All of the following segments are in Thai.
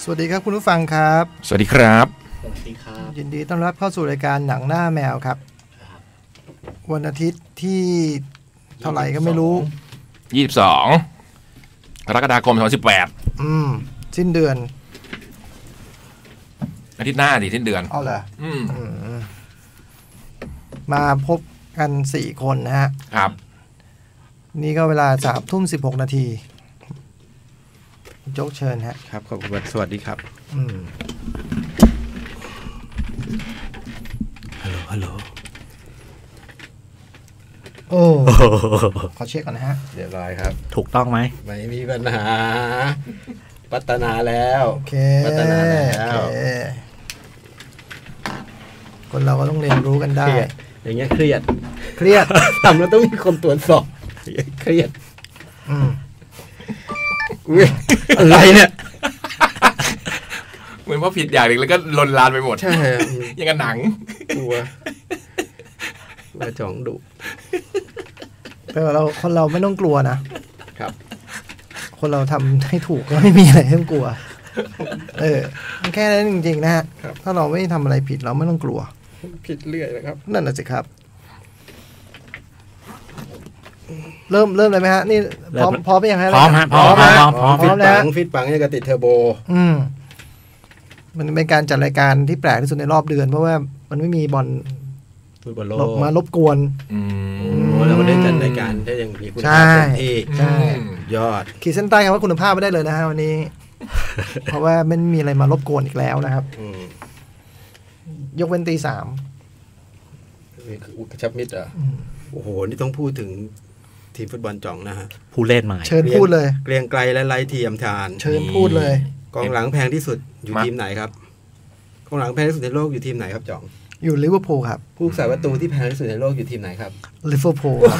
สวัสดีครับคุณผู้ฟังครับสวัสดีครับสวัสดีครับยินดีต้อนรับเข้าสู่รายการหนังหน้าแมวครับวันอาทิตย์ที่เท่าไหร่ก็ไม่รู้ 22 กรกฎาคม 2018 สิ้นเดือนอาทิตย์หน้าดิสิ้นเดือนเอาเหรอมาพบกัน4คนนะฮะครับนี่ก็เวลา 3:16 นาทีโจ๊กเชิญฮะครับขอบคุณสวัสดีครับฮัลโหลโอ้ขอเช็คก่อนนะฮะเรียบร้อยครับถูกต้องไหมไม่มีปัญหาพัฒนาแล้วโอเคพัฒนาแล้วคนเราก็ต้องเรียนรู้กันได้อย่างเงี้ยเครียดทำแล้วต้องมีคนตรวจสอบเครียดอะไรเนี่ยเหมือนพอผิดอย่างหนึ่งแล้วก็ลนลานไปหมดใช่ยังกับหนังกลัวมาจ่องดุแต่เราคนเราไม่ต้องกลัวนะครับคนเราทำให้ถูกก็ไม่มีอะไรให้กลัวมันแค่นั้นจริงๆนะฮะถ้าเราไม่ทำอะไรผิดเราไม่ต้องกลัวผิดเรื่อยนะครับนั่นน่ะสิครับเริ่มเลยไหมฮะนี่พร้อมยังฮะพร้อมฮะพร้อมแล้วฟิตปังเนี่ยก็ติดเทอร์โบมันเป็นการจัดรายการที่แปลกที่สุดในรอบเดือนเพราะว่ามันไม่มีบอลมารบกวนแล้วมันได้จัดรายการได้อย่างมีคุณภาพเต็มที่ใช่ยอดขีดเส้นใต้คำว่าคุณภาพไม่ได้เลยนะฮะวันนี้เพราะว่าไม่มีอะไรมารบกวนอีกแล้วนะครับยกเว้นตี 3 กระชับมิตรโอ้โหนี่ต้องพูดถึงทีมฟุตบอลจ่องนะฮะผู้เล่นใหม่เชิญพูดเลยเกรียงไกรและไร้เทียมทานเชิญพูดเลยกองหลังแพงที่สุดอยู่ทีมไหนครับกองหลังแพงที่สุดในโลกอยู่ทีมไหนครับจ่องอยู่ลิเวอร์พูลครับผู้สาประตูที่แพงที่สุดในโลกอยู่ทีมไหนครับลิเวอร์พูลครับ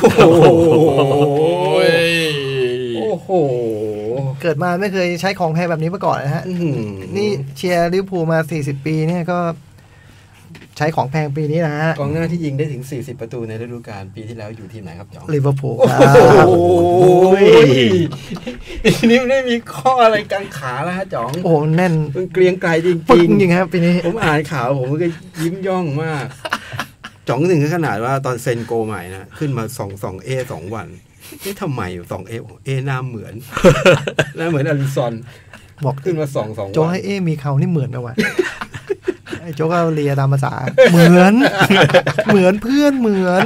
โอ้โหเกิดมาไม่เคยใช้ของแพงแบบนี้มาก่อนนะฮะนี่เชียร์ลิเวอร์พูลมา40 ปีเนี่ยก็ใช้ของแพงปีนี้นะฮะกองหน้าที่ยิงได้ถึง40ประตูในฤดูกาลปีที่แล้วอยู่ทีมไหนครับจ่องลิเวอร์พูลครับโอ้ยปีนี้ไม่มีข้ออะไรกังขาแล้วฮะจ่องโอ้แน่นเกรียงไกรจริงจริงครับปีนี้ผมอ่านข่าวผมก็ยิ้มย่องมากจ่องถึงขนาดว่าตอนเซ็นโกใหม่นะขึ้นมา2 2 วันนี่ทำไม2 หน้าเหมือนอลิซอนบอกขึ้นมา2 วันโจให้มีเขานี่เหมือนนะวะไอ้โจก็เลียตามภาษาเหมือนเพื่อนเหมือน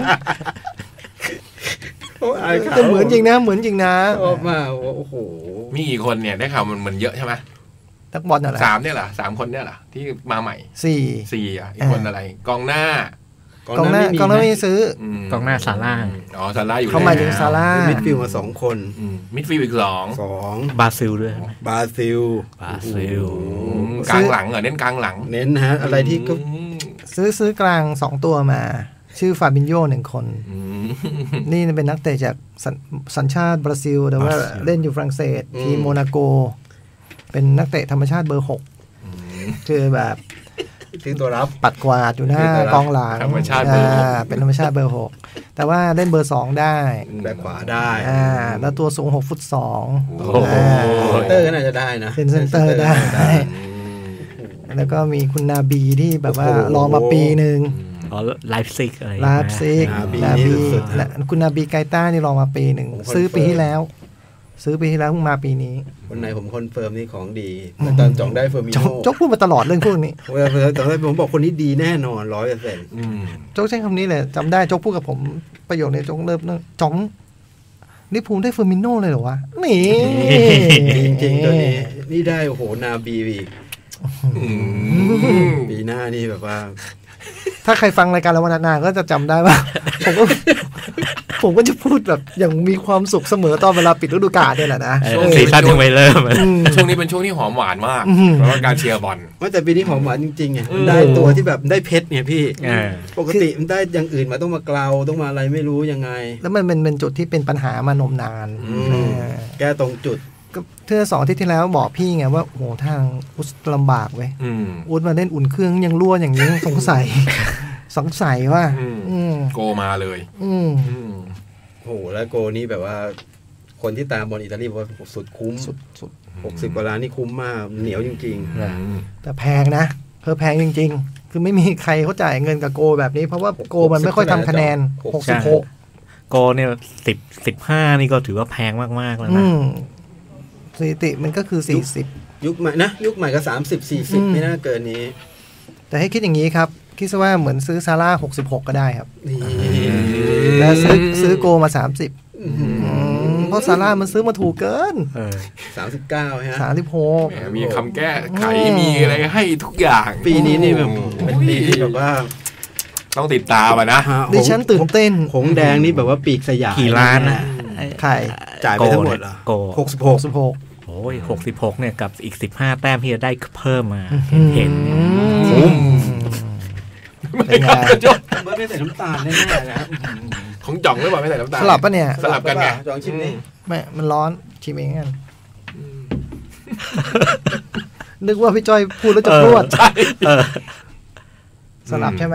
จะเหมือนจริงนะชอบมากโอ้โหมีกี่คนเนี่ยได้ข่าวมันเยอะใช่ไหมนักบอลอะไร 3เนี่ยเหรอ3 คนเนี่ยเหรอที่มาใหม่4อีกคนอะไรกองหน้าไม่ซื้อกองหน้าซาร่าซาร่าอยู่เขามาถึงซาร่ามิดฟิลด์มา2 คนมิดฟิลด์อีก2 บราซิลด้วยบราซิลกลางหลังเน้นกลางหลังเน้นฮะอะไรที่ก็ซื้อกลาง2 ตัวมาชื่อฟาบินโญ่1 คนนี่เป็นนักเตะจากสัญชาติบราซิลแต่ว่าเล่นอยู่ฝรั่งเศสทีมโมนาโกเป็นนักเตะธรรมชาติเบอร์6คือแบบซื้อตัวรับปัดกวาดอยู่หน้ากองหลังธรรมชาติเบอร์6 เป็นธรรมชาติเบอร์6แต่ว่าเล่นเบอร์2ได้แบ็คขวาได้แล้วตัวสูง6 ฟุต 2 เตอร์ก็น่าจะได้นะเป็นเซนเตอร์ได้แล้วก็มีคุณนาบีที่แบบว่ารอมาปีนึงไลฟ์ซิกอะไรไลฟ์ซิกนาบีและคุณนาบีไกต้านี่รอมาปีนึงซื้อปีที่แล้วเพิ่งมาปีนี้วันไหนผมคอนเฟิร์มนี่ของดีแต่ตอนจ่องได้เฟอร์มิโน่โจ๊กพูดมาตลอดเรื่องพวกนี้ตอนแรกผมบอกคนนี้ดีแน่นอน 100% โจ๊กใช้คำนี้เลยจำได้โจ๊กพูดกับผมประโยคนี้โจ๊กเริ่มจ่องนี่ภูมิได้เฟอร์มิโน่เลยเหรอวะนี่จริงๆตัวนี้นี่ได้โอ้โหนาบีอีกปีหน้านี่แบบว่าถ้าใครฟังรายการเรานานๆก็จะจำได้ว่าผมก็จะพูดแบบอย่างมีความสุขเสมอตอนเวลาปิดฤดูกาลเนี่ยแหละนะซีซั่นยังไม่เริ่มช่วงนี้เป็นช่วงที่หอมหวานมากเพราะว่าการเชียร์บอลว่าแต่ปีนี้หอมหวานจริงๆไงได้ตัวที่แบบได้เพชรเนี่ยพี่ปกติมันได้อย่างอื่นมาต้องมาเกลาต้องมาอะไรไม่รู้ยังไงแล้วมันเป็นจุดที่เป็นปัญหามานมนานแก้ตรงจุดก็เทื่อ2 อาทิตย์ที่แล้วบอกพี่ไงว่าโหทางอุสลำบากเว้ยอุสมาเล่นอุ่นเครื่องยังรั่วอย่างนี้สงสัยว่าโกมาเลยโอ้โหแล้วโกนี้แบบว่าคนที่ตามบอลอิตาลีว่าสุดคุ้มสุด 60 กว่าล้านนี่คุ้มมากเหนียวจริงแต่แพงนะแพงจริงๆ คือไม่มีใครเขาจ่ายเงินกับโกแบบนี้เพราะว่าโกมันไม่ค่อยทำคะแนน66 โกเนี่ย15นี่ก็ถือว่าแพงมากๆแล้วนะสถิติมันก็คือ40 ยุคใหม่นะยุคใหม่ก็30-40ไม่น่าเกินนี้แต่ให้คิดอย่างนี้ครับคิดซะว่าเหมือนซื้อซาร่า66ก็ได้ครับนี่แล้วซื้อโกมา30เพราะซาร่ามันซื้อมาถูกเกิน 39ฮะ 36 มีคำแก้ไขมีอะไรให้ทุกอย่างปีนี้นี่แบบเป็นปีที่แบบว่าต้องติดตามนะดิฉันตื่นเต้นหงแดงนี่แบบว่าปีกสยามกี่ล้านนะใครจ่ายไปทั้งหมดเหรอโก 66 โอ้ย66เนี่ยกับอีก15แต้มที่จะได้เพิ่มมาเห็นคุ้มเป็นไงไม่ใส่น้ำตาลแน่ๆนะของจ่องหรือเปล่าไม่ใส่น้ำตาลสลับปะเนี่ยสลับกันไงจ่องชิมนี่ไม่มันร้อนชิมเองกันนึกว่าพี่จ้อยพูดแล้วจะพรวดสลับใช่ไหม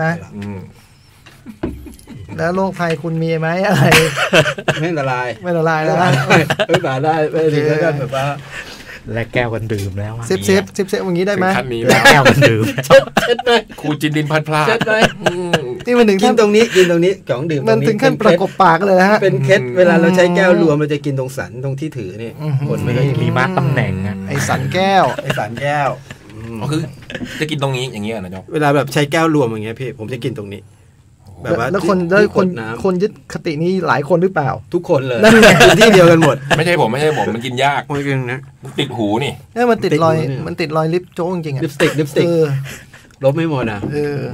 แล้วโรคภัยคุณมีไหมอะไรไม่ละลายแล้วไม่บาได้ไม่ดีแล้วกันแบบว่าและแก้วกันดื่มแล้วเซฟอย่างนี้ได้ไหมและแก้วกันดื่มเช็ดเลยครูจินดินพัดพลาดที่มันถึงกินตรงนี้จ่องดื่มมันถึงขั้นประกบปากเลยนะฮะเป็นเคสเวลาเราใช้แก้วรวมเราจะกินตรงสันตรงที่ถือนี่คนไม่ได้มีมาร์คตำแหน่งอ่ะไอสันแก้วก็คือจะกินตรงนี้อย่างเงี้ยนะจ๊อบเวลาแบบใช้แก้วรวมอย่างเงี้ยพี่ผมจะกินตรงนี้แบบว่าแล้วคนยึดคตินี้หลายคนหรือเปล่าทุกคนเลยนั่นไงที่เดียวกันหมดไม่ใช่ผมมันกินยากไม่กินนะติดหูนี่มันติดรอยลิปโจ้จริงๆลิปสติกลบไม่หมดอ่ะ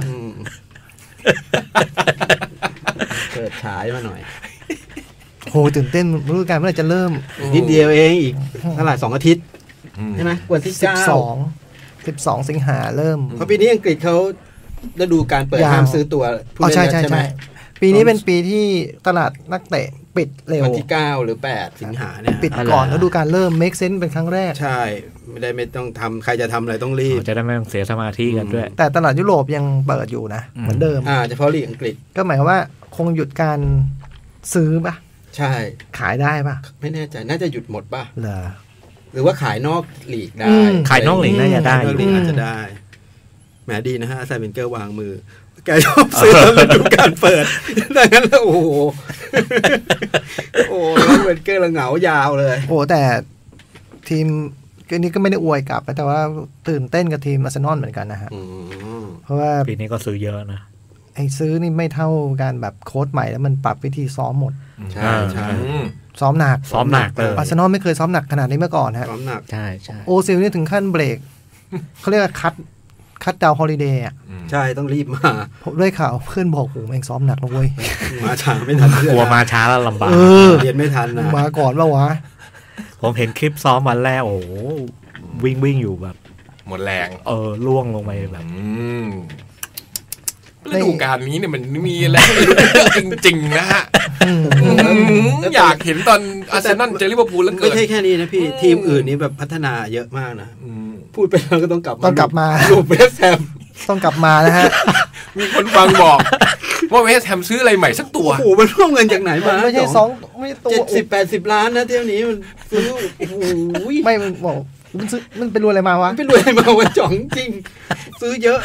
เปิดฉายมาหน่อยโหตื่นเต้นฤดูกาลเมื่อไหร่จะเริ่มนิดเดียวเองอีกเท่าไหร่2 อาทิตย์ใช่ไหมวันที่ 12สิงหาเริ่มเพราะปีนี้อังกฤษเขาฤดูการเปิดห้ามซื้อตัวผู้เล่นใช่ไหมปีนี้เป็นปีที่ตลาดนักเตะปิดเร็ววันที่9หรือ8สิงหาเนี่ยปิดก่อนฤดูกาลเริ่ม make sense เป็นครั้งแรกใช่ไม่ต้องทำใครจะทำอะไรต้องรีบจะได้ไม่ต้องเสียสมาธิกันด้วยแต่ตลาดยุโรปยังเปิดอยู่นะเหมือนเดิมเฉพาะลีกอังกฤษก็หมายว่าคงหยุดการซื้อป่ะใช่ขายได้ป่ะไม่แน่ใจน่าจะหยุดหมดป่ะเหรอหรือว่าขายนอกลีกได้ขายนอกลีกน่าจะได้อาจจะได้แหมดีนะฮะอาร์เซนเกอร์วางมือแกชอบซื้อแล้วดูการเปิดดังนั้นแล้วโอ้โหแล้วเวนเกอร์ละเหงายาวเลยโอ้แต่ทีมนี้ก็ไม่ได้อวยกลับแต่ว่าตื่นเต้นกับทีมอาร์เซนอลเหมือนกันนะฮะเพราะว่าปีนี้ก็ซื้อเยอะนะไอ้ซื้อนี่ไม่เท่าการแบบโค้ชใหม่แล้วมันปรับวิธีซ้อมหมดใช่ซ้อมหนักอาร์เซนอลไม่เคยซ้อมหนักขนาดนี้เมื่อก่อนฮะซ้อมหนักใช่โอซิลนี่ถึงขั้นเบรกเขาเรียกว่าคัดดาวฮอลิเดย์อ่ะใช่ต้องรีบมาผมด้วยข่าวเพื่อนบอกผมเองซ้อมหนักนะเว้ยมาช้าไม่ทันกลัวมาช้าแล้วลำบากเรียนไม่ทันนะมาก่อนป่าวะผมเห็นคลิปซ้อมวันแรกโอ้วิ่งอยู่แบบหมดแรงล่วงลงไปแบบฤดูกาลนี้เนี่ยมันมีอะไรจริงๆนะฮะอยากเห็นตอนอาร์เซนอลเจอลิเวอร์พูลแล้วเกิดไม่ใช่แค่นี้นะพี่ทีมอื่นนี่แบบพัฒนาเยอะมากนะพูดไปแล้วก็ต้องกลับมาลูกเวสต์แฮมต้องกลับมานะฮะมีคนฟังบอกว่าเวสต์แฮมซื้ออะไรใหม่สักตัวโอ้โหมันร่วมเงินจากไหนมาไม่ใช่2ไม่ตัว 70-80 ล้านนะเที่ยวนี้มันซื้อโอ้โหไม่มันบอกมันเป็นรวยอะไรมาวะเป็นรวยอะไรมาวะจ่องจริงซื้อเยอะ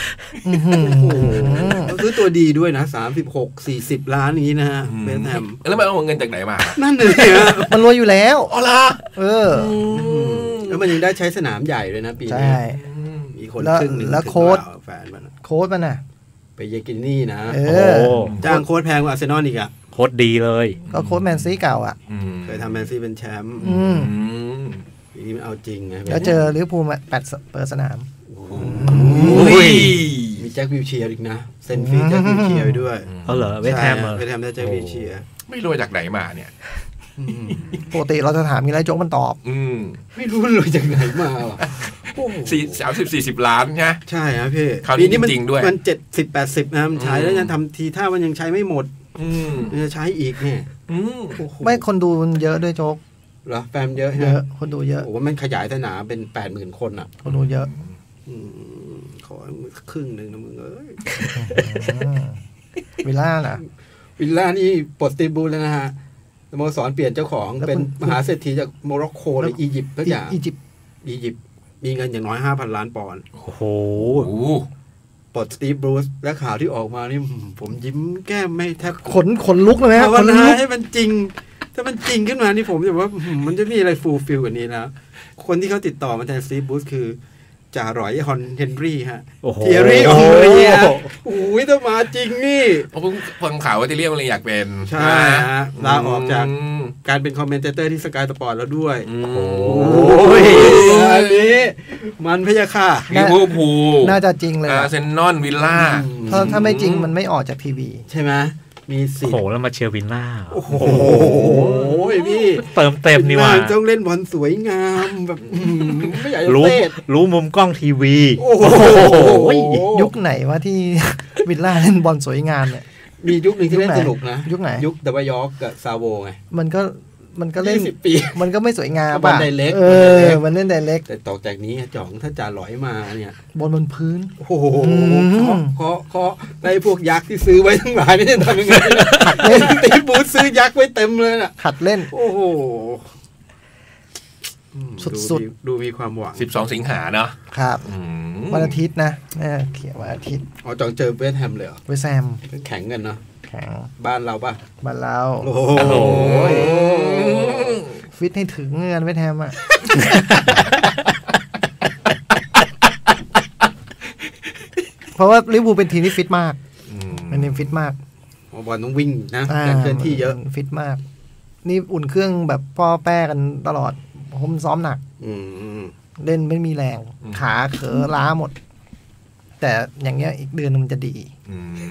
ซื้อตัวดีด้วยนะ36-40 ล้านนี้นะฮะเวสต์แฮมแล้วมันเอาเงินจากไหนมานั่นเลยมันรวยอยู่แล้วอ๋อล่ะแล้วมันยังได้ใช้สนามใหญ่เลยนะปีนี้มีคนครึ่งนึงแล้วโค้ชมันน่ะไปเยกินนี่นะจ้างโค้ชแพงกว่าอาร์เซนอลอีกอ่ะโค้ชดีเลยก็โค้ชแมนซีเก่าอ่ะเคยทำแมนซีเป็นแชมป์ปีนี้มันเอาจริงไงแล้วเจอลิเวอร์พูลมาเปิดสนามมีแจ็ควิลเชียร์อีกนะเซนฟี่แจ็ควิลเชียร์ไปด้วยเหรอเวสต์แฮมได้แจ็ควิลเชียร์ไม่รู้จากไหนมาเนี่ยปกติเราจะถามมีอะไรโจ๊กมันตอบไม่รู้เลยจากไหนมา 30-40 ล้านใช่ใช่ครับพี่ปีนี้จริงด้วยมัน70-80นะมันใช้แล้วยังทำทีท่ามันยังใช้ไม่หมดจะใช้อีกเนี่ยไม่คนดูมันเยอะด้วยโจ๊กเหรอแฟนเยอะคนดูเยอะโอ้มันขยายสนามเป็น 80,000 คนอ่ะคนดูเยอะขอครึ่งนึงนะมึงเอ้ยวิลล่าน่ะวิลล่านี่ปลดสตีบูลแล้วนะฮะสโมสรเปลี่ยนเจ้าของเป็นมหาเศรษฐีจากโมร็อกโกหรืออียิปต์ทุกอย่างอียิปต์อียิปต์มีเงินอย่างน้อย 5,000 ล้านปอนด์โอ้โหโอ้ปลดสตีฟบรูซและข่าวที่ออกมานี่ผมยิ้มแก้มไม่แทบขนลุกเลยไหมภาวขนนาลุกให้มันจริง ถ้ามันจริงขึ้นมานี่ผมจะว่ามันจะมีอะไรฟูลฟิลกว่านี้แล้วคนที่เขาติดต่อมาแทนสตีฟบรูซคือจ่ารอยฮอนเฮนรี่ฮะโอ้โหเทียรี่อองรีฮะโอ้ยถ้ามาจริงนี่เพราะเพิ่งฟังข่าวว่าที่เรียกมันเลยอยากเป็นใช่ฮะลาออกจากการเป็นคอมเมนเตอร์ที่สกายสปอร์ตแล้วด้วยโอ้โหโอ้ยอันนี้มันพยาค่ะลิเวอร์พูลน่าจะจริงเลยอาร์เซนอลวิลล่าถ้าไม่จริงมันไม่ออกจากทีวีใช่ไหมมีสิโอ้โหแล้วมาเชียร์วินล่าโอ้โหพี่เติมเต็มนี่ว่าต้องเล่นบอลสวยงามแบบไม่อยากจะรู้เตะรู้มุมกล้องทีวีโอ้โหยุคไหนวะที่ วิลล่าเล่นบอลสวยงามเนี่ยมียุคหนึ่งที่เล่นสนุกนะยุคไหนยุคดับเบิลยอร์กกับซาโวไงมันก็เล่น 20 ปีมันก็ไม่สวยงามบอลป่ะ direct เออ มันเล่นไดเล็กแต่ต่อจากนี้จ่องถ้าจ่าหลอยมาเนี่ยบอลบนพื้นโอ้โหมเคาะไอ้พวกยักษ์ที่ซื้อไว้ทั้งหลายนี่จะทำยังไงตีบูธซื้อยักษ์ไว้เต็มเลยน่ะหัดเล่นโอ้โหสุดดูมีความหวัง 12 สิงหาเนาะครับอืมวันอาทิตย์นะเขียนวันอาทิตย์อ๋อจ่องเจอเวสต์แฮมเลยเหรอเวสต์แฮมแข่งกันเนาะแข่งบ้านเราป่ะบ้านเราโอ้โหฟิตให้ถึงเงินเวสต์แฮมอ่ะ เพราะว่าลิเวอร์พูลเป็นทีมที่ฟิตมากอืมเป็นทีมฟิตมากบอลต้องวิ่งนะการเคลื่อนที่เยอะฟิตมาก นี่อุ่นเครื่องแบบพ่อแป้กันตลอดผมซ้อมหนักอืมเล่นไม่มีแรง ขาเขอล้าหมด แต่อย่างเงี้ยอีกเดือนนึงมันจะดีอืม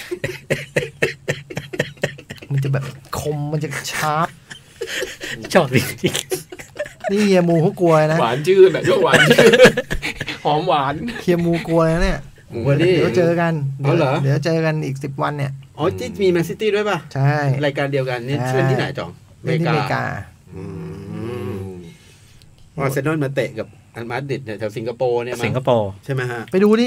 มันจะแบบคมมันจะชาร์ปชอบจริงนี่เฮียมูเขากลัวนะหวานชื่นอ่ะช่วงหวานชื่นหอมหวานเฮียมูกลัวนะเนี่ยหมูวันนี้เดี๋ยวเจอกันอ๋อเหรอเดี๋ยวเจอกันอีก10 วันเนี่ยอ๋อที่มีแมนซิตี้ด้วยป่ะใช่รายการเดียวกันนี่ใช่เล่นที่ไหนจ่องเล่นที่อเมริกาอืมอาร์เซนอลมาเตะกับอันมาดริดเนี่ยแถวสิงคโปร์เนี่ยๆสิงคโปร์ใช่ไหมฮะไปดูดิ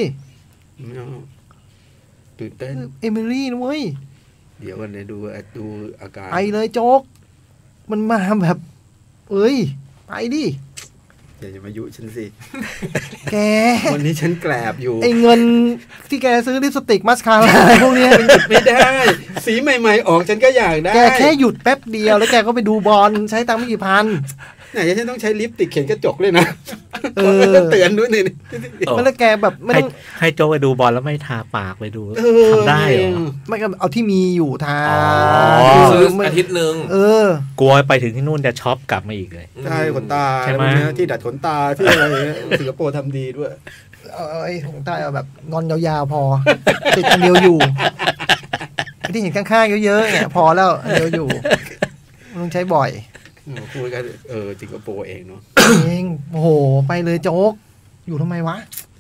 ตื่นเต้นเอมิลี่นะเว้ยเดี๋ยววันนี้ดูอาการไปเลยโจ๊ก มันมาแบบ เอ้ย ไปดิอย่าจะมายุฉันสิแกวันนี้ฉันแกลบอยู่ไอเงินที่แกซื้อลิปสติกมัสคาร่าอะไรพวกเนี้ยไม่ได้ สีใหม่ๆออกฉันก็อยากได้แกแค่หยุดแป๊บเดียวแล้วแกก็ไปดูบอลใช้ตังค์ไม่กี่พันไหนฉันต้องใช้ลิปติดเขียนกระจกเลยนะเออเตือนด้วยนี่มันแล้วแกแบบไม่ต้องให้โจไปดูบอลแล้วไม่ทาปากไปดูเออทำได้เหรอไม่ก็เอาที่มีอยู่ทาอ๋อซื้อไม่อาทิตย์หนึ่งเออกลัวไปถึงที่นู่นจะช็อปกลับมาอีกเลยใช่ขนตาใช่ไหมแล้วเนี่ยที่ดัดขนตาที่อะไรเนี่ยสิงคโปร์ทำดีด้วยเอาไอ้ของใต้เอาแบบงอนยาวๆพอ ติดอันเดียวอยู่ไอ้ที่เห็นข้างๆเยอะๆเนี่ยพอแล้วอันเดียวอยู่มึงใช้บ่อยพูดกันสิงคโปร์เองเนาะเองโอ้โห ไปเลยโจ๊ก อยู่ทำไมวะ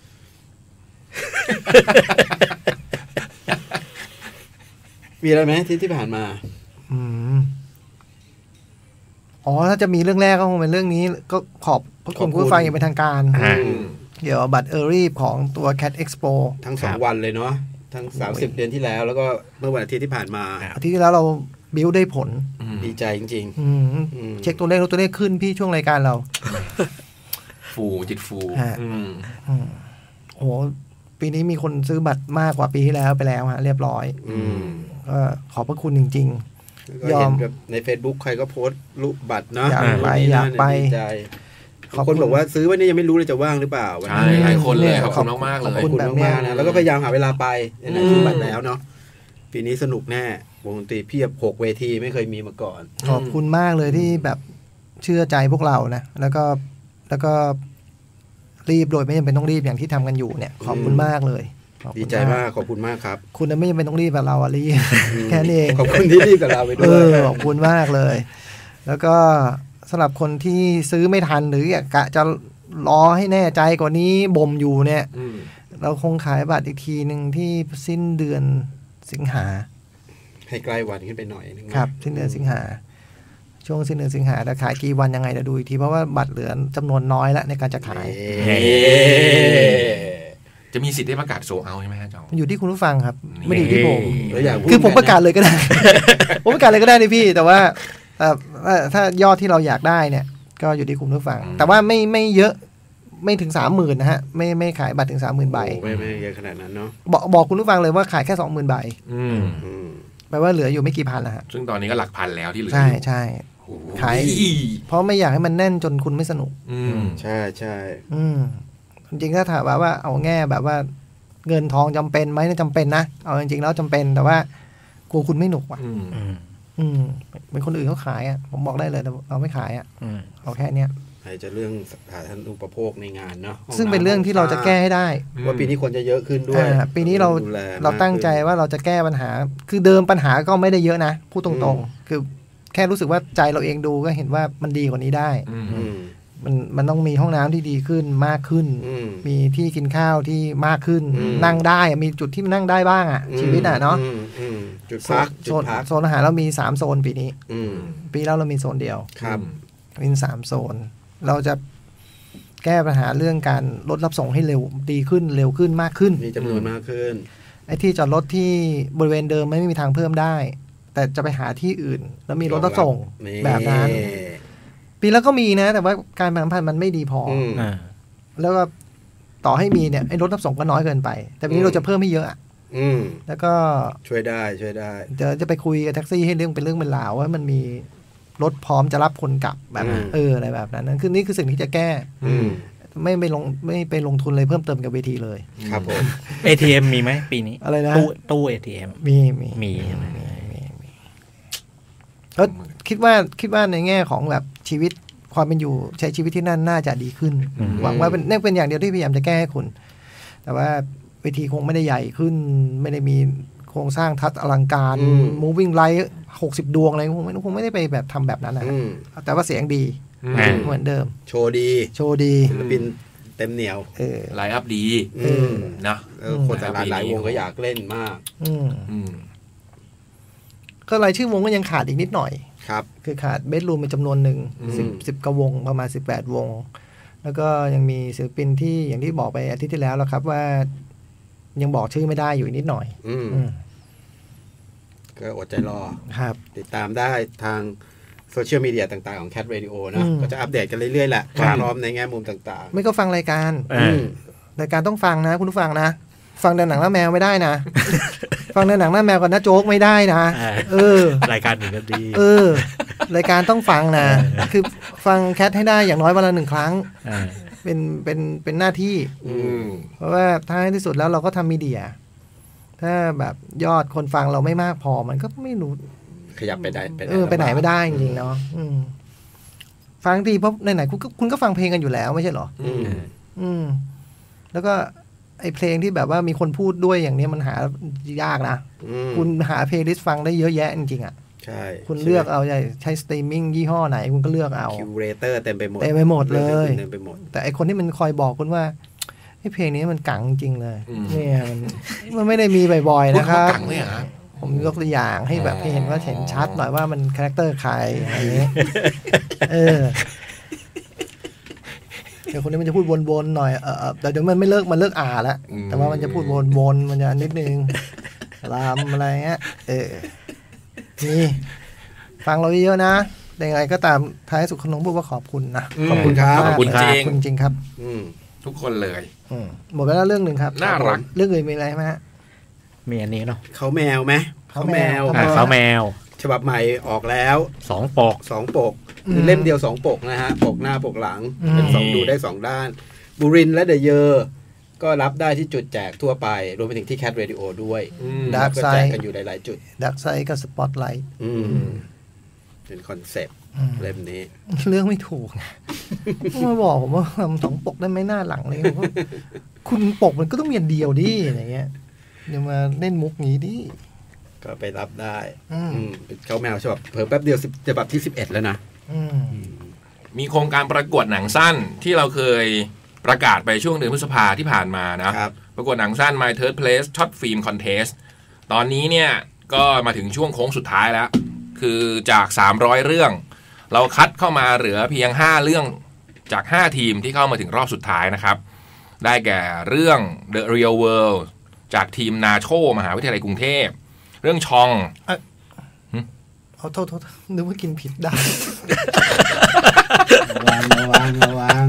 มีอะไรไหมที่ผ่านมาอืมอ๋อถ้าจะมีเรื่องแรกก็คงเป็นเรื่องนี้ ก็ขอบพระคุณผู้ฟังอย่างเป็นทางการอ่าเกี่ยวกับบัตรเออรี่ของตัว Cat Expo ทั้งครับ 2 วันเลยเนาะทั้ง30 เดือนที่แล้ว แล้วก็เมื่อวันอาทิตย์ที่ผ่านมาอาทิตย์ที่แล้วเราบิวได้ผลดีใจจริงอืมอืมเช็คตัวเลขแล้วตัวเลขขึ้นพี่ช่วงรายการเราฟูจิตฟูฮะอืมอืมโหปีนี้มีคนซื้อบัตรมากกว่าปีที่แล้วไปแล้วฮะเรียบร้อยๆอืมก็ขอบพระคุณจริงก็เห็นแบบใน Facebook ใครก็โพสต์รูปบัตรเนาะอยากไปนู่นนี่อยากไปดีใจขอบคคุณนบอกว่าซื้อวันนี้ยังไม่รู้เลยจะว่างหรือเปล่าวันใช่นี้หลายคนเลยเนี่ยขอบคุณมากๆเลขอบยคุณ แบบเนี้ยมากๆนะแล้วก็พยายามหาเวลาไปไหนๆซื้อบัตรแล้วเนาะปีนี้สนุกแน่วงดนตรีเพียบ6 เวทีไม่เคยมีมาก่อนขอบคุณมากเลยที่แบบเชื่อใจพวกเรานะ แล้วก็รีบโดยไม่จำเป็นต้องรีบอย่างที่ทำกันอยู่เนี่ย ขอบคุณมากเลยขอบคุณดีใจมากขอบคุณมากครับคุณน่ะไม่จำเป็นต้องรีบแบบเราอะรีบ แค่นี้เองขอบคุณที่รีบกับเราไปด้เอวยอขอบคุณมากเลย แล้วก็สำหรับคนที่ซื้อไม่ทันหรืออยากกะจะรอให้แน่ใจกว่านี้บ่มอยู่เนี่ยอืมเราคงขายบัตรอีกทีหนึ่งที่สิ้นเดือนสิงหาให้ใกล้วันขึ้นไปหน่อยนึงนะครับสิ้นเดือนสิงหา ช่วงสิ้นเดือนสิงหาจะขายกี่วันยังไงเดี๋ยวดูอีกทีเพราะว่าบัตรเหลือจำนวนน้อยแล้วในการจะขายเฮ้จะมีสิทธิ์ได้ประกาศโซลเอาท์ใช่ไหมฮะจองมันอยู่ที่คุณผู้ฟังครับ ไม่ได้อยู่ที่ผมแล้วอยากพูดคือผมประกาศเลยก็ได้ ผมประกาศเลยก็ได้นี่พี่ แต่ว่าถ้ายอดที่เราอยากได้เนี่ย ก็อยู่ที่คุณผู้ฟัง แต่ว่าไม่เยอะไม่ถึง 30,000 นะฮะไม่ขายบัตรถึง 30,000 ใบโอ้ไม่เยอะขนาดนั้นเนาะบอกคุณผู้ฟังเลยว่าขายแค่ 20,000 ใบอืมแปลว่าเหลืออยู่ไม่กี่พันแล้วฮะซึ่งตอนนี้ก็หลักพันแล้วที่เหลือใช่อยู่ใช่โอ้โหขาย เพราะไม่อยากให้มันแน่นจนคุณไม่สนุกอืมใช่ใช่จริงๆถ้าถามว่าเอาแง่แบบว่าเงินทองจำเป็นไหมจำเป็นนะเอาจริงๆแล้วจำเป็นแต่ว่ากลัวคุณไม่หนุกว่ะ เป็นคนอื่นเขาขายอ่ะผมบอกได้เลยแต่เราไม่ขายอ่ะเอาแค่เนี้ยใครจะเรื่องสาธารณูปโภคในงานเนาะซึ่งเป็นเรื่องที่เราจะแก้ให้ได้ว่าปีนี้คนจะเยอะขึ้นด้วยปีนี้เราดูแลเราตั้งใจว่าเราจะแก้ปัญหา คือเดิมปัญหาก็ไม่ได้เยอะนะพูดตรงๆคือแค่รู้สึกว่าใจเราเองดูก็เห็นว่ามันดีกว่านี้ได้ มันต้องมีห้องน้ำที่ดีขึ้นมากขึ้น มีที่กินข้าวที่มากขึ้น นั่งได้มีจุดที่นั่งได้บ้างอ่ะชีวิตอ่ะเนาะจุดพักจุดพักโซนอาหารเรามี3โซนปีนี้ปีแล้วเรามีโซนเดียวครับมี3โซนเราจะแก้ปัญหาเรื่องการรถรับส่งให้เร็วดีขึ้นเร็วขึ้นมากขึ้นมีจำนวนมากขึ้นไอ้ที่จอดรถที่บริเวณเดิมไม่มีทางเพิ่มได้ แต่จะไปหาที่อื่น แล้วมีรถรับส่งแบบนั้นปีแล้วก็มีนะแต่ว่าการประชาสัมพันธ์มันไม่ดีพอแล้วก็ต่อให้มีเนี่ยไอ้รถรับส่งก็น้อยเกินไป แต่ปีนี้เราจะเพิ่มให้เยอะแล้วก็ช่วยได้เดี๋ยวจะไปคุยกับแท็กซี่ให้เป็นเรื่องเป็นราวว่ามันมีรถพร้อมจะรับคนกลับแบบอะไรแบบนั้นนั่นคือนี่คือสิ่งที่จะแก้ไม่ไปลงทุนเลยเพิ่มเติมกับเวทีเลยครับผม ATM มีไหมปีนี้อะไรนะตู้ ATM มีก็คิดว่าในแง่ของแบบชีวิตความเป็นอยู่ใช้ชีวิตที่นั่นน่าจะดีขึ้นหวังว่าเป็นอย่างเดียวที่พยายามจะแก้ให้คุณแต่ว่าเวทีคงไม่ได้ใหญ่ขึ้นไม่ได้มีโครงสร้างทัศน์อลังการ moving light 60 ดวงอะไรคงไม่ได้ไปแบบทำแบบนั้นนะแต่ว่าเสียงดีเหมือนเดิมโชว์ดีศิลปินเต็มเหนียวไลน์อัพดีนะคนแต่หลายวงก็อยากเล่นมากก็รายชื่อวงก็ยังขาดอีกนิดหน่อยครับคือขาดเบสรูมเป็นจำนวนหนึ่ง10 กว่าวงประมาณ18 วงแล้วก็ยังมีศิลปินที่อย่างที่บอกไปอาทิตย์ที่แล้วแล้วครับว่ายังบอกชื่อไม่ได้อยู่นิดหน่อยก็อดใจรอครับติดตามได้ทางโซเชียลมีเดียต่างๆของ Cat Radio นะก็จะอัปเดตกันเรื่อยๆแหละความพร้อมในแง่มุมต่างๆไม่ก็ฟังรายการต้องฟังนะคุณผู้ฟังนะฟังแต่หนังหน้าแมวไม่ได้นะฟังแต่หนังหน้าแมวกับน้าโจ๊กไม่ได้นะรายการหนึ่งก็ดีรายการต้องฟังนะคือฟังแคทให้ได้อย่างน้อยวันละ1 ครั้งเป็นหน้าที่เพราะว่าท้ายที่สุดแล้วเราก็ทำมีเดียถ้าแบบยอดคนฟังเราไม่มากพอมันก็ไม่รู้ขยับไปได้ไปไหนไม่ได้จริงๆเนาะฟังดีเพราะไหนๆคุณก็ฟังเพลงกันอยู่แล้วไม่ใช่หรอแล้วก็ไอเพลงที่แบบว่ามีคนพูดด้วยอย่างนี้มันหายากนะคุณหาเพลย์ลิสต์ฟังได้เยอะแยะจริงๆอ่ะใช่คุณเลือกเอาใช้สตรีมมิ่งยี่ห้อไหนคุณก็เลือกเอาคิวเรเตอร์เต็มไปหมดเลยแต่ไอคนที่มันคอยบอกคุณว่าไอเพลงนี้มันกังจริงเลยเนี่ยมันไม่ได้มีบ่อยๆนะครับผมยกตัวอย่างให้แบบให้เห็นว่าเห็นชัดหน่อยว่ามันคาแรคเตอร์ใครอะไรอย่างเงี้ยเดี๋ยวคนนี้มันจะพูดวนๆหน่อยแต่เดี๋ยวมันไม่เลิกมันเลิกแล้วแต่ว่ามันจะพูดวนๆมันจะนิดนึงลามอะไรเงี้ยนี่ฟังเราเยอะๆนะยังไงก็ตามท้ายสุดขนมพูดว่าขอบคุณนะขอบคุณครับขอบคุณจริงครับทุกคนเลยหมดไปแล้วเรื่องนึงครับน่ารักเรื่องอื่นมีอะไรไหมฮะมีอันนี้เนาะเขาแมวไหมเขาแมวฉบับใหม่ออกแล้ว 2 ปกคือเล่มเดียว2 ปกนะฮะปกหน้าปกหลังเป็น2ดูได้2ด้านบุรินทร์และเดอะเยอร์ก็รับได้ที่จุดแจกทั่วไปรวมไปถึงที่ Cat Radio ด้วยก็แจกกันอยู่หลายๆจุดดักไซด์กับสปอตไลท์เป็นคอนเซปต์เล่มนี้เรื่องไม่ถูกมาบอกผมว่าทำ2 ปกได้ไหมหน้าหลังเลยคุณปกมันก็ต้องมีอันเดียวดิอย่างเงี้ยอย่ามาเล่นมุกนี้ดิก็ไปรับได้เขาแมวฉบับเพิ่มแป๊บเดียวฉบับที่11แล้วนะมีโครงการประกวดหนังสั้นที่เราเคยประกาศไปช่วงเดือนพฤษภาที่ผ่านมานะประกวดหนังสั้น My Third Place Short Film Contest ตอนนี้เนี่ยก็มาถึงช่วงโค้งสุดท้ายแล้วคือจาก300เรื่องเราคัดเข้ามาเหลือเพียง5เรื่องจาก5ทีมที่เข้ามาถึงรอบสุดท้ายนะครับได้แก่เรื่อง The Real World จากทีมนาโชมหาวิทยาลัยกรุงเทพเรื่องชองโทษนึกว่ากินผิดได้ระวัง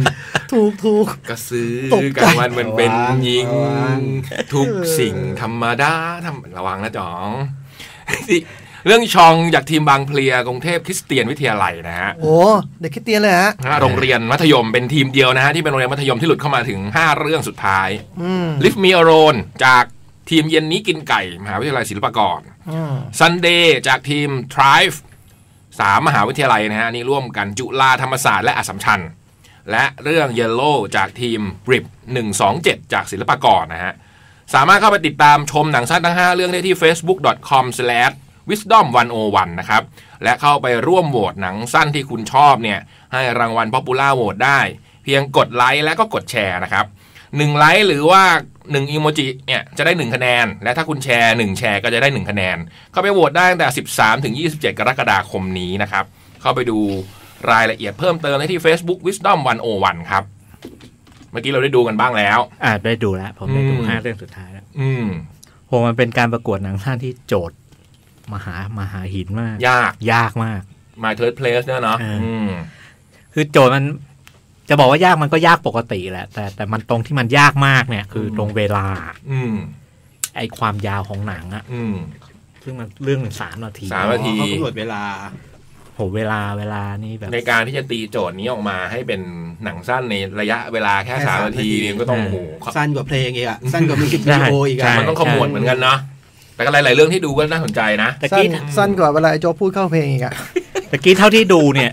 ถูกก็ซื้อกันวันมันเป็นยิงทุกสิ่งธรรมดาระวังนะจ๋องเรื่องชองจากทีมบางเพลียกรุงเทพคริสเตียนวิทยาลัยนะฮะโอ้เด็กคริสเตียนเลยฮะโรงเรียนมัธยมเป็นทีมเดียวนะฮะที่เป็นโรงเรียนมัธยมที่หลุดเข้ามาถึง5เรื่องสุดท้าย Lift Me Alone จากทีมเย็นนี้กินไก่มหาวิทยาลัยศิลปากร Sunday จากทีม Thrive 3มหาวิทยาลัยนะฮะนี่ร่วมกันจุฬาธรรมศาสตร์และอัสสัมชัญและเรื่อง Yellow จากทีม RIP 127 จากศิลปากรนะฮะสามารถเข้าไปติดตามชมหนังสั้นทั้ง5เรื่องได้ที่ facebook.com/wisdom101 นะครับและเข้าไปร่วมโหวตหนังสั้นที่คุณชอบเนี่ยให้รางวัล Popular Vote ได้เพียงกดไลค์และก็กดแชร์นะครับ1ไลค์หรือว่า1อีโมจิเนี่ยจะได้1คะแนนและถ้าคุณแชร์1แชร์ก็จะได้1คะแนนเข้าไปโหวตได้ตั้งแต่13ถึง27กรกฎาคมนี้นะครับเข้าไปดูรายละเอียดเพิ่มเติมได้ที่ Facebook Wisdom 101 ครับเมื่อกี้เราได้ดูกันบ้างแล้วได้ดูแล้วผมได้ดู5เรื่องสุดท้ายแล้วผมมันเป็นการประกวดหนังสั้นที่โจทย์มหาหินมากยากมาก My Third Place เนี่ยเนาะคือโจทย์มันจะบอกว่ายากมันก็ยากปกติแหละแต่มันตรงที่มันยากมากเนี่ยคือตรงเวลาไอความยาวของหนังอ่ะซึ่งมันเรื่อง3 นาทีเขากำหนดเวลาเวลานี่แบบในการที่จะตีโจทย์นี้ออกมาให้เป็นหนังสั้นในระยะเวลาแค่3 นาทีนี่ก็ต้องสั้นกว่าเพลงอีกอ่ะสั้นกว่ามิวสิกวิดีโออีกอ่ะมันต้องขมวดเหมือนกันเนาะแต่ก็หลายๆเรื่องที่ดูก็น่าสนใจนะสั้นกว่าเวลาไอ้โจ๊กพูดเข้าเพลงอีกอ่ะตะกี้เท่าที่ดูเนี่ย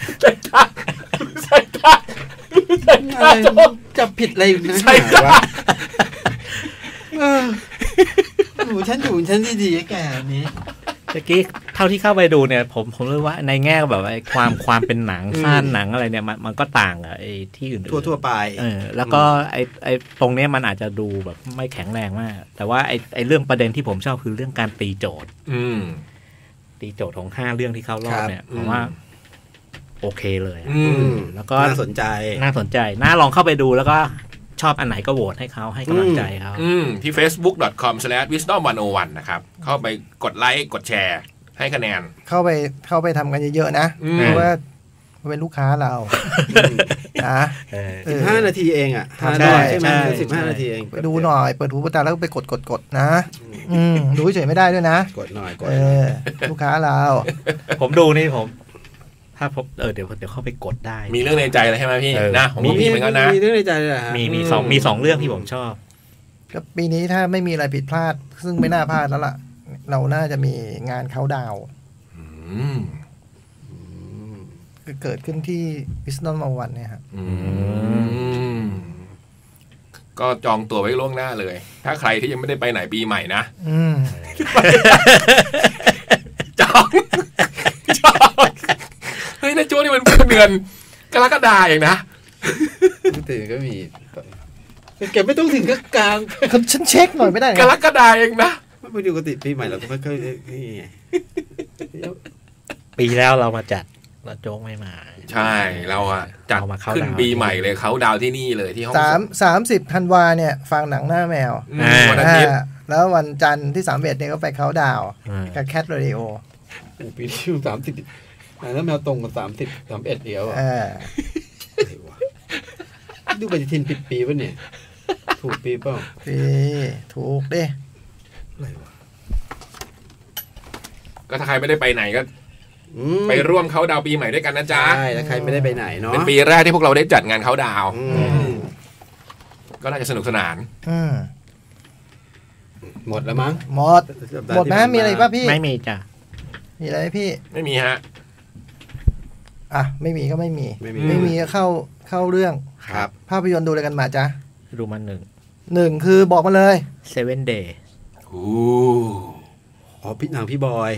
จะผิดอะไรนะใช่วะฉันดีๆแกนี้ตะกี้เท่าที่เข้าไปดูเนี่ยผมรู้ว่าในแง่แบบไอ้ความเป็นหนังสั้นหนังอะไรเนี่ยมันก็ต่างกับไอ้ที่อื่นทั่วไปแล้วก็ไอ้ตรงนี้มันอาจจะดูแบบไม่แข็งแรงมากแต่ว่าไอ้เรื่องประเด็นที่ผมชอบคือเรื่องการตีโจทย์ตีโจทย์ของ5เรื่องที่เข้ารอบเนี่ยผมว่าโอเคเลยแล้วก็น่าสนใจน่าลองเข้าไปดูแล้วก็ชอบอันไหนก็โหวตให้เขาให้กำลังใจเขาที่ facebook.com/wisdom101 นะครับเข้าไปกดไลค์กดแชร์ให้คะแนนเข้าไปทำกันเยอะๆนะเพราะว่าเป็นลูกค้าเรานะ15 นาทีเองอ่ะใช่ไหม15 นาทีเองไปดูหน่อยเปิดหูเปิดตาแล้วไปกดนะดูเฉยไม่ได้ด้วยนะกดหน่อยลูกค้าเราผมดูนี่ผมถ้าพบเดี๋ยวเข้าไปกดได้มีเรื่องในใจเลยใช่ไหมพี่นะผมมีเหมือนกันนะมีเรื่องในใจเลยมี2เรื่องที่ผมชอบก็ปีนี้ถ้าไม่มีอะไรผิดพลาดซึ่งไม่น่าพลาดแล้วล่ะเราน่าจะมีงานเขาดาวเกิดขึ้นที่วิสนอลมาวันเนี่ยครับก็จองตั๋วไว้ล่วงหน้าเลยถ้าใครที่ยังไม่ได้ไปไหนปีใหม่นะจองเฮ้ยนายโจ้นี่มันเดือนกรกฎาคมเองนะแต่ก็มีเก็บไม่ต้องถึงกลางฉันเช็คหน่อยไม่ได้กรกฎาคมเองนะไม่ปกติปีใหม่เราก็ไม่ค่อยนี่ไงปีแล้วเรามาจัดเราโจ๊กไม่มาใช่เราอะจัดขึ้นปีใหม่เลยเขาดาวที่นี่เลยที่ห้อง 30 ธันวาเนี่ยฟังหนังหน้าแมววันอาทิตย์แล้ววันจันทร์ที่31เนี่ยก็ไปเขาดาวกับแคทเรดิโอปีที่30แล้วแมวตรงกับ31เดียวดูปฏิทินผิดปีป่ะเนี่ยถูกปีเปล่าปีถูกดิอะไรวะก็ถ้าใครไม่ได้ไปไหนก็ไปร่วมเขาดาวปีใหม่ด้วยกันนะจ๊ะใช่แล้วใครไม่ได้ไปไหนเนาะเป็นปีแรกที่พวกเราได้จัดงานเขาดาวก็น่าจะสนุกสนานหมดแล้วมั้งหมดนะมีอะไรป่ะพี่ไม่มีจ้ะมีอะไรพี่ไม่มีฮะไม่มีก็ไม่มีก็เข้าเรื่องครับภาพยนตร์ดูอะไรกันมาจ๊ะดูมา 1คือบอกมาเลย 7 Day หนังพี่บอย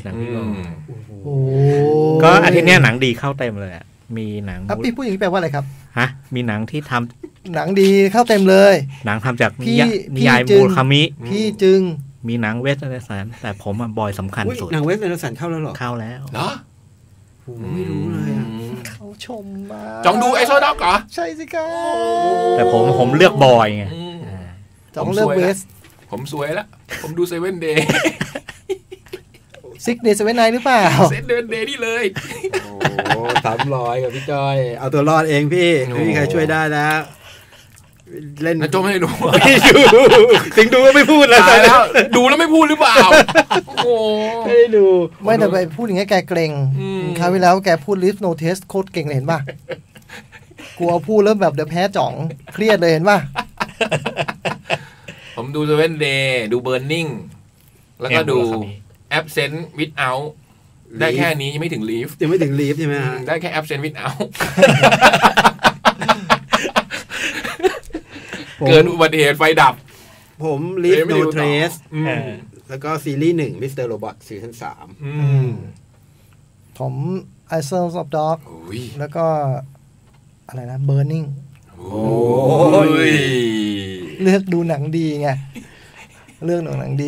ก็อาทิตย์นี้หนังดีเข้าเต็มเลยมีหนังครับพี่พูดอย่างนี้แปลว่าอะไรครับมีหนังที่ทำหนังดีเข้าเต็มเลยหนังทำจากนิยายมูราคามิพี่จึงมีหนังเวสเนอร์สันแต่ผมบอยสำคัญสุดหนังเวสเนอร์สันเข้าแล้วหรอเข้าแล้วเหรอไม่รู้เลยเขาชมมาจองดูไอโซด็อกเหรอใช่สิครับแต่ผมเลือกบอยไงจองเลือกเวสผมสวยแล้วผมดู7 Day 6 Days 7 Nights หรือเปล่า 7 Day นี่เลย 300กับพี่จ้อยเอาตัวรอดเองพี่ไม่มีใครช่วยได้แล้วเล่นนะโจไม่ได้ดูไม่ดูถึงดูก็ไม่พูดแล้วตายแล้วดูแล้วไม่พูดหรือเปล่าโอ้ไม่ได้ดูไม่แต่ไปพูดอย่างเงี้ยแกเกรงคราวที่แล้วแกพูด lift no test โคตรเก่งเลยเห็นป่ะกลัวพูดแล้วแบบเดี๋ยวแพ้จ่องเครียดเลยเห็นป่ะผมดู Seven Day ดู Burning แล้วก็ดู Absent Without ได้แค่นี้ยังไม่ถึง Leave ยังไม่ถึงลีฟใช่ไหมฮะได้แค่ Absent Without เกิดอุบัติเหตุไฟดับผมลีฟไม่โนได้ดูเทต่อสอืมแล้วก็ซีรีส์1 Mr. Robot ซีซั่นผม Isles of Dog โอ้ยแล้วก็อะไรนะ Burning โอ้ยเลือกดูหนังดีไงเลือกหนังดี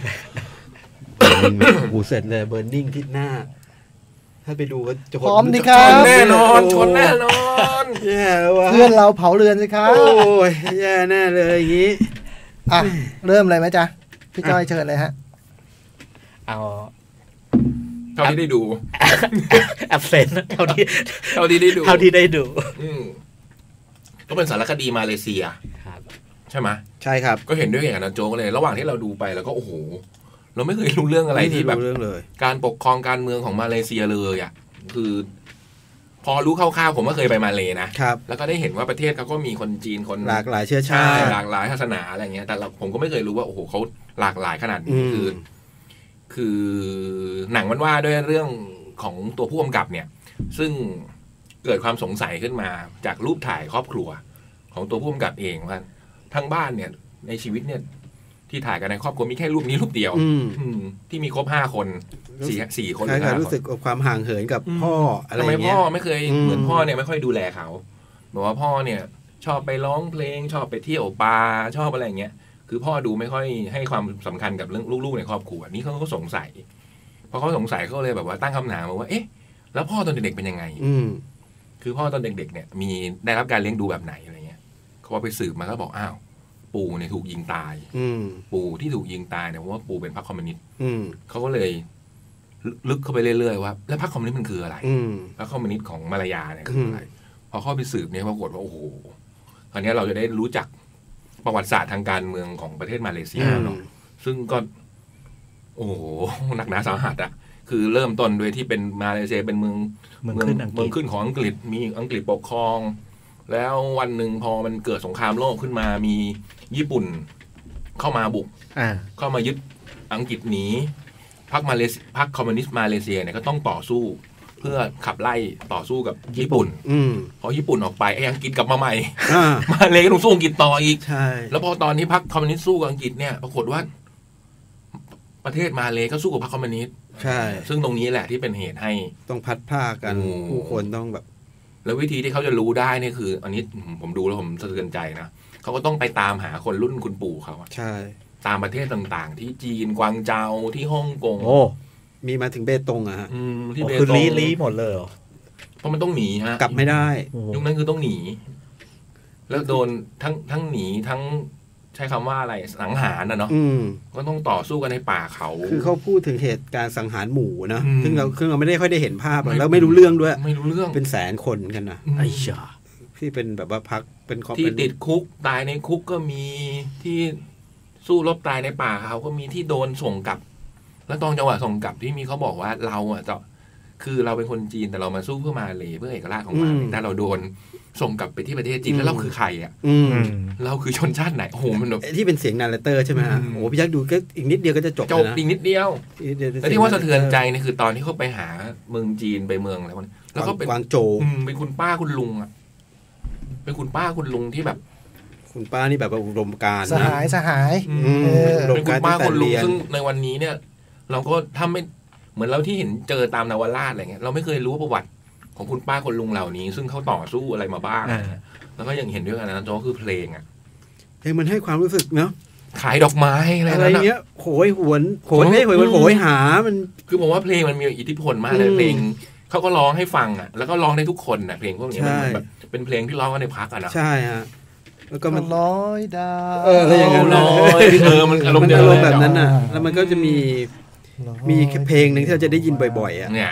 3 หูเสร็จเลยเบิร์นนิ่งที่หน้า ถ้าไปดูก็จะพร้อมดิคชรับนแน่นอนชนแน่นอนแย่ว่ะเพื่อนเราเผาเรือนสิครับโอ้ยแย่แน่เลยอย่างนี้อ่ะเริ่มเลยไหมจ๊ะพี่จ้อยเชิญเลยฮะเอาเท่าที่ได้ดูแอบเซนเท่าที่เท่าที่ได้ดูเท่าที่ได้ดูอืมก็เป็นสารคดีมาเลเซียครับใช่ไหมใช่ครับก็เห็นด้วยอย่างนั้นโจ๊กเลย ระหว่างที่เราดูไปแล้วก็โอ้โห เราไม่เคยรู้เรื่องอะไรที่แบบม่รู้เรื่องเลยการปกครองการเมืองของมาเลเซียเลยอ่ะคือ พอรู้คร่าวๆผมก็เคยไปมาเลนะครับ แล้วก็ได้เห็นว่าประเทศเขาก็มีคนจีนคนหลากหลายเชื้อชาใช่ติหลากหลายศาสนาอะไรเงี้ย แต่ผมก็ไม่เคยรู้ว่าโอ้โหเขาหลากหลายขนาดนี้คือหนังมันว่าด้วยเรื่องของตัวผู้กำกับเนี่ย ซึ่งเกิดความสงสัยขึ้นมาจากรูปถ่ายครอบครัว ของตัวผู้กำกับเองว่าทั้งบ้านเนี่ย ในชีวิตเนี่ย ที่ถ่ายกันในครอบครัวมีแค่รูปนี้รูปเดียว ที่มีครบ5 คนสี่คนใช่หรือครับ 5 รู้คนสึกความห่างเหินกับพ่ออะไรทำอไมย่างพ่เงี้อย ไม่เคยเหมือนพ่อเนี่ยไม่ค่อยดูแลเขาบอกว่าพ่อเนี่ย ชอบไปร้องเพลงชอบไปเที่ยวปาชอบอะไรอย่างเงี้ยคือพ่อดูไม่ค่อยให้ความสำคัญกับเรื่องลูกๆในครอบครัวนี่เขาก็สงสัยพอเขาสงสัยเขาเลยแบบว่าตั้งคำถามว่าเอ๊ะแล้วพ่อตอนเด็กๆเป็นยังไงคือพ่อตอนเด็กๆเนี่ยมีได้รับการเลี้ยงดูแบบไหนอะไรเงี้ยเขาไปสืบมาก็บอกอ้าวปู่เนี่ยถูกยิงตายปู่ที่ถูกยิงตายเนี่ยเพราะว่าปู่เป็นพรรคคอมมิวนิสต์เขาก็เลยลึกเข้าไปเรื่อยๆว่าแล้วพรรคคอมมิวนิสต์มันคืออะไรพรรคคอมมิวนิสต์ของมาลายาเนี่ยคืออะไรพอเข้าไปสืบเนี่ยปรากฏว่าโอ้โหคราวนี้เราจะได้รู้จักประวัติศาสตร์ทางการเมืองของประเทศมาเลเซียเนาะซึ่งก็โอ้โหหนักหนาสาหัสอ่ะคือเริ่มต้นโดยที่เป็นมาเลเซียเป็นเมืองขึ้นของอังกฤษมีอังกฤษปกครองแล้ววันหนึ่งพอมันเกิดสงครามโลกขึ้นมามีญี่ปุ่นเข้ามาบุกเข้ามายึดอังกฤษหนีพรรคคอมมิวนิสต์มาเลเซียเนี่ยก็ต้องต่อสู้เพื่อขับไล่ต่อสู้กับญี่ปุ่นพอญี่ปุ่นออกไปไอ้อังกฤษกลับมาใหม่มาเลก็ต้องสู้อังกฤษต่ออีกแล้วพอตอนนี้พรรคคอมมิวนิสต์สู้กับอังกฤษเนี่ยปรากฏว่าประเทศมาเลก็สู้กับพรรคคอมมิวนิสต์ใช่ซึ่งตรงนี้แหละที่เป็นเหตุให้ต้องพัดผ้ากันผู้คนต้องแบบแล้ววิธีที่เขาจะรู้ได้เนี่ยคืออันนี้ผมดูแล้วผมสะเทือนใจนะเขาก็ต้องไปตามหาคนรุ่นคุณปู่เขาใช่ตามประเทศต่างๆที่จีนกวางเจาที่ฮ่องกงมีมาถึงเบตงอะฮะที่เบตงลี้หมดเลยเพราะมันต้องหนีฮะกลับไม่ได้ยุคนั้นคือต้องหนีแล้วโดนทั้งหนีทั้งใช้คำว่าอะไรสังหารนะเนาะก็ต้องต่อสู้กันในป่าเขาคือเขาพูดถึงเหตุการณ์สังหารหมู่นะซึ่งเราไม่ได้ค่อยได้เห็นภาพแล้วไม่รู้เรื่องด้วยไม่รู้เรื่องเป็นแสนคนกันนะไอ้ชาที่เป็นแบบว่าพักเป็นที่ติดคุกตายในคุกก็มีที่สู้รบตายในป่าเขาก็มีที่โดนส่งกลับแล้วตอนจังหวะส่งกลับที่มีเขาบอกว่าเราอ่ะจะคือเราเป็นคนจีนแต่เรามาสู้เพื่อมาเลเพื่อเอกราชของมาเลแต่เราโดนส่งกลับไปที่ประเทศจีนแล้วเราคือใครอ่ะเราคือชนชาติไหนโอ้โหมันแบบที่เป็นเสียงนาร์เรเตอร์ใช่ไหมฮะโอ้พี่ยักษ์ดูก็อีกนิดเดียวก็จะจบอีกนิดเดียวแต่ที่ว่าสะเทือนใจนี่คือตอนที่เขาไปหาเมืองจีนไปเมืองอะไรพวกนี้แล้วก็เป็นกวางโจวเป็นคุณป้าคุณลุงอ่ะเป็นคุณป้าคุณลุงที่แบบคุณป้านี่แบบอุดมการณ์สหายเป็นคุณป้าคุณลุงซึ่งในวันนี้เนี่ยเราก็ทำไม่เหมือนเราที่เห็นเจอตามนวราชอะไรเงี้ยเราไม่เคยรู้ประวัติของคุณป้าคุณลุงเหล่านี้ซึ่งเขาต่อสู้อะไรมาบ้างแล้วก็ยังเห็นด้วยกันนะโจ้คือเพลงอ่ะเพลงมันให้ความรู้สึกเนาะขายดอกไม้อะไรเงี้ยโหยหวนโหยไม่โหยมันโหยหามันคือผมว่าเพลงมันมีอิทธิพลมากเลยเพลงเขาก็ร้องให้ฟังอ่ะแล้วก็ร้องได้ทุกคนอ่ะเพลงพวกนี้มันแบบเป็นเพลงที่ร้องกันในพักอ่ะนะใช่ฮะแล้วก็มันร้อยดาวอะไรอย่างเงี้ยมันอารมณ์แบบนั้นน่ะแล้วมันก็จะมีเพลงนึงที่เราจะได้ยินบ่อยๆอ่ะเนี่ย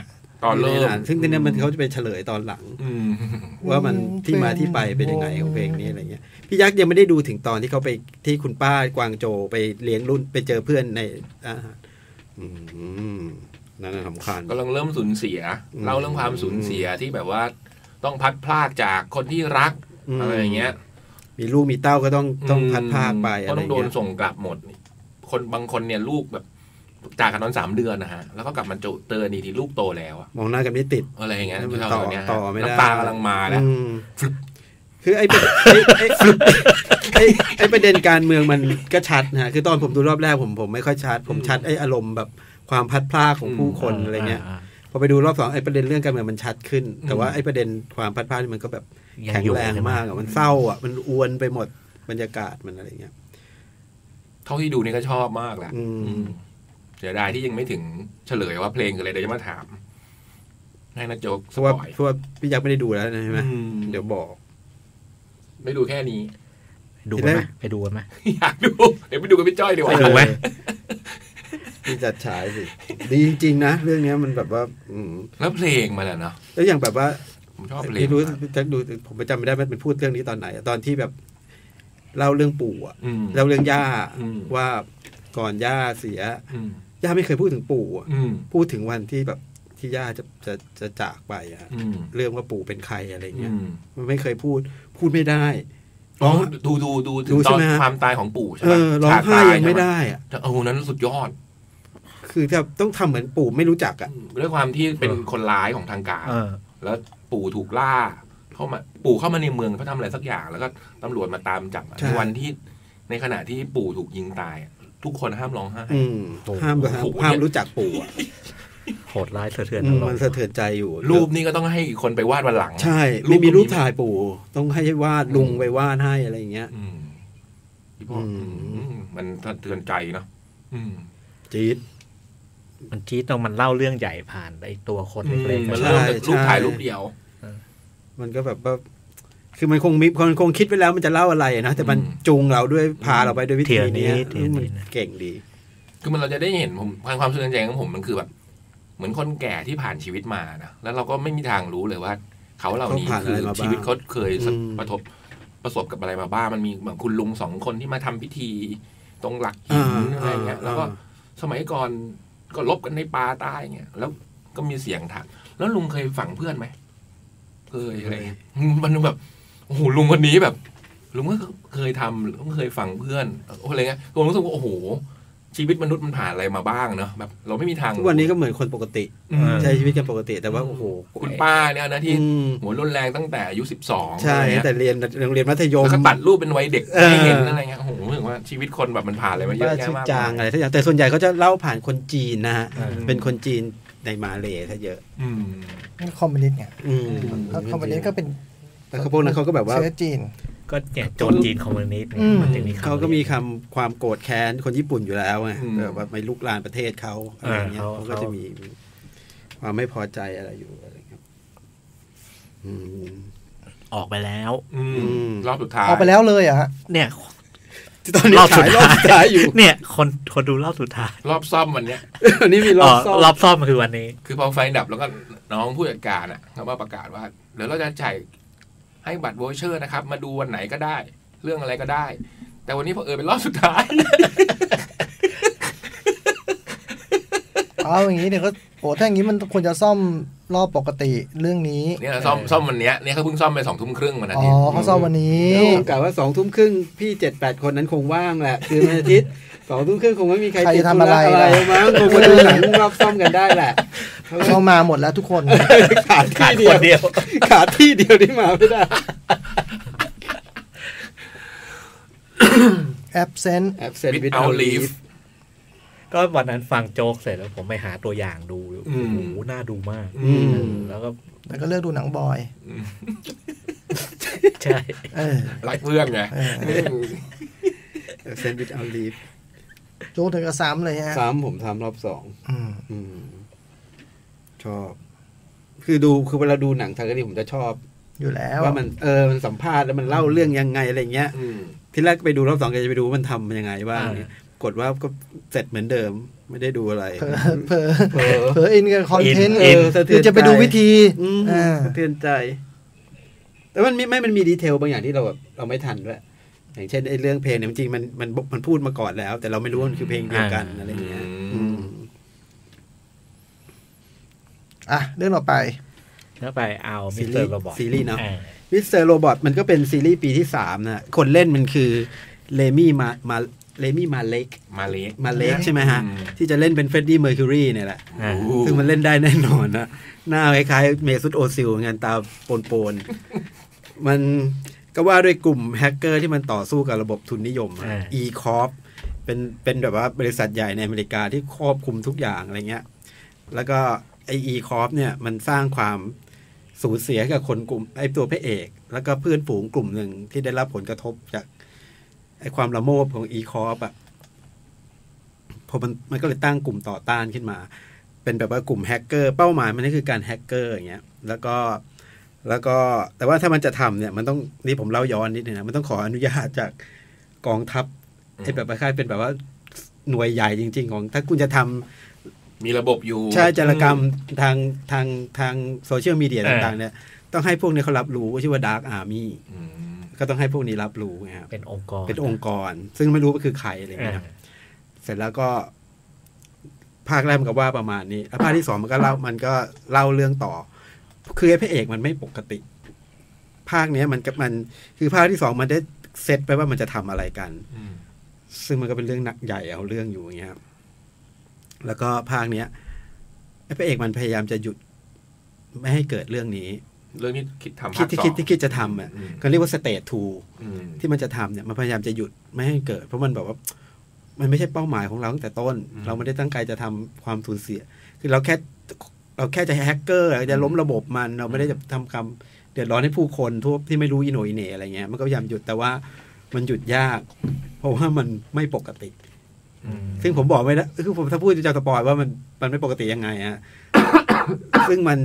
ตอนเริ่มซึ่งทีนี้มันเขาจะไปเฉลยตอนหลังว่ามันที่มาที่ไปเป็นยังไงของเพลงนี้อะไรเงี้ยพี่ยักษ์ยังไม่ได้ดูถึงตอนที่เขาไปที่คุณป้ากวางโจไปเลี้ยงรุ่นไปเจอเพื่อนในนั่นสำคัญกำลังเริ่มสูญเสียเล่าเรื่องความสูญเสียที่แบบว่าต้องพัดพรากจากคนที่รักอะไรอย่างเงี้ยมีลูกมีเต้าก็ต้องพัดพรากไปก็ต้องโดนส่งกลับหมดคนบางคนเนี่ยลูกแบบจากกันตอน3 เดือนนะฮะแล้วก็กลับมาเตือนดีทีลูกโตแล้วมองหน้ากันไม่ติดอะไรอย่างเงี้ยต่อไม่ได้น้ำตากำลังมาแล้วคือไอ้ประเด็นการเมืองมันก็ชัดนะคือตอนผมดูรอบแรกผมไม่ค่อยชัดผมชัดไอ้อารมณ์แบบความพัดพรากของผู้คนอะไรเงี้ยพอไปดูรอบ2ไอ้ประเด็นเรื่องการเมืองมันชัดขึ้นแต่ว่าไอ้ประเด็นความพัดพรากมันก็แบบแข็งแรงมากมันเศร้าอ่ะมันอวนไปหมดบรรยากาศมันอะไรเงี้ยเท่าที่ดูนี่ก็ชอบมากแหละเสียดายที่ยังไม่ถึงเฉลยว่าเพลงคืออะไรเดี๋ยวจะมาถามให้นักโจ๊กเพราะว่าพี่ยักษ์ไม่ได้ดูแล้วนะใช่ไหมเดี๋ยวบอกไม่ดูแค่นี้ดูไหมไปดูไหมอยากดูเดี๋ยวไปดูกับพี่จ้อยดีกว่าไปดูไหมพี่จัดฉายสิดีจริงๆนะเรื่องนี้มันแบบว่าแล้วเพลงมาแล้วเนาะแล้วอย่างแบบว่าผมชอบเพลงไม่รู้จะดูผมจำไม่ได้มันเป็นพูดเรื่องนี้ตอนไหนตอนที่แบบเล่าเรื่องปู่อ่ะเล่าเรื่องย่าว่าก่อนย่าเสียย่าไม่เคยพูดถึงปู่พูดถึงวันที่แบบที่ย่าจะจากไปอ่ะเรื่องว่าปู่เป็นใครอะไรเงี้ยมันไม่เคยพูดไม่ได้ร้องดูถึงตอนความตายของปู่ใช่ไหมร้องไห้ยังไม่ได้อ่ะนั้นสุดยอดคือจะต้องทำเหมือนปู่ไม่รู้จักอ่ะด้วยความที่เป็นคนร้ายของทางการแล้วปู่ถูกล่าปู่เข้ามาในเมืองเพื่อทำอะไรสักอย่างแล้วก็ตำรวจมาตามจับในวันที่ในขณะที่ปู่ถูกยิงตายทุกคนห้ามร้องไห้ห้ามรู้จักปู่อ่ะโหดร้ายสะเทือนมันสะเทือนใจอยู่รูปนี้ก็ต้องให้คนไปวาดวันหลังใช่ไม่มีรูปถ่ายปู่ต้องให้วาดลุงไปวาดให้อะไรอย่างเงี้ยมันสะเทือนใจเนาะจี๊ดมันจี๊ดตรงมันเล่าเรื่องใหญ่ผ่านไอ้ตัวคนเล็กๆมันเริ่มจากรูปถ่ายรูปเดียวมันก็แบบว่าคือมันคงคิดไว้แล้วมันจะเล่าอะไรนะแต่มันจูงเราด้วยพาเราไปด้วยวิธีนี้มันเก่งดีคือมันเราจะได้เห็นผมความสะเทือนใจของผมมันคือแบบเหมือนคนแก่ที่ผ่านชีวิตมานะแล้วเราก็ไม่มีทางรู้เลยว่าเขาเหล่านี้คือชีวิตเขาเคยประสบกับอะไรมาบ้างมันมีเหมือนคุณลุง2 คนที่มาทำพิธีตรงหลักหินอะไรเงี้ยแล้วก็สมัยก่อนก็ลบกันในป่าตายเงี้ยแล้วก็มีเสียงถามแล้วลุงเคยฝังเพื่อนไหมเคยอะไรมันแบบโอ้โหลุงคนนี้แบบลุงก็เคยทำลุงเคยฝังเพื่อนอะไรเงี้ยผมรู้สึกว่าโอ้โหชีวิตมนุษย์มันผ่านอะไรมาบ้างเนาะแบบเราไม่มีทางทุกวันนี้ก็เหมือนคนปกติใช้ชีวิตกันปกติแต่ว่าโอ้โหคุณป้าเนี่ยนะที่หัวรุนแรงตั้งแต่อายุ12 ใช่แต่เรียนโรงเรียนมัธยมแล้วก็ตัดรูปเป็นวัยเด็กให้เห็นอะไรเงี้ยโอ้โหรู้สึกว่าชีวิตคนแบบมันผ่านอะไรมาเยอะแยะมากจางอะไรทุกอย่างแต่ส่วนใหญ่เขาจะเล่าผ่านคนจีนนะฮะเป็นคนจีนในมาเลย์ซะเยอะคอมมิวนิสต์ไงคอมมิวนิสต์ก็เป็นแต่พวกนั้นเขาก็แบบว่าเชื้อจีนก็เนี่ยโจรจีนคอมมิวนิสต์เขาก็มีความโกรธแค้นคนญี่ปุ่นอยู่แล้วไงแบบว่าไม่ลุกลานประเทศเขาอะไรเงี้ยเขาก็จะมีความไม่พอใจอะไรอยู่อะไรครับออกไปแล้วรอบสุดท้ายออกไปแล้วเลยอ่ะเนี่ยตอนนี้รอบสุดท้ายอยู่เนี่ยคนดูรอบสุดท้ายรอบซ่อมวันเนี้ยวันนี้มีรอบซ่อมคือวันนี้คือพอไฟดับแล้วก็น้องผู้จัดการอ่ะเขามาประกาศว่าเดี๋ยวเราจะจ่ายให้บัตรโวเชอร์นะครับมาดูวันไหนก็ได้เรื่องอะไรก็ได้แต่วันนี้พอเป็นรอบสุดท้ายเอาอย่างนี้เนี่ยก็โอ้ถ้าอย่างนี้มันควรจะซ่อมรอบปกติเรื่องนี้เนี่ยซ่อมวันนี้เนี่ยเขาเพิ่งซ่อมไป20:30วันอาทิตย์เขาซ่อมวันนี้กะว่า20:30พี่ 7-8 คนนั้นคงว่างแหละคือวันอาทิตย์20:30คงไม่มีใครจะทำอะไรมั้งคงมาดูหนังรอบซ่อมกันได้แหละเขามาหมดแล้วทุกคนขาดที่เดียวที่มาไม่ได้ absent without leave ก็วันนั้นฟังโจ๊กเสร็จแล้วผมไปหาตัวอย่างดูโอ้โหน่าดูมากแล้วก็เลือกดูหนังบอยใช่รักเพื่อนไง absent without leave โจ๊กถึงกับ3เลยฮะ 3ผมทำรอบ2ชอบคือเวลาดูหนังทางนี้ผมจะชอบอยู่แล้วว่ามันมันสัมภาษณ์แล้วมันเล่าเรื่องยังไงอะไรเงี้ยที่แรกไปดูรอบ2ก็จะไปดูว่ามันทำยังไงบ้างกดว่าก็เสร็จเหมือนเดิมไม่ได้ดูอะไรเผลออินกับคอนเทนต์คือจะไปดูวิธีสะเทือนใจแต่มันมีดีเทลบางอย่างที่เราไม่ทันด้วยอย่างเช่นไอ้เรื่องเพลงเนี่ยจริงมันพูดมาก่อนแล้วแต่เราไม่รู้ว่ามันคือเพลงเดียวกันอะไรอย่างเงี้ยเรื่องต่อไปเอามิสเตอร์โรบอทซีรีส์เนาะมิสเตอร์โรบอทมันก็เป็นซีรีส์ปีที่3นะคนเล่นมันคือเลมี่มาเล็กใช่ไหมฮะที่จะเล่นเป็นเฟรดดี้เมอร์คิวรีเนี่ยแหละซึ่งมันเล่นได้แน่นอนนะหน้าคล้ายๆเมซุตโอซิลงานตาโปนมันก็ว่าด้วยกลุ่มแฮกเกอร์ที่มันต่อสู้กับระบบทุนนิยมE-Corp เป็นแบบว่าบริษัทใหญ่ในอเมริกาที่ครอบคลุมทุกอย่างอะไรเงี้ยแล้วก็ไอ้ E-Corp เนี่ยมันสร้างความสูญเสียกับคนกลุ่มไอ้ตัวพระเอกแล้วก็เพื่อนฝูงกลุ่มหนึ่งที่ได้รับผลกระทบจากไอ้ความละโมบของ E-Corp อ่ะพอมันก็เลยตั้งกลุ่มต่อต้านขึ้นมาเป็นแบบว่ากลุ่มแฮกเกอร์เป้าหมายมันก็คือการแฮกเกอร์อย่างเงี้ยแล้วก็แต่ว่าถ้ามันจะทำเนี่ยมันต้องนี่ผมเล่าย้อนนิดนึงนะมันต้องขออนุญาตจากกองทัพไอ้แบบคล้ายๆเป็นแบบว่าหน่วยใหญ่จริงๆของถ้าคุณจะทำมีระบบอยู่ใช่จารกรรมทางโซเชียลมีเดียต่างๆเนี่ยต้องให้พวกนี้เขารับรู้ว่าชื่อว่า Dark Army ก็ต้องให้พวกนี้รับรู้นะครับเป็นองค์กรซึ่งไม่รู้ว่าคือใครอะไรอย่างเงี้ยเสร็จแล้วก็ภาคแรกมันก็ว่าประมาณนี้แล้วภาคที่2มันก็เล่าเรื่องต่อคือไอ้พระเอกมันไม่ปกติภาคนี้มันคือภาคที่2มันได้เซตไปว่ามันจะทำอะไรกันซึ่งมันก็เป็นเรื่องหนักใหญ่เอาเรื่องอยู่อย่างเงี้ยแล้วก็ภาคเนี้ยไอ้พระเอกมันพยายามจะหยุดไม่ให้เกิดเรื่องนี้เรื่องนี้คิดจะทำอ่ะก็เรียกว่าสเตจ2ที่มันจะทำเนี่ยมันพยายามจะหยุดไม่ให้เกิดเพราะมันแบบว่ามันไม่ใช่เป้าหมายของเราตั้งแต่ต้นเราไม่ได้ตั้งใจจะทำความสูญเสียคือเราแค่จะแฮกเกอร์จะล้มระบบมันเราไม่ได้จะทำความเดือดร้อนให้ผู้คนทั่วที่ไม่รู้อีโหน่อีเหน่อะไรเงี้ยมันก็พยายามหยุดแต่ว่ามันหยุดยากเพราะว่ามันไม่ปกติซึ่งผมบอกไม่ได้คือผมถ้าพูดจะสปอยว่ามันไม่ปกติยังไงฮะ ซึ่งมัน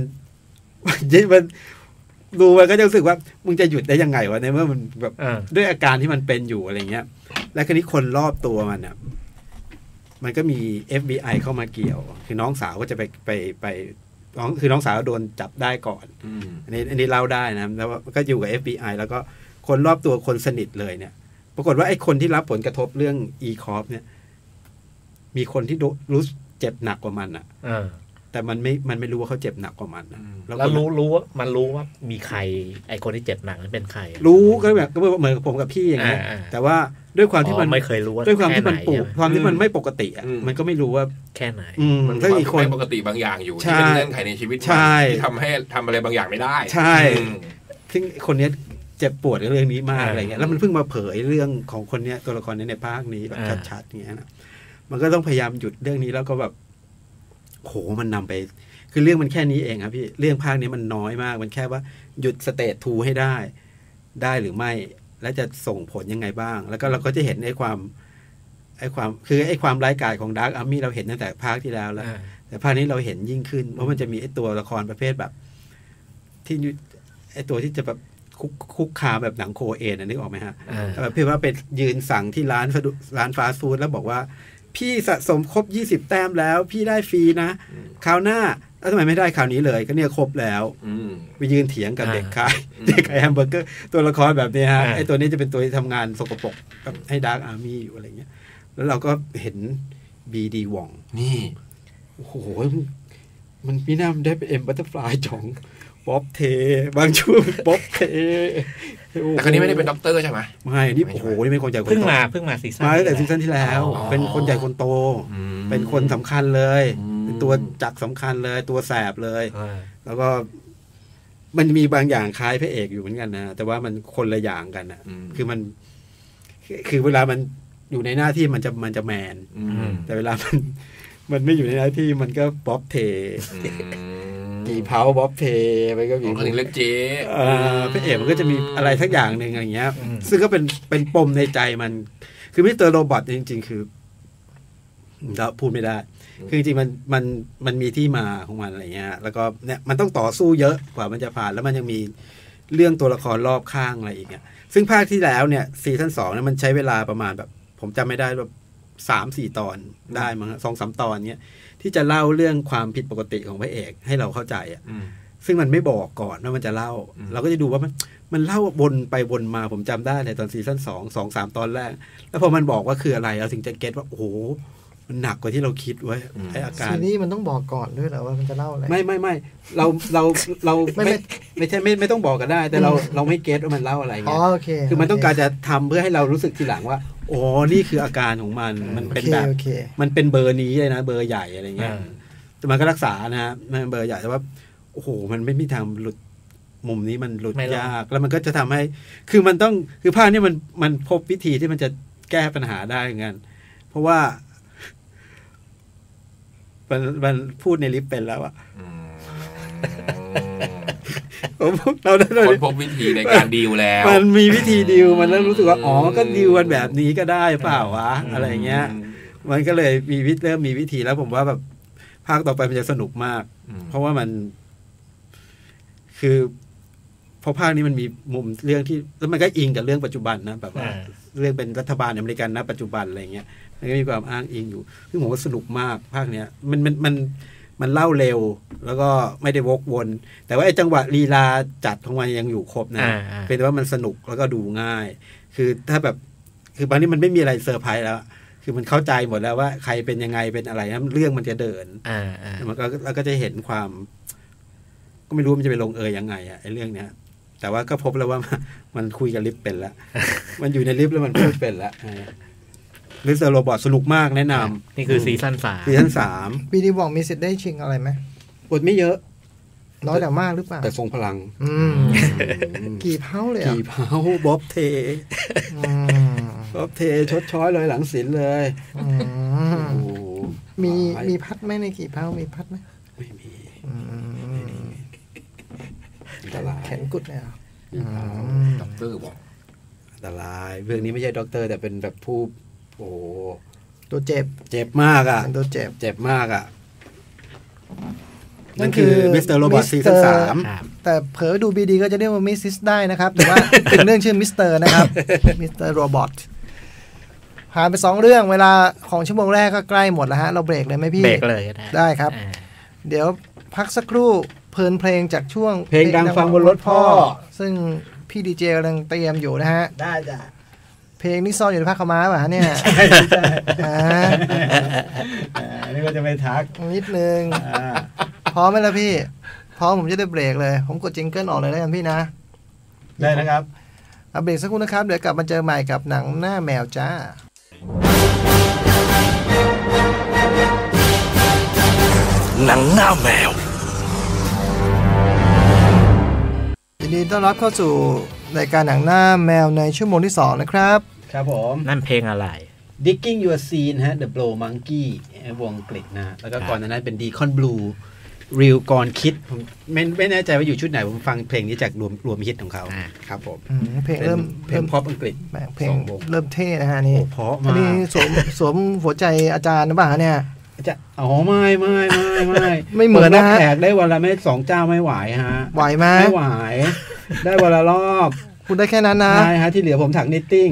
ดูมันก็จะรู้สึกว่ามึงจะหยุดได้ยังไงวะในเมื่อมันแบบด้วยอาการที่มันเป็นอยู่อะไรเงี้ยและคราวนี้คนรอบตัวมันอ่ะมันก็มี FBI เข้ามาเกี่ยวคือน้องสาวก็จะไปคือน้องสาวโดนจับได้ก่อนอันนี้เล่าได้นะแล้วก็อยู่กับ FBI แล้วก็คนรอบตัวคนสนิทเลยเนี่ยปรากฏว่าไอ้คนที่รับผลกระทบเรื่อง E-Corp เนี่ยมีคนที่รู้เจ็บหนักกว่ามันอ่ะแต่มันไม่รู้ว่าเขาเจ็บหนักกว่ามันแล้วรู้ว่ามันรู้ว่ามีใครไอ้คนที่เจ็บหนักนั้นเป็นใครรู้ก็แบบก็เหมือนกับผมกับพี่อย่างเงี้ยแต่ว่าด้วยความที่มันไม่เคยรู้ด้วยความที่มันปลูกความที่มันไม่ปกติอ่ะมันก็ไม่รู้ว่าแค่ไหนมันก็อีกคนปกติบางอย่างอยู่ที่เป็นเงื่อนไขในชีวิตที่ทำให้ทำอะไรบางอย่างไม่ได้ใช่ซึ่งคนนี้เจ็บปวดกับเรื่องนี้มากอะไรเงี้ยแล้วมันเพิ่งมาเผยเรื่องของคนนี้ตัวละครนี้ในภาคนี้แบบชัดๆเงี้ยนะมันก็ต้องพยายามหยุดเรื่องนี้แล้วก็แบบโหมันนำไปคือเรื่องมันแค่นี้เองครับพี่เรื่องภาคนี้มันน้อยมากมันแค่ว่าหยุดสเตจ2ให้ได้หรือไม่และจะส่งผลยังไงบ้างแล้วก็เราก็จะเห็นไอ้ความคือไอ้ความร้ายกาจของดาร์กอาร์มี่เราเห็นตั้งแต่ภาคที่แล้วแต่ภาคนี้เราเห็นยิ่งขึ้นเพราะมันจะมีไอ้ตัวละครประเภทแบบที่ไอ้ตัวที่จะแบบคุกคามแบบหนังโคเอนนึกออกไหมฮะแบบพี่ว่าไปยืนสั่งที่ร้านฟาสต์ฟู้ดแล้วบอกว่าพี่สะสมครบ20แต้มแล้วพี่ได้ฟรีนะคราวหน้าแล้วทำไมไม่ได้คราวนี้เลยก็เนี่ยครบแล้วไปยืนเถียงกับเด็กขายแฮมเบอร์เกอร์ตัวละครแบบนี้ฮะไอ้ตัวนี้จะเป็นตัวที่ทำงานสกปรกกับให้ดาร์กอาร์มี่อยู่อะไรเงี้ยแล้วเราก็เห็นบีดีวองนี่โอ้โหมันมีน้ำได้เป็นเอ็มบัตเตอร์ฟลายจ่องป๊อปเทบางช่วงป๊อปเทแต่คนนี้ไม่ได้เป็นด็อกเตอร์ใช่ไหมไม่นี่โอ้โหนี่เป็นคนใหญ่คนโตเพิ่งมาซีซั่นมาตั้งแต่ซีซั่นที่แล้วเป็นคนใหญ่คนโตเป็นคนสำคัญเลยเป็นตัวจักรสำคัญเลยตัวแสบเลยแล้วก็มันมีบางอย่างคล้ายพระเอกอยู่เหมือนกันนะแต่ว่ามันคนละอย่างกันนะคือเวลามันอยู่ในหน้าที่มันจะแมนแต่เวลามันไม่อยู่ในหน้าที่มันก็ป๊อปเทกี่เผาบ๊อบเพย์ไปก็มีคนถึงเล็กเจ๊พระเอกมันก็จะมีอะไรทักอย่างหนึ่งอะไรเงี้ยซึ่งก็เป็นปมในใจมันคือมิสเตอร์โรบอทจริงๆคือเราพูดไม่ได้คือจริงๆมันมีที่มาของมันอะไรเงี้ยแล้วก็เนี่ยมันต้องต่อสู้เยอะกว่ามันจะผ่านแล้วมันยังมีเรื่องตัวละครรอบข้างอะไรอีกเนี่ยซึ่งภาคที่แล้วเนี่ยซีซั่น2เนี่ยมันใช้เวลาประมาณแบบผมจำไม่ได้ว่า 3-4 ตอนได้มั้ง 2-3 ตอนเนี้ยที่จะเล่าเรื่องความผิดปกติของพระเอกให้เราเข้าใจอ่ะซึ่งมันไม่บอกก่อนว่ามันจะเล่าเราก็จะดูว่ามันเล่าวนไปวนมาผมจำได้เลยตอนซีซั่น2-3 ตอนแรกแล้วพอมันบอกว่าคืออะไรเราถึงจะเก็ตว่าโอ้โหมันหนักกว่าที่เราคิดไว้ไอ้อาการซีรีส์มันต้องบอกก่อนด้วยเหรอว่ามันจะเล่าอะไรไม่เราไม่ใช่ไม่ต้องบอกกันได้แต่เราไม่เก็ตว่ามันเล่าอะไรเงี้ยคือมันต้องการจะทำเพื่อให้เรารู้สึกทีหลังว่าโอ้นี่คืออาการของมันเป็นแบบมันเป็นเบอร์นี้เลยนะเบอร์ใหญ่อะไรเงี้ยแต่มันก็รักษานะมันเบอร์ใหญ่แต่ว่าโอ้โหมันไม่มีทางหลุดมุมนี้มันหลุดยากแล้วมันก็จะทำให้คือมันต้องคือภาคนี้มันพบวิธีที่มันจะแก้ปัญหาได้เหมือนกันเพราะว่ามันพูดในลิฟต์เป็นแล้วอะเราได้พบวิธีในการดีลแล้วมันมีวิธีดีลมันแล้วรู้สึกว่าอ๋อก็ดีลกันแบบนี้ก็ได้เปล่าวะอะไรเงี้ยมันก็เลยเริ่มมีวิธีแล้วผมว่าแบบภาคต่อไปมันจะสนุกมากเพราะว่ามันคือเพราะภาคนี้มันมีมุมเรื่องที่แล้วมันก็อิงกับเรื่องปัจจุบันนะแบบว่าเรื่องเป็นรัฐบาลอเมริกันณปัจจุบันอะไรเงี้ยมันก็มีความอ้างอิงอยู่ซึ่งผมว่าสนุกมากภาคเนี้ยมันเล่าเร็วแล้วก็ไม่ได้วกวนแต่ว่าไอ้จังหวะลีลาจัดของมันยังอยู่ครบนะเป็นแต่ว่ามันสนุกแล้วก็ดูง่ายคือถ้าแบบคือบางทีมันไม่มีอะไรเซอร์ไพรส์แล้วคือมันเข้าใจหมดแล้วว่าใครเป็นยังไงเป็นอะไรนะเรื่องมันจะเดินมันก็แล้วก็จะเห็นความก็ไม่รู้มันจะไปลงเอยยังไงอะไอ้เรื่องเนี้ยแต่ว่าก็พบแล้วว่ามันคุยกับลิฟต์เป็นแล้วมันอยู่ในลิฟต์แล้วมันพูดเป็นแล้วมิสเตอร์โรบอทสนุกมากแนะนำนี่คือซีซั่น 3ปีนี้บอกมีสิทธิ์ได้ชิงอะไรไหมบทไม่เยอะน้อยแต่มากหรือเปล่าแต่ทรงพลังกี่เพ้าเลยกี่เพ้าบ๊อบเทบ๊อบเทชดช้อยเลยหลังศิลป์เลยมีพัดไหมในกี่เพ้ามีพัดไหมไม่มีแขนกุดเนี่ยด็อกเตอร์บอกอันตรายเรื่องนี้ไม่ใช่ด็อกเตอร์แต่เป็นแบบผู้โอ้ตัวเจ็บมากอ่ะตัวเจ็บมากอ่ะนั่นคือมิสเตอร์โรบอทซีซั่น3 แต่เผลอดูบีดีก็จะเรียกว่ามิสซิสได้นะครับแต่ว่าเป็นเรื่องชื่อมิสเตอร์นะครับมิสเตอร์โรบอทผ่านไป2เรื่องเวลาของชั่วโมงแรกก็ใกล้หมดแล้วฮะเราเบรกเลยไหมพี่เบรกเลยได้ครับเดี๋ยวพักสักครู่เพลินเพลงจากช่วงเพลงดังฟังบนรถพ่อซึ่งพี่ดีเจกำลังเตรียมอยู่นะฮะได้จ้ะเพลงนี้ซ่อนอยู่ในผ้าขาวม้าป่ะเนี่ยใช่นี่ก็จะไปทักนิดนึงพร้อมไหมล่ะพี่พร้อมผมจะได้เบรกเลยผมกดจิงเกิลออกเลยแล้วกันพี่นะได้นะครับเบรกสักครู่นะครับเดี๋ยวกลับมาเจอใหม่กับหนังหน้าแมวจ้าหนังหน้าแมวยินดีต้อนรับเข้าสู่รายการหนังหน้าแมวในชั่วโมงที่2นะครับครับผมนั่นเพลงอะไร Digging Your Scene ฮะ The Blow Monkey วงอังกฤษนะแล้วก็ก่อนนั้นเป็น Deacon Blue Real Gone Kid ผมไม่แน่ใจว่าอยู่ชุดไหนผมฟังเพลงนี้จากรวมฮิตของเขาครับผมเพลงเริ่มพอปอังกฤษเพลงเริ่มเท่นะฮะนี่เพราะมากนี่สวมหัวใจอาจารย์นะป่ะเนี่ยจะอ๋อไม่ไม่เหมือนนะแขกได้วันละไม่2เจ้าไม่ไหวฮะไหวไหมไม่ไหวได้วันละรอบคุณได้แค่นั้นนะใช่ฮะที่เหลือผมถักนิตติ้ง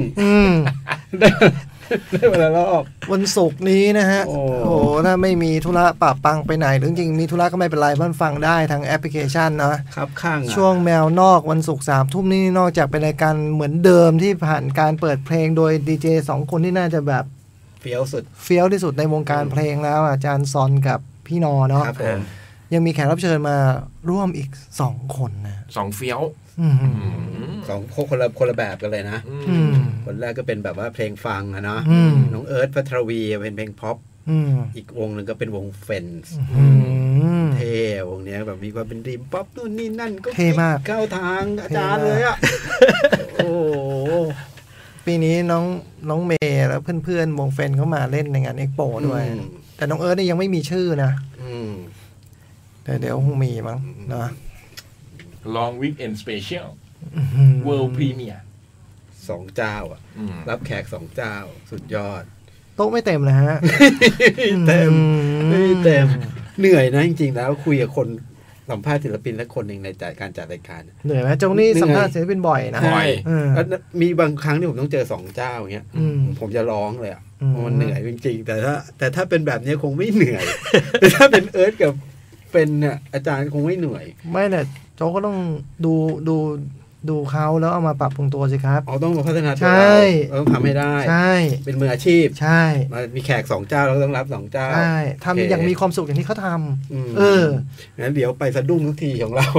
ได้วันละรอบวันศุกร์นี้นะฮะโอ้โหถ้าไม่มีธุระปะปังไปไหนหรือจริงมีธุระก็ไม่เป็นไรเพื่อนฟังได้ทางแอปพลิเคชันนะครับข้างช่วงแมวนอกวันศุกร์3 ทุ่มนี่นอกจากเป็นรายการเหมือนเดิมที่ผ่านการเปิดเพลงโดยดีเจ2 คนที่น่าจะแบบเฟี้ยวที่สุดในวงการเพลงแล้วอาจารย์ซอนกับพี่นอเนาะยังมีแขกรับเชิญมาร่วมอีก2 คนนะ 2เฟี้ยว 2คนละแบบกันเลยนะคนแรกก็เป็นแบบว่าเพลงฟังอะเนาะน้องเอิร์ธพัทรวีเป็นเพลงพ็อปอีกวงหนึ่งก็เป็นวงเฟนส์เท่วงนี้แบบมีความเป็นดรีมป๊อปนู่นนี่นั่นก็เท่มากเข้าทางอาจารย์เลยอ่ะโอ้ปีนี้น้องเมย์แล้วเพื่อนๆวงเฟนเขามาเล่นในงานเอ็กโปด้วยแต่น้องเอิร์ธนี่ยังไม่มีชื่อนะแต่เดี๋ยวคงมีมั้งนะ Long Weekend Special World Premiere 2 เจ้าอ่ะรับแขก2 เจ้าสุดยอดโต๊ะไม่เต็มนะฮะเต็มเหนื่อยนะจริงๆแล้วคุยกับคนสัมภาษณ์ศิลปินและคนหนึ่งในการจัดรายการเหนื่อยไหมโจ๊กนี่สัมภาษณ์ศิลปินบ่อยนะบ่อยแล้วมีบางครั้งที่ผมต้องเจอ2เจ้าอย่างเงี้ยผมจะร้องเลยอ่ะมันเหนื่อยจริงๆแต่ถ้าเป็นแบบนี้คงไม่เหนื่อย แต่ถ้าเป็นเอิร์ธกับเป็นเนี่ยอาจารย์คงไม่เหนื่อยไม่เนี่ยโจ๊กก็ต้องดูเขาแล้วเอามาปรับปรุงตัวสิครับต้องมาพัฒนาตัวเราต้องทำให้ได้ใช่เป็นมืออาชีพใช่มีแขก2เจ้าเราต้องรับ2เจ้าใช่ทำอย่างมีความสุขอย่างที่เขาทำงั้นเดี๋ยวไปสะดุ้งทุกทีของเรา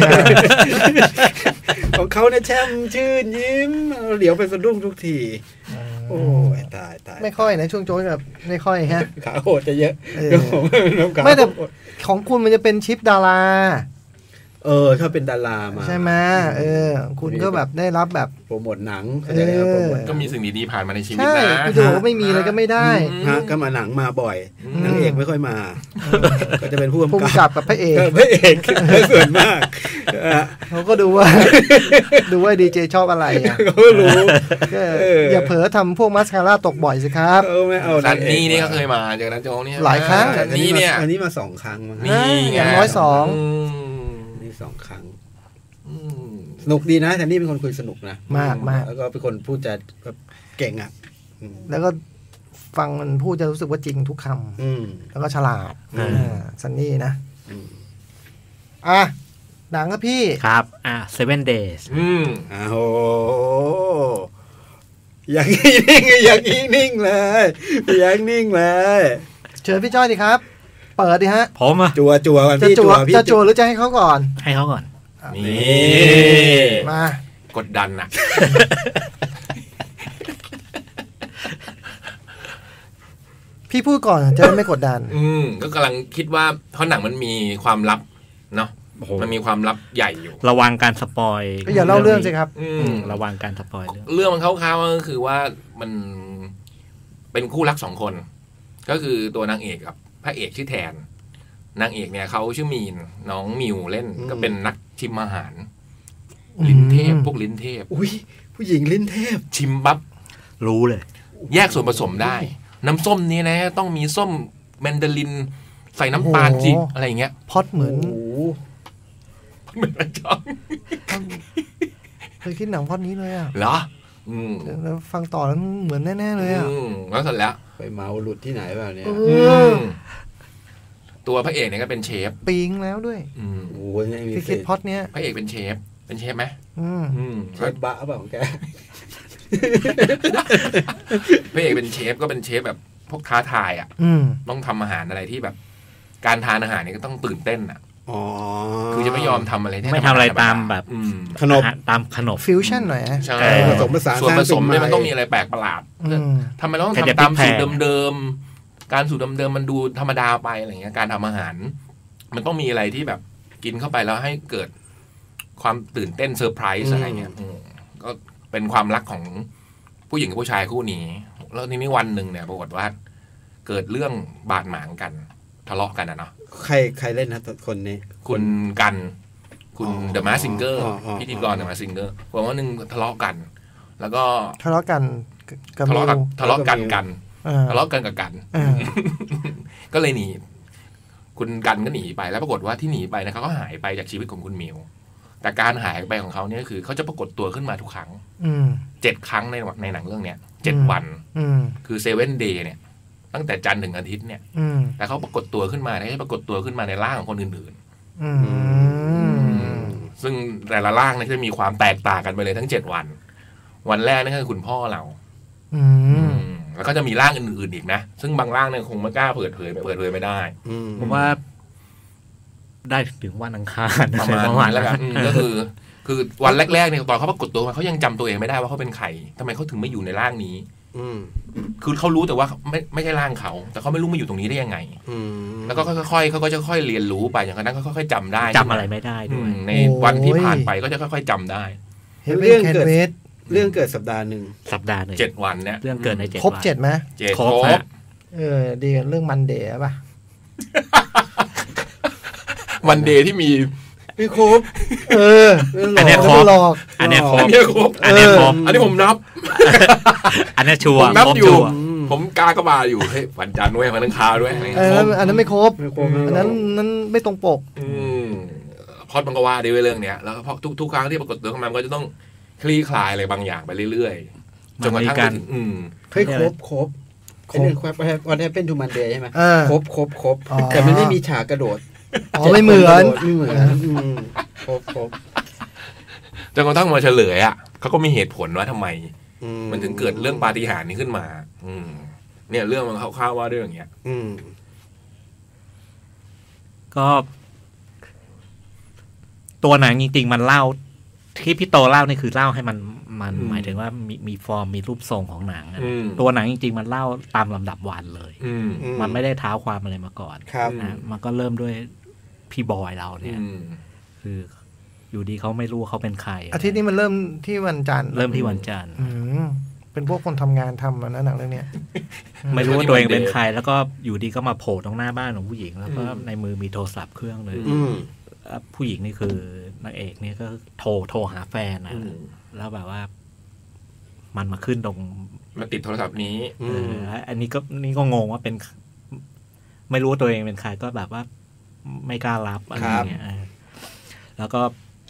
ของเขาเนี่ยแช่มชื่นยิ้มเดี๋ยวไปสะดุ้งทุกทีโอ้ยตายไม่ค่อยนะช่วงโจ๊กแบบไม่ค่อยฮะขาโหดจะเยอะไม่แต่ของคุณมันจะเป็นชิปดาราถ้าเป็นดารามาใช่ไหมคุณก็แบบได้รับแบบโปรโมทหนังก็มีสิ่งดีๆผ่านมาในชีวิตนะใช่คุณจะบอกว่าไม่มีเลยก็ไม่ได้ก็มาหนังมาบ่อยนางเอกไม่ค่อยมาก็จะเป็นผู้กำกับกับพระเอกส่วนมากเขาก็ดูว่าดีเจชอบอะไรเขารู้อย่าเผลอทำพวกมัสคาร่าตกบ่อยสิครับไม่เอาซันนี่นี่ก็เคยมาจากนั้นโจ๊กนี่หลายครั้งนี่เนี่ยอันนี้มา2ครั้งอย่างน้อย2 2 ครั้งสนุกดีนะแต่นี่เป็นคนคุยสนุกนะมากแล้วก็เป็นคนพูดจะแบบเก่งอ่ะแล้วก็ฟังมันพูดจะรู้สึกว่าจริงทุกคำแล้วก็ฉลาดซันนี่นะหนังครับพี่ครับSeven Days โอ้อย่างนิ่งเลยเชิญพี่จ้อยดิครับเปิดดิฮะผมจัวกันพี่จะจัวหรือจะให้เขาก่อนให้เขาก่อนนี่มากดดันนะพี่พูดก่อนจะไม่กดดันก็กำลังคิดว่าเพราะหนังมันมีความลับเนาะมันมีความลับใหญ่อยู่ระวังการสปอยก็อย่าเล่าเรื่องสิครับระวังการสปอยเรื่องมันคร่าวๆก็คือว่ามันเป็นคู่รัก2 คนก็คือตัวนางเอกกับพระเอกชื่อแทนนางเอกเนี่ยเขาชื่อมีนน้องมิวเล่นก็เป็นนักชิมอาหารลิ้นเทพพวกลิ้นเทพอุ้ยผู้หญิงลิ้นเทพชิมปั๊บรู้เลยแยกส่วนผสมได้น้ำส้มนี้นะต้องมีส้มแมนดารินใส่น้ำตาลจิอะไรอย่างเงี้ยพอดเหมือนจ้องเคยคิดหนังพอดนี้เลยเหรอแล้วฟังต่อแล้วเหมือนแน่ๆเลยแล้วเสร็จแล้วไปเมาหลุดที่ไหนแบบนี้ตัวพระเอกเนี่ยก็เป็นเชฟปิงแล้วด้วยโอ้ยพี่คิดพอดเนี้ยพระเอกเป็นเชฟไหมเชฟบ้าเปล่าของแกพระเอกเป็นเชฟก็เป็นเชฟแบบพวกท้าทายต้องทำอาหารอะไรที่แบบการทานอาหารนี่ก็ต้องตื่นเต้นคือจะไม่ยอมทำอะไรไม่ทำอะไรตามแบบขนมตามขนมฟิวชั่นหน่อยใช่ส่วนผสมเนี่ยมันต้องมีอะไรแปลกประหลาดทำไมต้องทำตามสูตรเดิมการสูตรเดิมๆมันดูธรรมดาไปอะไรเงี้ยการทำอาหารมันต้องมีอะไรที่แบบกินเข้าไปแล้วให้เกิดความตื่นเต้นเซอร์ไพรส์อะไรเงี้ยก็เป็นความรักของผู้หญิงกับผู้ชายคู่นี้แล้วทีนี้วันหนึ่งเนี่ยปรากฏว่าเกิดเรื่องบาดหมางกันทะเลาะกันเนาะใครเล่นนะคนนี้คุณกันคุณเดอะมาสซิงเกอร์พิธีกรเดอะมาสซิงเกอร์วันนึงทะเลาะกันแล้วก็ทะเลาะกันกับกันก็เลยหนีคุณกันก็หนีไปแล้วปรากฏว่าที่หนีไปนะเขาก็หายไปจากชีวิตของคุณมิวแต่การหายไปของเขาเนี่ยคือเขาจะปรากฏตัวขึ้นมาทุกครั้ง7 ครั้งในหนังเรื่องเนี้ย7 วันคือ7 day เนี่ยตั้งแต่จันทร์ถึงอาทิตย์เนี่ยแต่เขาปรากฏตัวขึ้นมาให้ปรากฏตัวขึ้นมาในร่างของคนอื่นๆซึ่งแต่ละร่างเนี่ยจะมีความแตกต่างกันไปเลยทั้ง7 วันแรกนั่นคือคุณพ่อเราแล้วก็จะมีร่างอื่นๆอีกนะซึ่งบางร่างเนี่ยคงไม่กล้าเปิดเผยไม่ได้ผมว่าได้ถึงวันอังคารประมาณแล้วกันก็คือวันแรกๆเนี่ยตอนเขาปรากฏตัวมาเขายังจำตัวเองไม่ได้ว่าเขาเป็นใครทำไมเขาถึงไม่อยู่ในร่างนี้คือเขารู้แต่ว่าไม่ใช่ร่างเขาแต่เขาไม่รู้มาอยู่ตรงนี้ได้ยังไงแล้วก็ค่อยๆเขาก็จะค่อยเรียนรู้ไปอย่างนั้นค่อยๆจำได้จำอะไรไม่ได้ด้วยในวันที่ผ่านไปก็จะค่อยๆจำได้เรื่องเกิดสัปดาห์หนึ่ง 7 วันเนี่ยเรื่องเกิดใน7 วันครบ7ไหมครบดีกันเรื่องมันเดย์ป่ะวันเดย์ที่มีไม่ครบอันนี้ครบอันนี้ครบอันนี้ผมนับอันนี้ชัวร์ผมนับอยู่ผมกากระบาอยู่เฮ้ยวันจันทร์ด้วยวันอังคารด้วยอันนั้นไม่ครบอันนั้นไม่ตรงปกพอดมันก็ว่าด้วยเรื่องเนี้ยแล้วพอทุกครั้งที่ปรากฏตัวขึ้นมามันก็จะต้องคลี่คลายอะไรบางอย่างไปเรื่อยๆจนกระทั่งไปถึงเฮ้ยครบไอ้เรื่องวันนี้เป็นทูมันเดย์ใช่ไหมครบแต่มันไม่มีฉากกระโดดไม่เหมือนครบจนกระทั่งมาเฉลยอ่ะเขาก็มีเหตุผลว่าทำไมมันถึงเกิดเรื่องปาฏิหาริย์นี้ขึ้นมาเนี่ยเรื่องมันคร่าวๆว่าด้วยอย่างเงี้ยก็ตัวหนังจริงๆมันเล่าที่พี่โตเล่านี่คือเล่าให้มันหมายถึงว่ามีฟอร์มมีรูปทรงของหนังตัวหนังจริงๆมันเล่าตามลำดับวันเลยมันไม่ได้เท้าความอะไรมาก่อนมันก็เริ่มด้วยพี่บอยเราเนี่ยคืออยู่ดีเขาไม่รู้เขาเป็นใครอาทิตย์นี้มันเริ่มที่วันจันทร์เริ่มที่วันจันทร์เป็นพวกคนทำงานทำนะหนังเรื่องนี้ไม่รู้ว่าตัวเองเป็นใครแล้วก็อยู่ดีก็มาโผล่ตรงหน้าบ้านของผู้หญิงแล้วก็ในมือมีโทรศัพท์เครื่องเลยผู้หญิงนี่คือนางเอกนี่ก็โทรหาแฟนนะแล้วแบบว่ามันมาขึ้นตรงมาติดโทรศัพท์นี้อันนี้ก็งงว่าเป็นไม่รู้ว่าตัวเองเป็นใครก็แบบว่าไม่กล้ารับอะไรเงี้ยแล้วก็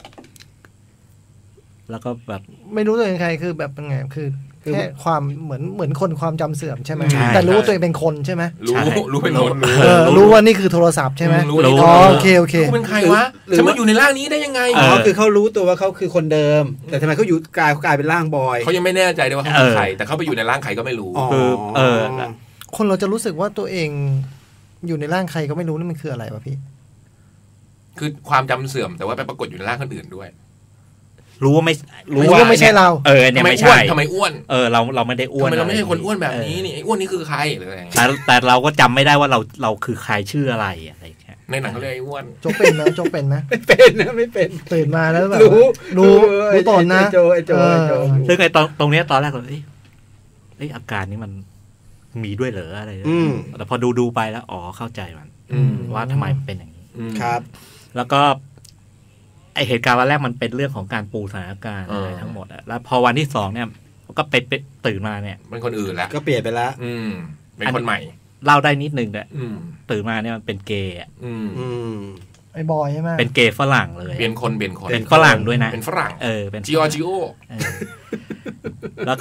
แบบไม่รู้ตัวเองใครคือแบบเป็นไงคือแค่ความเหมือนคนความจำเสื่อมใช่ไหมแต่รู้ว่าตัวเองเป็นคนใช่ไหมรู้เป็นคนรู้ว่านี่คือโทรศัพท์ใช่ไหมโอเคเป็นใครวะจะมาอยู่ในร่างนี้ได้ยังไงคือเขารู้ตัวว่าเขาคือคนเดิมแต่ทำไมเขาอยู่กลายเป็นร่างบอยเขายังไม่แน่ใจด้วยว่าเขาเป็นใครแต่เขาไปอยู่ในร่างใครก็ไม่รู้คนเราจะรู้สึกว่าตัวเองอยู่ในร่างใครก็ไม่รู้นี่มันคืออะไรวะพี่คือความจำเสื่อมแต่ว่าไปปรากฏอยู่ในร่างคนอื่นด้วยรู้ว่าไม่ใช่เราเนี่ยไม่ใช่ทำไมอ้วนเราไม่ได้อ้วนเราไม่ใช่คนอ้วนแบบนี้นี่ไอ้อ้วนนี่คือใครหรืออะไรแต่เราก็จำไม่ได้ว่าเราคือใครชื่ออะไรในหนังเขาเรียกไอ้อ้วนโจ๊กเป็นนะโจ๊กเป็นไหมไม่เป็นนะไม่เป็นตื่นมาแล้วแบบรู้ตนนะโจซึ่งไอ้ตรงนี้ตอนแรกเราอาการนี้มันมีด้วยเหรออะไรแต่พอดูไปแล้วอ๋อเข้าใจมันว่าทำไมเป็นอย่างนี้ครับแล้วก็ไอเหตุการณ์วันแรกมันเป็นเรื่องของการปูสถานการณ์อะไรทั้งหมดแล้วพอวันที่2เนี่ยก็ไปตื่นมาเนี่ยเป็นคนอื่นแล้วก็เปลี่ยนไปแล้วเป็นคนใหม่เล่าได้นิดนึงแหละตื่นมาเนี่ยมันเป็นเกย์ไอ้บอยใช่ไหมเป็นเกย์ฝรั่งเลยเป็นคนเป็นฝรั่งด้วยนะเป็นฝรั่งเป็นจิออจิโอแล้ว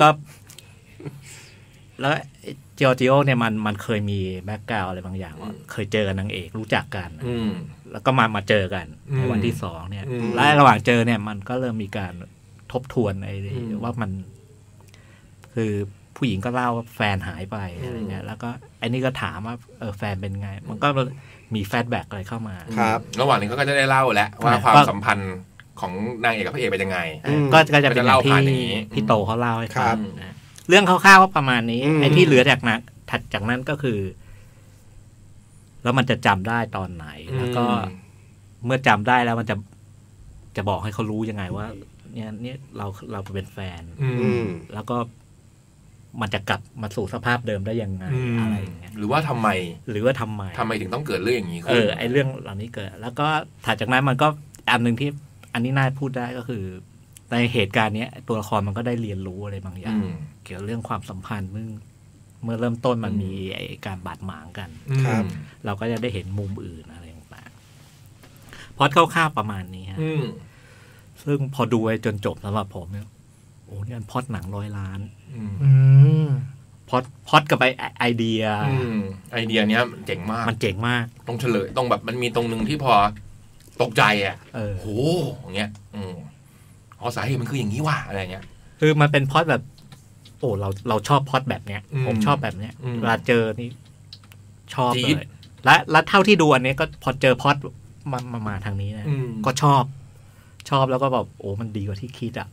จิออจิโอเนี่ยมันเคยมีแบ็คกราวด์อะไรบางอย่างเคยเจอกับนางเอกรู้จักกันแล้วก็มาเจอกันในวันที่2เนี่ยและระหว่างเจอเนี่ยมันก็เริ่มมีการทบทวนไอ้ว่ามันคือผู้หญิงก็เล่าว่าแฟนหายไปอะไรเงี้ยแล้วก็ไอ้นี่ก็ถามว่าแฟนเป็นไงมันก็มีแฟลชแบ็กอะไรเข้ามาครับระหว่างนี้ก็จะได้เล่าแล้วว่าความสัมพันธ์ของนางเอกกับพระเอกเป็นยังไงก็จะเป็นอย่างที่พี่โตเขาเล่าให้ฟังเรื่องคร่าวๆว่าประมาณนี้ไอ้ที่เหลือจากนั้นถัดจากนั้นก็คือแล้วมันจะจำได้ตอนไหนแล้วก็เมื่อจำได้แล้วมันจะบอกให้เขารู้ยังไงว่าเนี่ยเราเป็นแฟนแล้วก็มันจะกลับมาสู่สภาพเดิมได้ยังไงอะไรอย่างเงี้ยหรือว่าทำไมถึงต้องเกิดเรื่องอย่างนี้ไอ้เรื่องเหล่านี้เกิดแล้วก็ถัดจากนั้นมันก็อันนึงที่อันนี้น่าพูดได้ก็คือในเหตุการณ์นี้ตัวละครมันก็ได้เรียนรู้อะไรบางอย่างเกี่ยวกับเรื่องความสัมพันธ์เมื่อเริ่มต้นมันมีการบาดหมางกันเราก็จะได้เห็นมุมอื่นอะไรต่างๆพอดคร่าวๆประมาณนี้ฮะซึ่งพอดูไปจนจบสำหรับผมเนี่ยโอ้นี่มันพอดหนัง100 ล้านพอดกับไอเดียเนี้ยเจ๋งมากมันเจ๋งมากต้องเฉลยต้องแบบมันมีตรงนึงที่พอตกใจโหอย่างเงี้ยสาเหตุมันคืออย่างนี้ว่ะอะไรเงี้ยคือมันเป็นพอดแบบโอ้เราชอบพอดแบบเนี้ยผมชอบแบบเนี้ยเวลาเจอนี่ชอบเลยและเท่าที่ดูอันนี้ก็พอเจอพอดมาทางนี้นะก็ชอบแล้วก็แบบโอ้มันดีกว่าที่คิดอ่ะ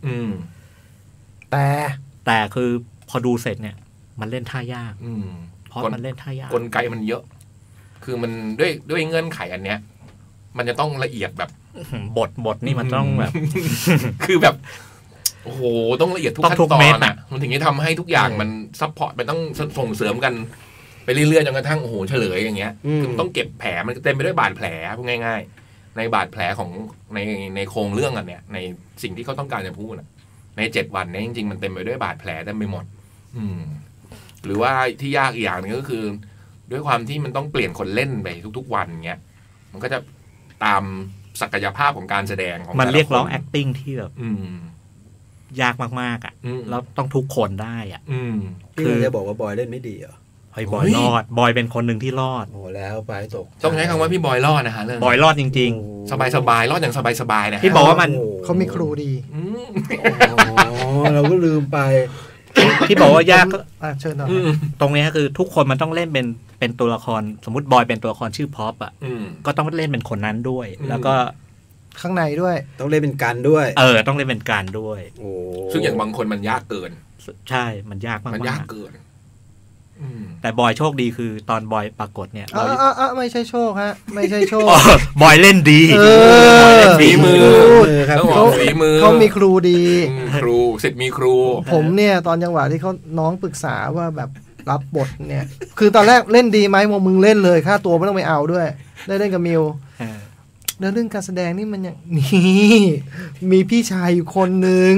แต่คือพอดูเสร็จเนี่ยมันเล่นท่ายากเพราะมันเล่นท่ายากกลไกมันเยอะคือมันด้วยเงื่อนไขอันเนี้ยมันจะต้องละเอียดแบบบทนี่มันต้องแบบคือแบบโอ้โหต้องละเอียดทุกขั้นตอนอ่ะมันถึงจะทำให้ทุกอย่างมันซัพพอร์ตมันต้องส่งเสริมกันไปเรื่อยๆจนกระทั่งโอ้โหเฉลยอย่างเงี้ยคือมันต้องเก็บแผลมันเต็มไปด้วยบาดแผลพูดง่ายๆในบาดแผลของในโครงเรื่องอันเนี้ยในสิ่งที่เขาต้องการจะพูดใน7 วันนี้จริงๆมันเต็มไปด้วยบาดแผลเต็มไปหมดหรือว่าที่ยากอีกอย่างนึงก็คือด้วยความที่มันต้องเปลี่ยนคนเล่นไปทุกๆวันเงี้ยมันก็จะตามศักยภาพของการแสดงของมันเรียกร้องแต่ละคน acting ที่แบบยากมากๆอ่ะแล้วต้องทุกคนได้อ่ะคือจะบอกว่าบอยเล่นไม่ดีเหรอไอ้บอยรอดบอยเป็นคนหนึ่งที่รอดโอ้แล้วไปตกต้องใช้คำว่าพี่บอยรอดนะฮะเรื่องบอยรอดจริงสบายรอดอย่างสบายนะฮะที่บอกว่ามันเขามีครูดีอ๋อเราก็ลืมไปที่บอกว่ายากเชิญหน่อยตรงนี้คือทุกคนมันต้องเล่นเป็นตัวละครสมมติบอยเป็นตัวละครชื่อพ็อปอ่ะก็ต้องเล่นเป็นคนนั้นด้วย แล้วก็ข้างในด้วยต้องเล่นเป็นกันด้วยต้องเล่นเป็นการด้วยโอ้ซึ่งอย่างบางคนมันยากเกินใช่มันยากมากมันยากเกินแต่บอยโชคดีคือตอนบอยปรากฏเนี่ยเราไม่ใช่โชคฮะไม่ใช่โชคบอยเล่นดีฝีมือครับต้องบอกฝีมือเขามีครูดีครูสิทธิ์มีครูผมเนี่ยตอนจังหวะที่เขาน้องปรึกษาว่าแบบรับบทเนี่ย คือตอนแรกเล่นดีไหมมึงเล่นเลยค่าตัวไม่ต้องไปเอาด้วยได้เล่นกับมิวแล้วเรื่องการแสดงนี่มันอย่างนี่มีพี่ชายอยู่คนหนึ่ง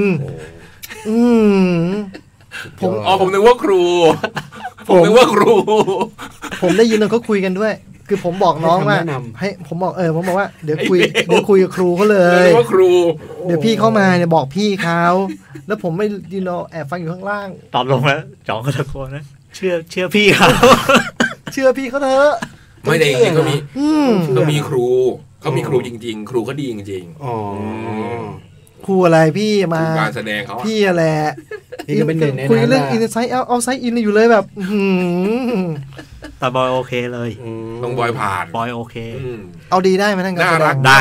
ผมนึกว่าครูผมนึกว่าครูผมได้ยินเขาคุยกันด้วย คือผมบอกน้องว่าให้ผมบอกผมบอกว่าเดี๋ยวคุยกับครูเขาเลยว่าครูเดี๋ยวพี่เข้ามาเนี่ยบอกพี่เขาแล้วผมไม่ยินแอบฟังอยู่ข้างล่างตอบลงแล้วจ๋องก็ตะโกนนะเชื่อพี่เขาเชื่อพี่เขาเถอะไม่ได้จริงๆเขามีครูเขามีครูจริงๆครูเขาดีจริงๆครูอะไรพี่มาการแสดงเขาพี่อะไรนี่ก็เป็นหนึ่งในนั้นคุยเรื่องอินไซต์เอาไซต์อินอยู่เลยแบบแต่บอยโอเคเลยต้องบอยผ่านบอยโอเคเอาดีได้ไหมท่านการแสดงได้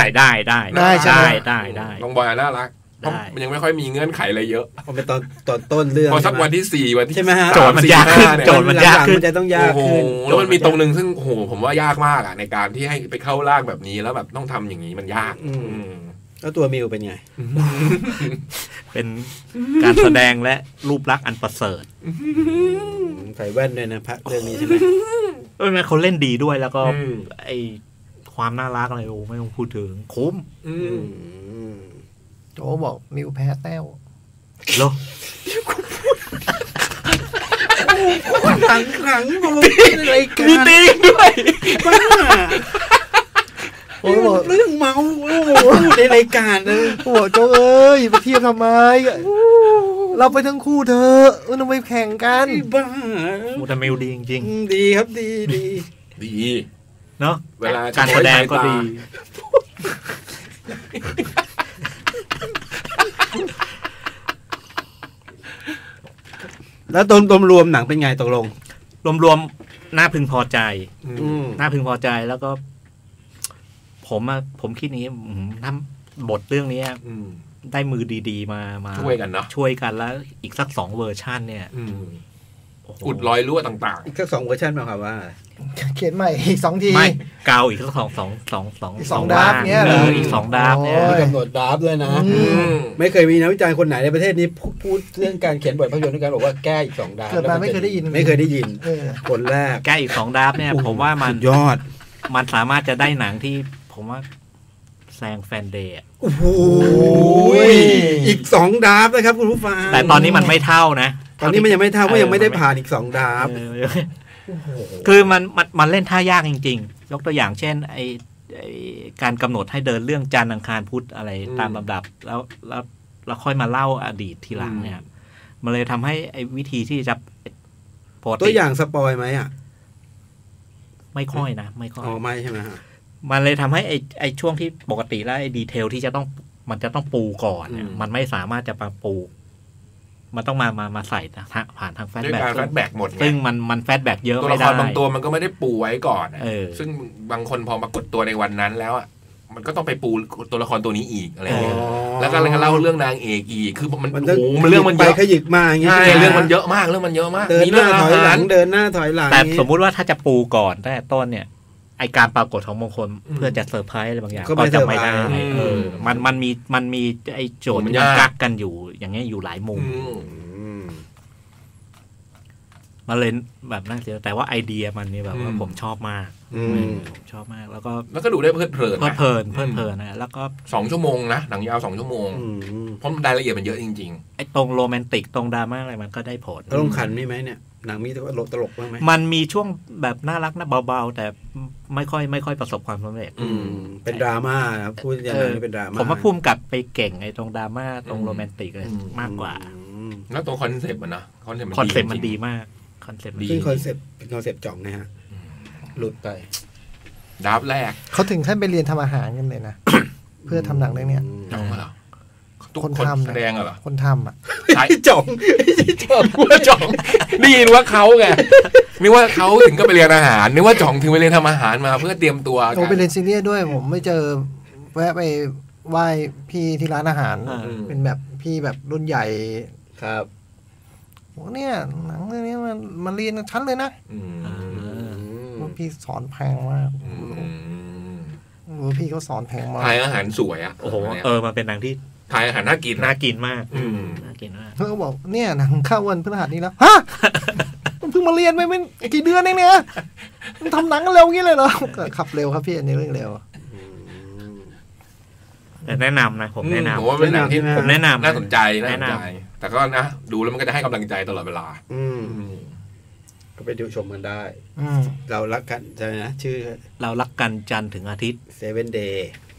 ต้องบอยน่ารักมันยังไม่ค่อยมีเงื่อนไขอะไรเยอะพอเป็นตอนต้นเรื่องพอสักวันที่4วันที่ใช่ไหมฮะโจทย์มันยากขึ้นจะต้องยากขึ้นแล้วมันมีตรงนึงซึ่งโหผมว่ายากมากอ่ะในการที่ให้ไปเข้าร่างแบบนี้แล้วแบบต้องทำอย่างนี้มันยากแล้วตัวมิวเป็นไงเป็นการแสดงและรูปลักษณ์อันประเสริฐใส่แว่นด้วยนะพระเรื่องนี้ใช่ไหมแม่เขาเล่นดีด้วยแล้วก็ไอความน่ารักอะไรโอ้ไม่ต้องพูดถึงคุ้มโจบอกมิวแพ้แต้วเหรอขังอะไรกันมีตีด้วยบ้าโอ้โหเรื่องเมาในรายการเลยโอ้โจเอ้ยมาเทียบทำไมเราไปทั้งคู่เถอะต้องไปแข่งกันบ้ามูตามิวดีจริงๆดีครับดีเนาะเวลาการแสดงก็ดีแล้วรวมหนังเป็นไงตกลงรวมน่าพึงพอใจน่าพึงพอใจแล้วก็ผมคิดนี้ทำบทเรื่องนี้ได้มือดีๆมาช่วยกันเนาะช่วยกันแล้วอีกสัก2เวอร์ชันเนี่ยอุดรอยรั่วต่างๆอีกสัก2เวอร์ชันหมายความว่าเขียนใหม่อีก2ทีไม่เกาอีกสัก2ดาบเนี่ยอีก2ดาบเนี่ยกำหนดดาบเลยนะไม่เคยมีนักวิจารณ์คนไหนในประเทศนี้พูดเรื่องการเขียนบทภาพยนตร์ด้วยกันบอกว่าแก้อีก2ดาบเกิดมาไม่เคยได้ยินคนแรกแก้อีก2ดาบเนี่ยผมว่ามันยอดมันสามารถจะได้หนังที่ผมว่าแซงแฟนเดย์โอ้โหอีก2ดาบนะครับคุณผู้ฟังแต่ตอนนี้มันไม่เท่านะตอนนี้มันยังไม่เท่าเพราะยังไม่ได้ผ่านอีก2ดาบคือมันเล่นท่ายากจริงๆยกตัวอย่างเช่นไอการกำหนดให้เดินเรื่องจันทร์อังคารพุธอะไรตามลำดับแล้วค่อยมาเล่าอดีตทีหลังเนี่ยมันเลยทำให้ไอวิธีที่จะตัวอย่างสปอยไหมอ่ะไม่ค่อยนะไม่ค่อยไม่ใช่ไหมฮะมันเลยทำให้ไอช่วงที่ปกติแล้วไอดีเทลที่มันจะต้องปูก่อนเนี่ยมันไม่สามารถจะมาปูมันต้องมาใส่ผ่านทางแฟลชแบ็กหมดซึ่งมันแฟลชแบ็กเยอะไม่ได้ตัวละครบางตัวมันก็ไม่ได้ปูไว้ก่อนซึ่งบางคนพอมากดตัวในวันนั้นแล้วอ่ะมันก็ต้องไปปูตัวละครตัวนี้อีกอะไรอย่างเงี้ยแล้วก็เล่าเรื่องนางเอกอีกคือมันโอ้โหมันเรื่องมันเยอะขยิกมาอย่างเงี้ยเรื่องมันเยอะมากเรื่องมันเยอะมากเดินหน้าถอยหลังเดินหน้าถอยหลังแต่สมมุติว่าถ้าจะปูก่อนตั้งแต่ต้นเนี่ยไอการปรากฏของมงคลเพื่อจะเซอร์ไพรส์อะไรบางอย่างก็จะไม่ได้มันมีไอโจทย์มันกักกันอยู่อย่างเงี้ยอยู่หลายมุมมาเลยแบบน่าเสียแต่ว่าไอเดียมันนี่แบบว่าผมชอบมากผมชอบมากแล้วก็ดูได้เพลิดเพลินนะแล้วก็ 2 ชั่วโมงนะหนังยาว2 ชั่วโมงเพราะรายละเอียดมันเยอะจริงๆไอตรงโรแมนติกตรงดราม่าอะไรมันก็ได้ผลแล้วลงขันมีไหมเนี่ยหนังมีตลกบ้างไหมมันมีช่วงแบบน่ารักนะเบาๆแต่ไม่ค่อยประสบความสำเร็จเป็นดราม่าครับพูดอย่างนี้เป็นดราม่าผมว่าพุ่มกับไปเก่งไอ้ตรงดราม่าตรงโรแมนติกเลยมากกว่าแล้วตัวคอนเซปต์นะคอนเซปต์มันดีมากคอนเซปต์ดีซึ่งคอนเซปต์เป็นคอนเซปต์จ่องนะฮะหลุดไปดราฟแรกเขาถึงขั้นไปเรียนทำอาหารกันเลยนะ เพื่อทำหนังเรื่องเนี้ยจ่องเหรอทุกคนคนทำแสดงเหรอคนทำอ่ะใช่จ่องจ่องว่าจ่องได้ยินว่าเขาไงนึกว่าเขาถึงก็ไปเรียนอาหารนึกว่าจ่องถึงไปเรียนทำอาหารมาเพื่อเตรียมตัวโอ้ไปเรียนซีเรียสด้วยผมไม่เจอแวะไปไหว้พี่ที่ร้านอาหาร เป็นแบบพี่แบบรุ่นใหญ่ครับบอกเนี่ยหนังเรื่องนี้มันเรียนกับฉันเลยนะพี่สอนแพงมากพี่เขาสอนแพงมากทายอาหารสวยอ่ะโอ้โหมันเป็นหนังที่ทายอาหารน่ากินน่ากินมากน่ากินมากเขาก็บอกเนี่ยหนังเข้าวันพฤหัสนี้แล้วฮะมันเพิ่งมาเรียนไปเป็นกี่เดือนเองเนี่ยมันทำหนังเร็วงี้เลยเหรอขับเร็วครับพี่อันนี้เรื่องเร็วแต่แนะนำนะผมแนะนำผมว่าเป็นหนังที่ผมแนะนำน่าสนใจแต่ก็นะดูแล้วมันก็จะให้กำลังใจตลอดเวลาก็ไปดูชมกันได้เรารักกันใช่ไหมนะชื่อเรารักกันจันทร์ถึงอาทิตย์ Seven Day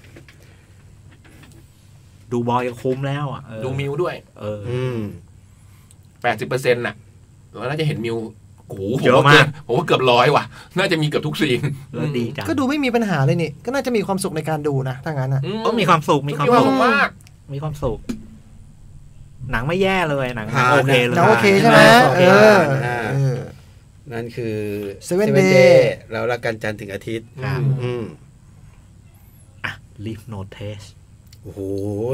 ดูบอยก็คุ้มแล้วอ่ะดูมิวด้วย80%น่ะเราน่าจะเห็นมิวโอ้โหเยอะมากผมว่าเกือบ100ว่ะน่าจะมีเกือบทุกซีนแล้วดีจังก็ดูไม่มีปัญหาเลยนี่ก็น่าจะมีความสุขในการดูนะถ้างั้นอ่ะก็มีความสุขมีความสุขมากมีความสุขหนังไม่แย่เลยหนังโอเคเลยโอเคใช่ไหมนั่นคือ Seven Day เรารักกันจันทร์ถึงอาทิตย์ Leave No Trace โอ้โห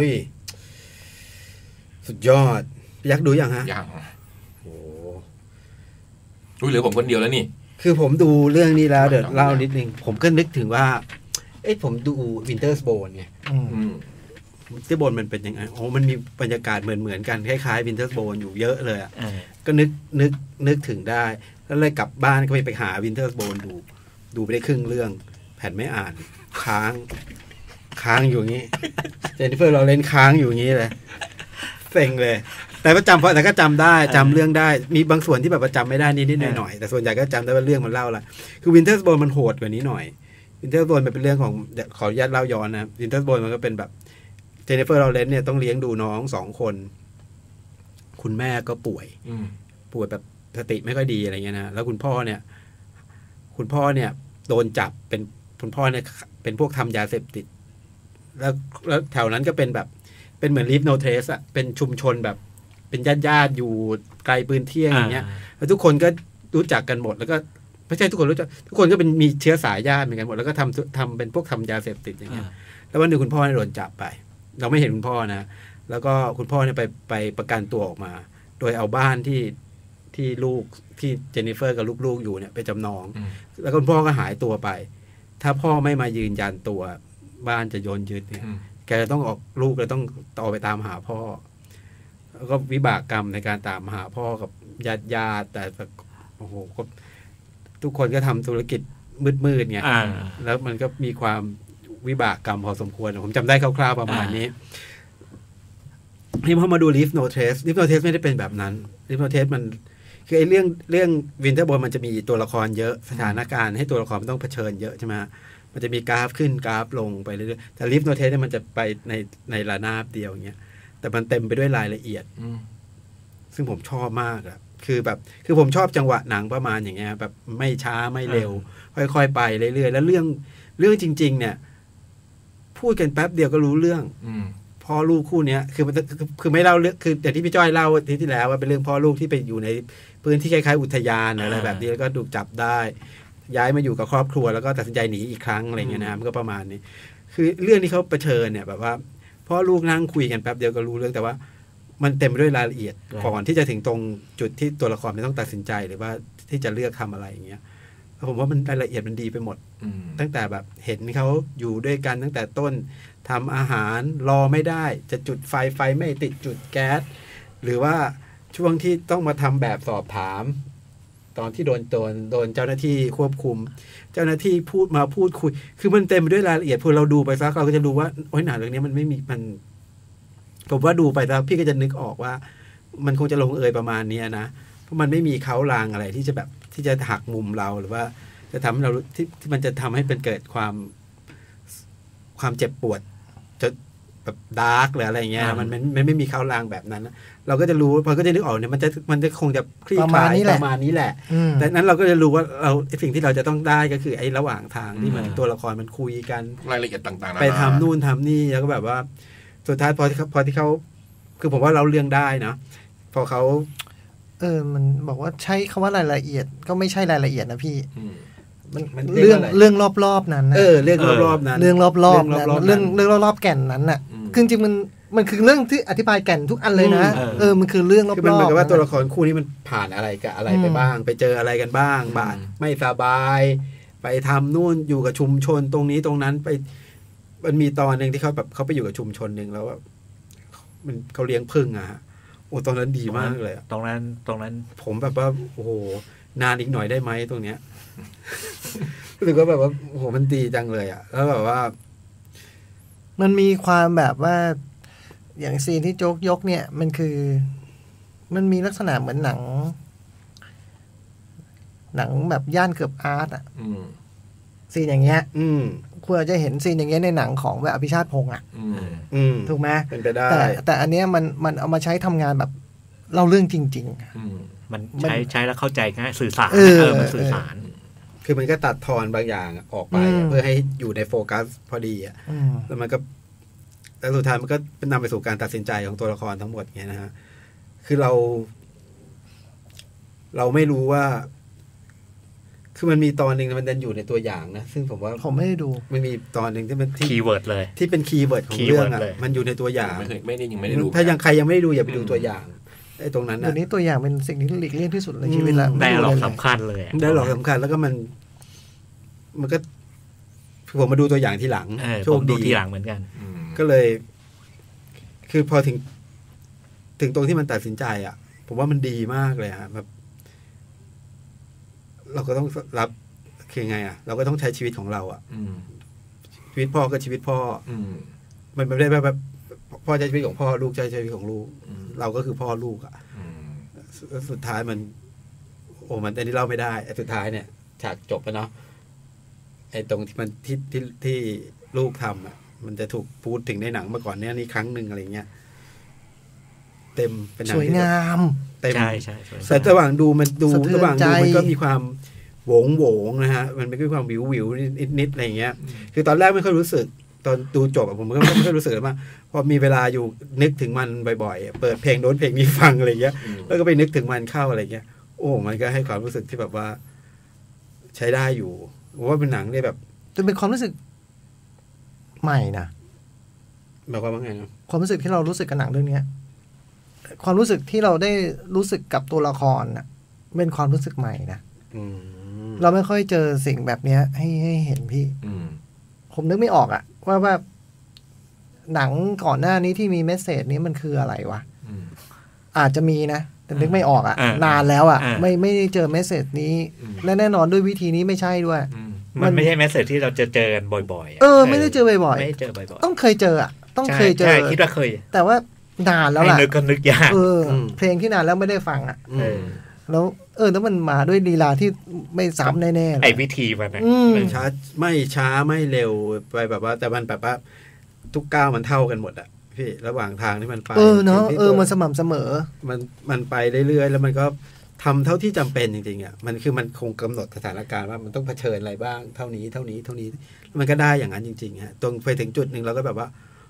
สุดยอดยักษ์ดูยังฮะยังโอ้เหลือผมคนเดียวแล้วนี่คือผมดูเรื่องนี้แล้วเดี๋ยวเล่านิดนึงผมก็นึกถึงว่าผมดู Winter's Bone ไงWinter's Bone มันเป็นยังไงมันมีบรรยากาศเหมือนกันคล้ายๆ Winter's Bone อยู่เยอะเลยอ่ะก็นึกถึงได้แล้วเลยกลับบ้านก็ไปหา Winter's Bone ดูไปได้ครึ่งเรื่องแผ่นไม่อ่านค้างอยู่อย่างนี้เจนนิเฟอร์เราเล่นค้างอยู่อย่างนี้เลยเซ็งเลยแต่ก็จำได้จำเรื่องได้มีบางส่วนที่แบบว่าจำไม่ได้นิดๆหน่อยๆแต่ส่วนใหญ่ก็จำได้ว่าเรื่องมันเล่าอะไรคือ Winter's Bone มันโหดกว่านี้หน่อย Winter's Bone มันเป็นเรื่องของขออนุญาตเล่าย้อนนะ Winter's Bone มันก็เป็นแบบเจนนิเฟอร์เราเล่นเนี่ยต้องเลี้ยงดูน้อง2 คนคุณแม่ก็ป่วยแบบสติไม่ค่อยดีอะไรเงี้ยนะแล้วคุณพ่อเนี่ยโดนจับเป็นคุณพ่อเนี่ยเป็นพวกทำยาเสพติดแล้วแถวนั้นก็เป็นแบบเป็นเหมือน Leave No Trace อะเป็นชุมชนแบบเป็นญาติอยู่ไกลปืนเที่ยงอย่างเงี้ยแล้วทุกคนก็รู้จักกันหมดแล้วก็ไม่ใช่ทุกคนรู้จักทุกคนก็เป็นมีเชื้อสายญาติเหมือนกันหมดแล้วก็ทำเป็นพวกทำยาเสพติดอย่างเงี้ยแล้ววันหนึ่งคุณพ่อโดนจับไปเราไม่เห็นคุณพ่อนะแล้วก็คุณพ่อเนี่ยไปประกันตัวออกมาโดยเอาบ้านที่ลูกที่เจนนิเฟอร์กับลูกๆอยู่เนี่ยไปจำนองแล้วคุณพ่อก็หายตัวไปถ้าพ่อไม่มายืนยันตัวบ้านจะโยนยึดเนี่ยแกจะต้องออกลูกเลยต้องต่อไปตามหาพ่อแล้วก็วิบากกรรมในการตามหาพ่อกับญาติแต่โอ้โหทุกคนก็ทำธุรกิจมืดๆไงแล้วมันก็มีความวิบากกรรมพอสมควรผมจำได้คร่าวๆประมาณนี้ที่พอมาดู Leave No Trace Leave No Trace ไม่ได้เป็นแบบนั้น Leave No Trace มันคือไอ้เรื่อง Winter's Bone มันจะมีตัวละครเยอะสถานการณ์ให้ตัวละครมันต้องเผชิญเยอะใช่ไหมมันจะมีกราฟขึ้นกราฟลงไปเรื่อยๆแต่ Leave No Trace เนี่ยมันจะไปในระนาบเดียวอย่างเงี้ยแต่มันเต็มไปด้วยรายละเอียดซึ่งผมชอบมากอะคือผมชอบจังหวะหนังประมาณอย่างเงี้ยแบบไม่ช้าไม่เร็วค่อยๆไปเรื่อยๆแล้วเรื่องจริงๆเนี่ยพูดกันแป๊บเดียวก็รู้เรื่องพ่อลูกคู่เนี้ยคือไม่เล่าเรื่องคืออย่างที่พี่จ้อยเล่าที่แล้วว่าเป็นเรื่องพ่อลูกที่ไปอยู่ในพื้นที่คล้ายๆอุทยานอะไรแบบนี้แล้วก็ถูกจับได้ย้ายมาอยู่กับครอบครัวแล้วก็ตัดสินใจหนีอีกครั้งอะไรเงี้ยนะมันก็ประมาณนี้คือเรื่องที่เขาเผชิญเนี่ยแบบว่าพ่อลูกนั่งคุยกันแป๊บเดียวก็รู้เรื่องแต่ว่ามันเต็มไปด้วยรายละเอียดก่อนที่จะถึงตรงจุดที่ตัวละครต้องตัดสินใจหรือว่าที่จะเลือกทำอะไรอย่างเงี้ยผมว่ามันรายละเอียดมันดีไปหมดตั้งแต่แบบเห็นเขาอยู่ด้วยกันตั้งแต่ต้นทำอาหารรอไม่ได้จะจุดไฟไม่ติดจุดแก๊สหรือว่าช่วงที่ต้องมาทำแบบสอบถามตอนที่โดนเจ้าหน้าที่ควบคุมเจ้าหน้าที่พูดคุยคือมันเต็มไปด้วยรายละเอียดพอเราดูไปซักเราก็จะรู้ว่าโอ้ยหนังเรื่องนี้มันไม่มีมันผมว่าดูไปแล้วพี่ก็จะนึกออกว่ามันคงจะลงเอยประมาณนี้นะราะมันไม่มีเค้าลางอะไรที่จะแบบที่จะหักมุมเราหรือว่าจะทำให้เราที่มันจะทำให้เป็นเกิดความเจ็บปวดจะแบบดาร์กหรืออะไรเงี้ยมันไม่มีเค้าลางแบบนั้นเราก็จะรู้พอก็จะนึกออกเนี่ยมันจะคงจะคลี่คลายประมาณนี้แหละแต่นั้นเราก็จะรู้ว่าเราสิ่งที่เราจะต้องได้ก็คือไอ้ระหว่างทางที่มันตัวละครมันคุยกันรายละเอียดต่างๆไปทำนู่นทำนี่แล้วก็แบบว่าสุดท้ายพอที่เขาคือผมว่าเราเรื่องได้นะพอเขามันบอกว่าใช้คำว่ารายละเอียดก็ไม่ใช่รายละเอียดนะพี่มันเรื่องรอบๆนั้นนะเรื่องรอบๆนั้นเรื่องรอบๆนั้นเรื่องรอบๆแก่นนั้นน่ะคือจริงมันคือเรื่องที่อธิบายแก่นทุกอันเลยนะมันคือเรื่องรอบๆคือมันเหมือนกับว่าตัวละครคู่นี้มันผ่านอะไรกับอะไรไปบ้างไปเจออะไรกันบ้างบาดไม่สบายไปทำนู่นอยู่กับชุมชนตรงนี้ตรงนั้นไปมันมีตอนนึงที่เขาแบบเขาไปอยู่กับชุมชนนึงแล้วมันเขาเลี้ยงผึ้งอะฮะโอ้ตอนนั้นดีมากเลยตรงนั้นผมแบบว่าโอ้โหนานอีกหน่อยได้ไหมตรงเนี้ยรู้สึกว่าแบบว่าโอ้โหมันดีจังเลยอะแล้วแบบว่ามันมีความแบบว่าอย่างซีนที่โจ๊กยกเนี่ยมันคือมันมีลักษณะเหมือนหนังแบบย่านเกือบอาร์ตอ่ะซีนอย่างเงี้ยคุณอาจจะเห็นซีนอย่างเงี้ยในหนังของแบบอภิชาติพงษ์อ่ะถูกไหมเป็นไปได้แต่อันเนี้ยมันเอามาใช้ทำงานแบบเล่าเรื่องจริงๆมันใช้แล้วเข้าใจง่ายสื่อสารมันสื่อสารคือมันก็ตัดทอนบางอย่างออกไปเพื่อให้อยู่ในโฟกัสพอดีอ่ะแล้วมันก็แล้วสุดท้ายมันก็นำไปสู่การตัดสินใจของตัวละครทั้งหมดเงี้ยนะฮะคือเราไม่รู้ว่าคือมันมีตอนหนึ่งมันดันอยู่ในตัวอย่างนะซึ่งผมว่าผมไม่ได้ดูมันมีตอนหนึ่งที่มันคีย์เวิร์ดเลยที่เป็นคีย์เวิร์ดของเรื่องอ่ะมันอยู่ในตัวอย่างไม่ได้ดูถ้ายังใครยังไม่ได้ดูอย่าไปดูตัวอย่างไอ้ตรงนั้นนะเดี๋ยวนี้ตัวอย่างเป็นสิ่งที่หลีกเลี่ยงที่สุดในชีวิตละได้หลอกสำคัญเลยได้หลอกสำคัญแล้วก็มันก็ผมมาดูตัวอย่างทีหลังโชคดีทีหลังเหมือนกันก็เลยคือพอถึงตรงที่มันตัดสินใจอ่ะผมว่ามันดีมากเลยฮะแบบเราก็ต้องรับคือไงอ่ะเราก็ต้องใช้ชีวิตของเราอ่ะชีวิตพ่อก็ชีวิตพ่อมันไม่ได้แบบพ่อใช้ชีวิตของพ่อลูกใช้ชีวิตของลูกเราก็คือพ่อลูกอ่ะสุดท้ายมันโอ้มันอันนี้เล่าไม่ได้สุดท้ายเนี่ยฉากจบแล้วเนาะไอ้ตรงที่มันที่ลูกทำอ่ะมันจะถูกพูดถึงในหนังมาก่อนเนี่ยนี่ครั้งหนึ่งอะไรเงี้ยเต็มเป็นหนังสวยงามเต็มใช่แต่ระหว่างดูมันก็มีความโหวงนะฮะมันมีความวิวนิดอะไรเงี้ยคือตอนแรกไม่ค่อยรู้สึกตอนดูจบผมก็ไม่ค่อยรู้สึกว่าพอมีเวลาอยู่นึกถึงมันบ่อยๆเปิดเพลงโน้นเพลงนี้ฟังอะไรเงี้ยแล้วก็ไปนึกถึงมันเข้าอะไรเงี้ยโอ้มันก็ให้ความรู้สึกที่แบบว่าใช้ได้อยู่ว่าเป็นหนังที่แบบจะเป็นความรู้สึกใหม่นะแบบว่าไงความรู้สึกที่เรารู้สึกกับหนังเรื่องนี้ความรู้สึกที่เราได้รู้สึกกับตัวละครน่ะเป็นความรู้สึกใหม่นะเราไม่ค่อยเจอสิ่งแบบนี้ให้เห็นพี่ผมนึกไม่ออกอะว่าหนังก่อนหน้านี้ที่มีเมสเสจนี้มันคืออะไรวะอาจจะมีนะแต่นึกไม่ออกอะนานแล้วอะไม่ได้เจอเมสเสจนี้และแน่นอนด้วยวิธีนี้ไม่ใช่ด้วยมันไม่ใช่เมสเสจที่เราจะเจอกันบ่อยๆไม่ได้เจอบ่อยๆไม่ได้เจอบ่อยๆต้องเคยเจออะต้องเคยเจอคิดว่าเคยแต่ว่านานแล้วล่ะนึกก็นึกยากเพลงที่นานแล้วไม่ได้ฟังอ่ะแล้วมันมาด้วยลีลาที่ไม่ซ้ำแน่ๆไอ้วิธีมันช้าไม่เร็วไปแบบว่าแต่มันแบบว่าทุกก้าวมันเท่ากันหมดอ่ะพี่ระหว่างทางที่มันไปเนาะมันสม่ำเสมอมันไปเรื่อยๆแล้วมันก็ทำเท่าที่จำเป็นจริงๆอ่ะมันคือมันคงกำหนดสถานการณ์ว่ามันต้องเผชิญอะไรบ้างเท่านี้มันก็ได้อย่างนั้นจริงๆฮะตรงไปถึงจุดนึงเราก็แบบว่า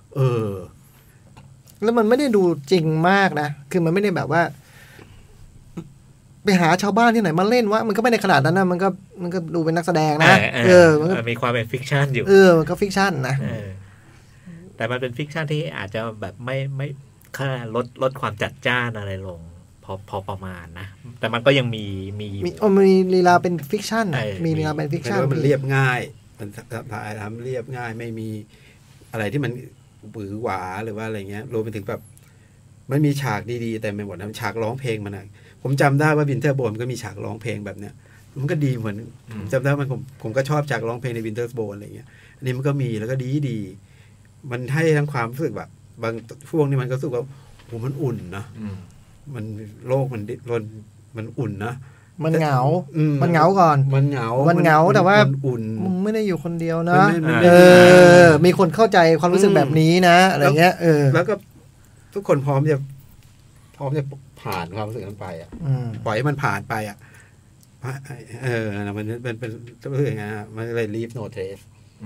แล้วมันไม่ได้ดูจริงมากนะคือมันไม่ได้แบบว่าไปหาชาวบ้านที่ไหนมาเล่นว่ามันก็ไม่ในขนาดนั้นนะมันก็ดูเป็นนักแสดงนะมันมีความเป็นฟิกชันอยู่มันก็ฟิกชันนะแต่มันเป็นฟิกชันที่อาจจะแบบไม่ค่าลดความจัดจ้านอะไรลงพอประมาณนะแต่มันก็ยังมีลีลาเป็นฟิกชันมีลีลาเป็นฟิกชันมันเรียบง่ายมันถ่ายทำเรียบง่ายไม่มีอะไรที่มันบือหวาหรือว่าอะไรเงี้ยรวมไปถึงแบบมันมีฉากดีๆแต่ไม่หมดนะฉากร้องเพลงมันนะผมจำได้ว่าวินเทอร์โบนก็มีฉากร้องเพลงแบบเนี้ยมันก็ดีเหมือนจำได้ว่าผมก็ชอบฉากร้องเพลงในวินเทอร์โบนอะไรเงี้ยอันนี้มันก็มีแล้วก็ดีมันให้ทั้งความรู้สึกแบบบางช่วงนี้มันก็รู้สึกว่าโอ้มันอุ่นนะมันโลกมันรนมันอุ่นนะมันเหงาอืมมันเหงาก่อนมันเหงามันเหงาแต่ว่านอุ่นมึงไม่ได้อยู่คนเดียวนะไม่มีคนเข้าใจความรู้สึกแบบนี้นะอะไรเงี้ยแล้วก็ทุกคนพร้อมจะผ่านความรู้สึกนั้นไปอ่ะปล่อยให้มันผ่านไปอ่ะมันเป็นรู้สึกยังไงมันเลย leave no trace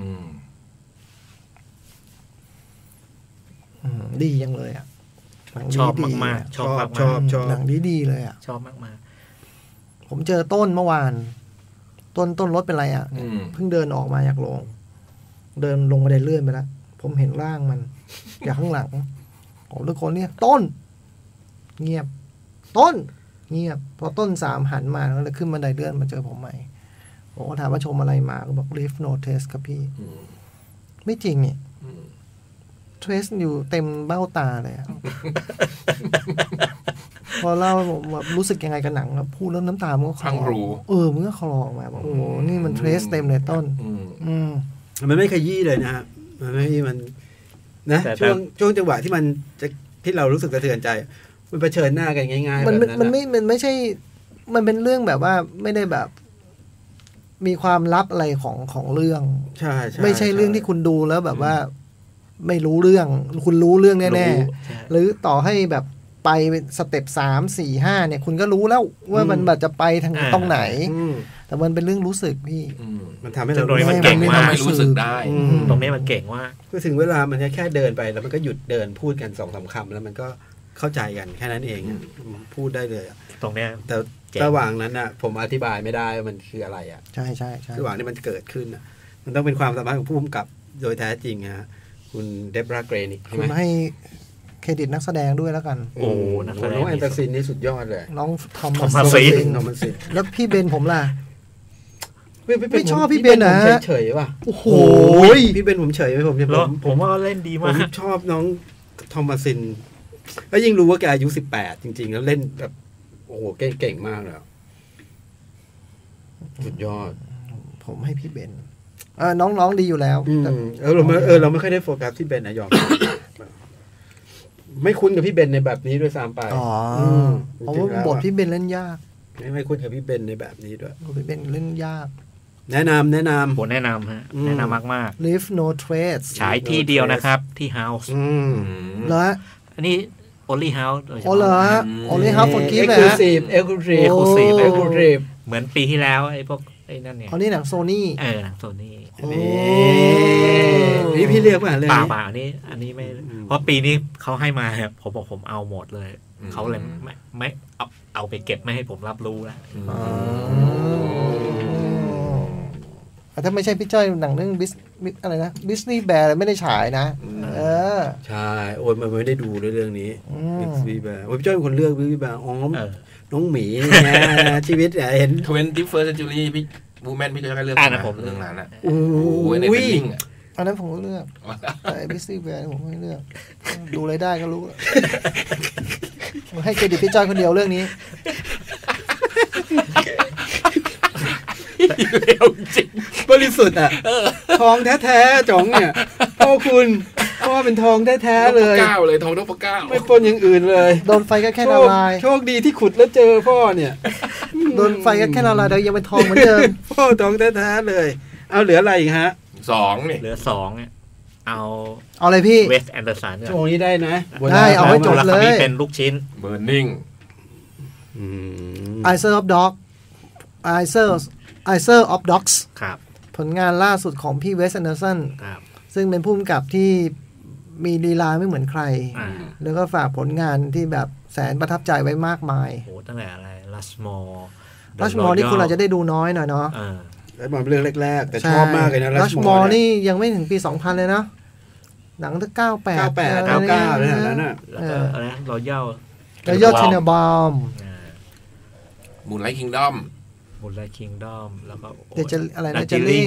ดียังเลยอ่ะชอบมากๆชอบหนังดีเลยอ่ะชอบมากๆผมเจอต้นเมื่อวานต้นรถเป็นไรอ่ะเพิ่งเดินออกมาจากโรงเดินลงบันไดเลื่อนไปแล้วผมเห็นร่างมันจากข้างหลังผมทุกคนเนี่ยต้นเงียบต้นเงียบพอต้น3หันมาแล้วเลยขึ้นบันไดเลื่อนมาเจอผมใหม่ผมก็ถามว่าชมอะไรมาก็บอก leave no trace ครับพี่ไม่จริงเนี่ยtrace อยู่เต็มเบ้าตาเลยพอเล่าผมแบบรู้สึกยังไงกับหนังครับพูดแล้วน้ำตามันก็คลอมันก็คลอออกมาบอกโอ้โหนี่มัน trace เต็มเลยต้นมันไม่ขยี้เลยนะฮะมันไม่มันนะช่วงจังหวะที่มันจะที่เรารู้สึกสะเทือนใจมันเผชิญหน้ากันง่ายๆมันไม่ใช่มันเป็นเรื่องแบบว่าไม่ได้แบบมีความลับอะไรของเรื่องใช่ไม่ใช่เรื่องที่คุณดูแล้วแบบว่าไม่รู้เรื่องคุณรู้เรื่องแน่ๆหรือต่อให้แบบไปสเต็ป3-4-5เนี่ยคุณก็รู้แล้วว่ามันแบบจะไปทางตรงไหนแต่มันเป็นเรื่องรู้สึกพี่มันทำให้เราเก่งมากไม่รู้สึกได้ตรงนี้มันเก่งว่าก็ถึงเวลามันแค่เดินไปแล้วมันก็หยุดเดินพูดกัน 2-3 คำแล้วมันก็เข้าใจกันแค่นั้นเองพูดได้เลยตรงเนี้ยแต่ระหว่างนั้นน่ะผมอธิบายไม่ได้ว่ามันคืออะไรอ่ะใช่ๆๆระหว่างที่มันเกิดขึ้นน่ะมันต้องเป็นความสามารถของผู้กำกับโดยแท้จริงฮะคุณเดบราเกรนิกใช่ไหมให้เครดิตนักแสดงด้วยแล้วกันโอ้นักแสดงน้องแอนเดอร์ซินนี่สุดยอดเลยน้องทอมัสซินแล้วพี่เบนผมล่ะไม่ชอบพี่เบนนะเฉยๆว่ะโอ้โหพี่เบนผมเฉยไหมผมว่าเล่นดีมากผมชอบน้องทอมัสซินแล้วยิ่งรู้ว่าแกอายุ18จริงๆแล้วเล่นแบบโอ้โหเก่งมากเลยสุดยอดผมให้พี่เบนน้องดีอยู่แล้วเราไม่ค่อยได้โฟกัสที่เบนนะยอมไม่คุ้นกับพี่เบนในแบบนี้ด้วยซ้ำไปเพราะว่าบทพี่เบนเล่นยากไม่คุ้นกับพี่เบนในแบบนี้ด้วยบทพี่เบนเล่นยากแนะนำผมแนะนำฮะแนะนำมากๆ Leave no trace ฉายที่เดียวนะครับที่ House แล้วอันนี้ Only House เหรอ Only House for Kids เลยฮะ Exclusive เหมือนปีที่แล้วไอ้พวกไอ้นั่นเนี่ยนี่หนังโซนี่หนังโซนี่นี่พี่เรียกว่าเลยป่าอันนี้ไม่เพราะปีนี้เขาให้มาผมบอกผมเอาหมดเลยเขาเลยไม่เอาไปเก็บไม่ให้ผมรับรู้แล้วถ้าไม่ใช่พี่จ้อยหนังเรื่องอะไรนะดิสนีย์แบร์ไม่ได้ฉายนะใช่โอ้ยมันไม่ได้ดูเรื่องนี้ดิสนีย์แบร์พี่จ้อยเป็นคนเลือกดิสนีย์แบร์น้องหมีชีวิตเห็น 21st Century พี่บูแมนพี่ก็เลือกนะผมเรื่องนั้นอ่ะโอ้ยในเป็นลิงอันนั้นผมก็เลือกแต่ดิสนีย์แบร์ผมไม่เลือกดูอะไรได้ก็รู้ให้เครดิตพี่จ้อยคนเดียวเรื่องนี้จริงบริสุทธิ์อ่ะทองแท้ๆจ๋องเนี่ยพ่อคุณพ่อเป็นทองแท้ๆเลย 9เลยทองนพเก้าไม่ปนอย่างอื่นเลยโดนไฟก็แค่ละลายโชคดีที่ขุดแล้วเจอพ่อเนี่ยโดนไฟก็แค่ละลายแต่ยังเป็นทองเหมือนเดิมพ่อทองแท้ๆเลยเอาเหลืออะไรอีกฮะ 2นี่เหลือ2เนี่ยเอาอะไรพี่เวสแอนเดอร์สันช่วงนี้ได้นะได้เอาให้จบเลยเป็นลูกชิ้น Burning Isle of Dogs Isle of Dogs ครับผลงานล่าสุดของพี่เวสแอนเดอร์สันซึ่งเป็นผู้กำกับที่มีลีลาไม่เหมือนใครแล้วก็ฝากผลงานที่แบบแสนประทับใจไว้มากมายโอ้ตั้งแต่อะไรลัชมอร์นี่คุณอาจจะได้ดูน้อยหน่อยเนาะแล้วมันเป็นเรื่องแรกๆแต่ชอบมากเลยนะลัชมอร์นี่ยังไม่ถึงปี 2000 เลยนะหนังตั้ง98 99เลยนั้นน่ะแล้วก็อะไรรอยัลเทนเนอร์บอมมูนไลท์คิงดอมแล้วก็อะไรนะเจลิง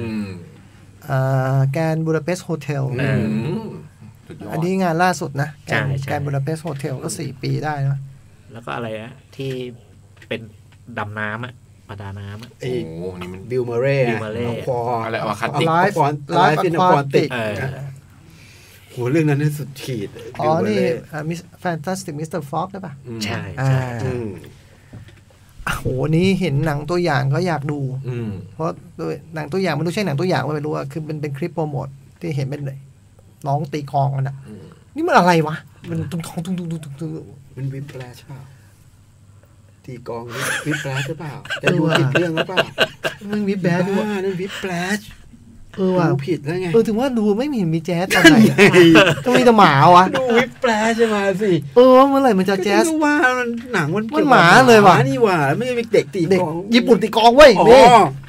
แกนบูดาเปสต์โฮเทลอันนี้งานล่าสุดนะแกนบูดาเปสต์โฮเทลก็4 ปีได้นะแล้วก็อะไรนะที่เป็นดำน้ำประดาน้ำโอ้โหนี่มันบิลเมเร่อะไรอวคาติกไลฟ์อินควอนติกโหเรื่องนั้นนี่สุดขีดนี่แฟนตาสติกมิสเตอร์ฟ็อกได้ป่ะใช่โอ้โหนี้เห็นหนังตัวอย่างก็อยากดู เพราะหนังตัวอย่างไม่รู้ใช่หนังตัวอย่างไม่รู้ว่าคือเป็นคลิปโปรโมทที่เห็นเป็นน้องตีกลองกันอ่ะนี่มันอะไรวะมันตุ้งทองตุ้งตุ้งตุ้งตุ้งมันวิปแปลชเปล่าตีกองวิปแปลชหรือเปล่าแต่ดูผิดเรื่องหรือเปล่ามันวิบแบดด้วยนั่นวิปแปลชว่ะดูผิดแล้วไงถึงว่าดูไม่เห็นมีแจ๊สตอนไหนก็มีแต่หมาวะดูวิปแปลชใช่ไหมสิเมื่อไหร่มันจะแจ๊สก็ว่ามันหนังมันมันหมาเลยว่ะนี่ว่ะไม่ใช่เด็กตีเด็กกองญี่ปุ่นตีกลองเว้ยอ๋อนี่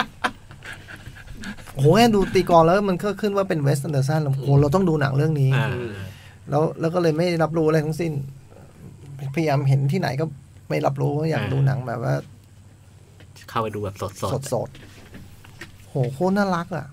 โอ้โหดูตีกลองแล้วมันก็ขึ้นว่าเป็นเวสต์แอนเดอร์สันโอ้โหเราต้องดูหนังเรื่องนี้ แล้วก็เลยไม่รับรู้อะไรทั้งสิ้นพยายามเห็นที่ไหนก็ไม่รับรู้อยากดูหนังแบบว่าเข้าไปดูแบบสดโหโคตรน่ารักอ่ะ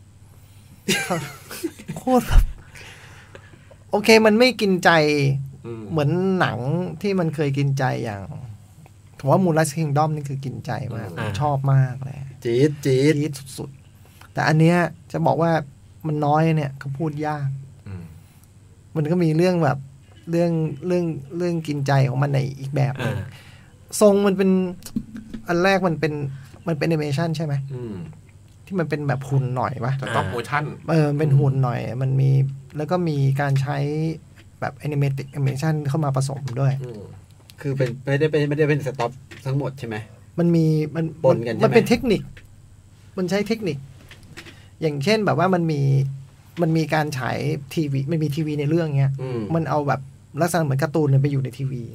โคตรแบบโอเคมันไม่กินใจเหมือนหนังที่มันเคยกินใจอย่างผมว่ามูนไลท์คิงดอมนี่คือกินใจมากชอบมากเลยจี๊ดสุดๆแต่อันเนี้ยจะบอกว่ามันน้อยเนี่ยเขาพูดยากมันก็มีเรื่องแบบเรื่องกินใจของมันในอีกแบบนึงทรงมันเป็นอันแรกมันเป็นแอนิเมชันใช่ไหมที่มันเป็นแบบหุ่นหน่อยปะสต็อปโมชั่นเป็นหุ่นหน่อยมันมีแล้วก็มีการใช้แบบแอนิเมชันเข้ามาผสมด้วยคือเป็นไม่ได้เป็นสต็อปทั้งหมดใช่ไหมมันมีปนกันใช่ไหมมันเป็นเทคนิคมันใช้เทคนิคอย่างเช่นแบบว่ามันมีการฉายทีวีไม่มีทีวีในเรื่องเนี้ยมันเอาแบบลักษณะเหมือนการ์ตูนไปอยู่ในทีวี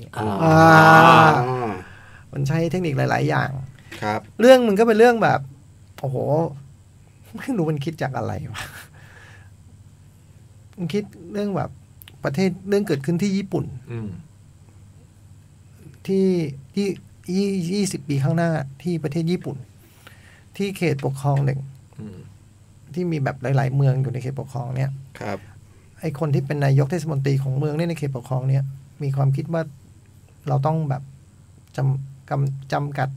มันใช้เทคนิคหลายๆอย่างครับเรื่องมันก็เป็นเรื่องแบบโอ้โหไม่รู้มันคิดจากอะไรวะมันคิดเรื่องแบบประเทศเรื่องเกิดขึ้นที่ญี่ปุ่นที่20 ปีข้างหน้าที่ประเทศญี่ปุ่นที่เขตปกครองหนึ่งที่มีแบบหลายๆเมืองอยู่ในเขตปกครองเนี่ยครับไอคนที่เป็นนายกเทศมนตรีของเมืองในเขตปกครองเนี่ยมีความคิดว่าเราต้องแบบจำกัด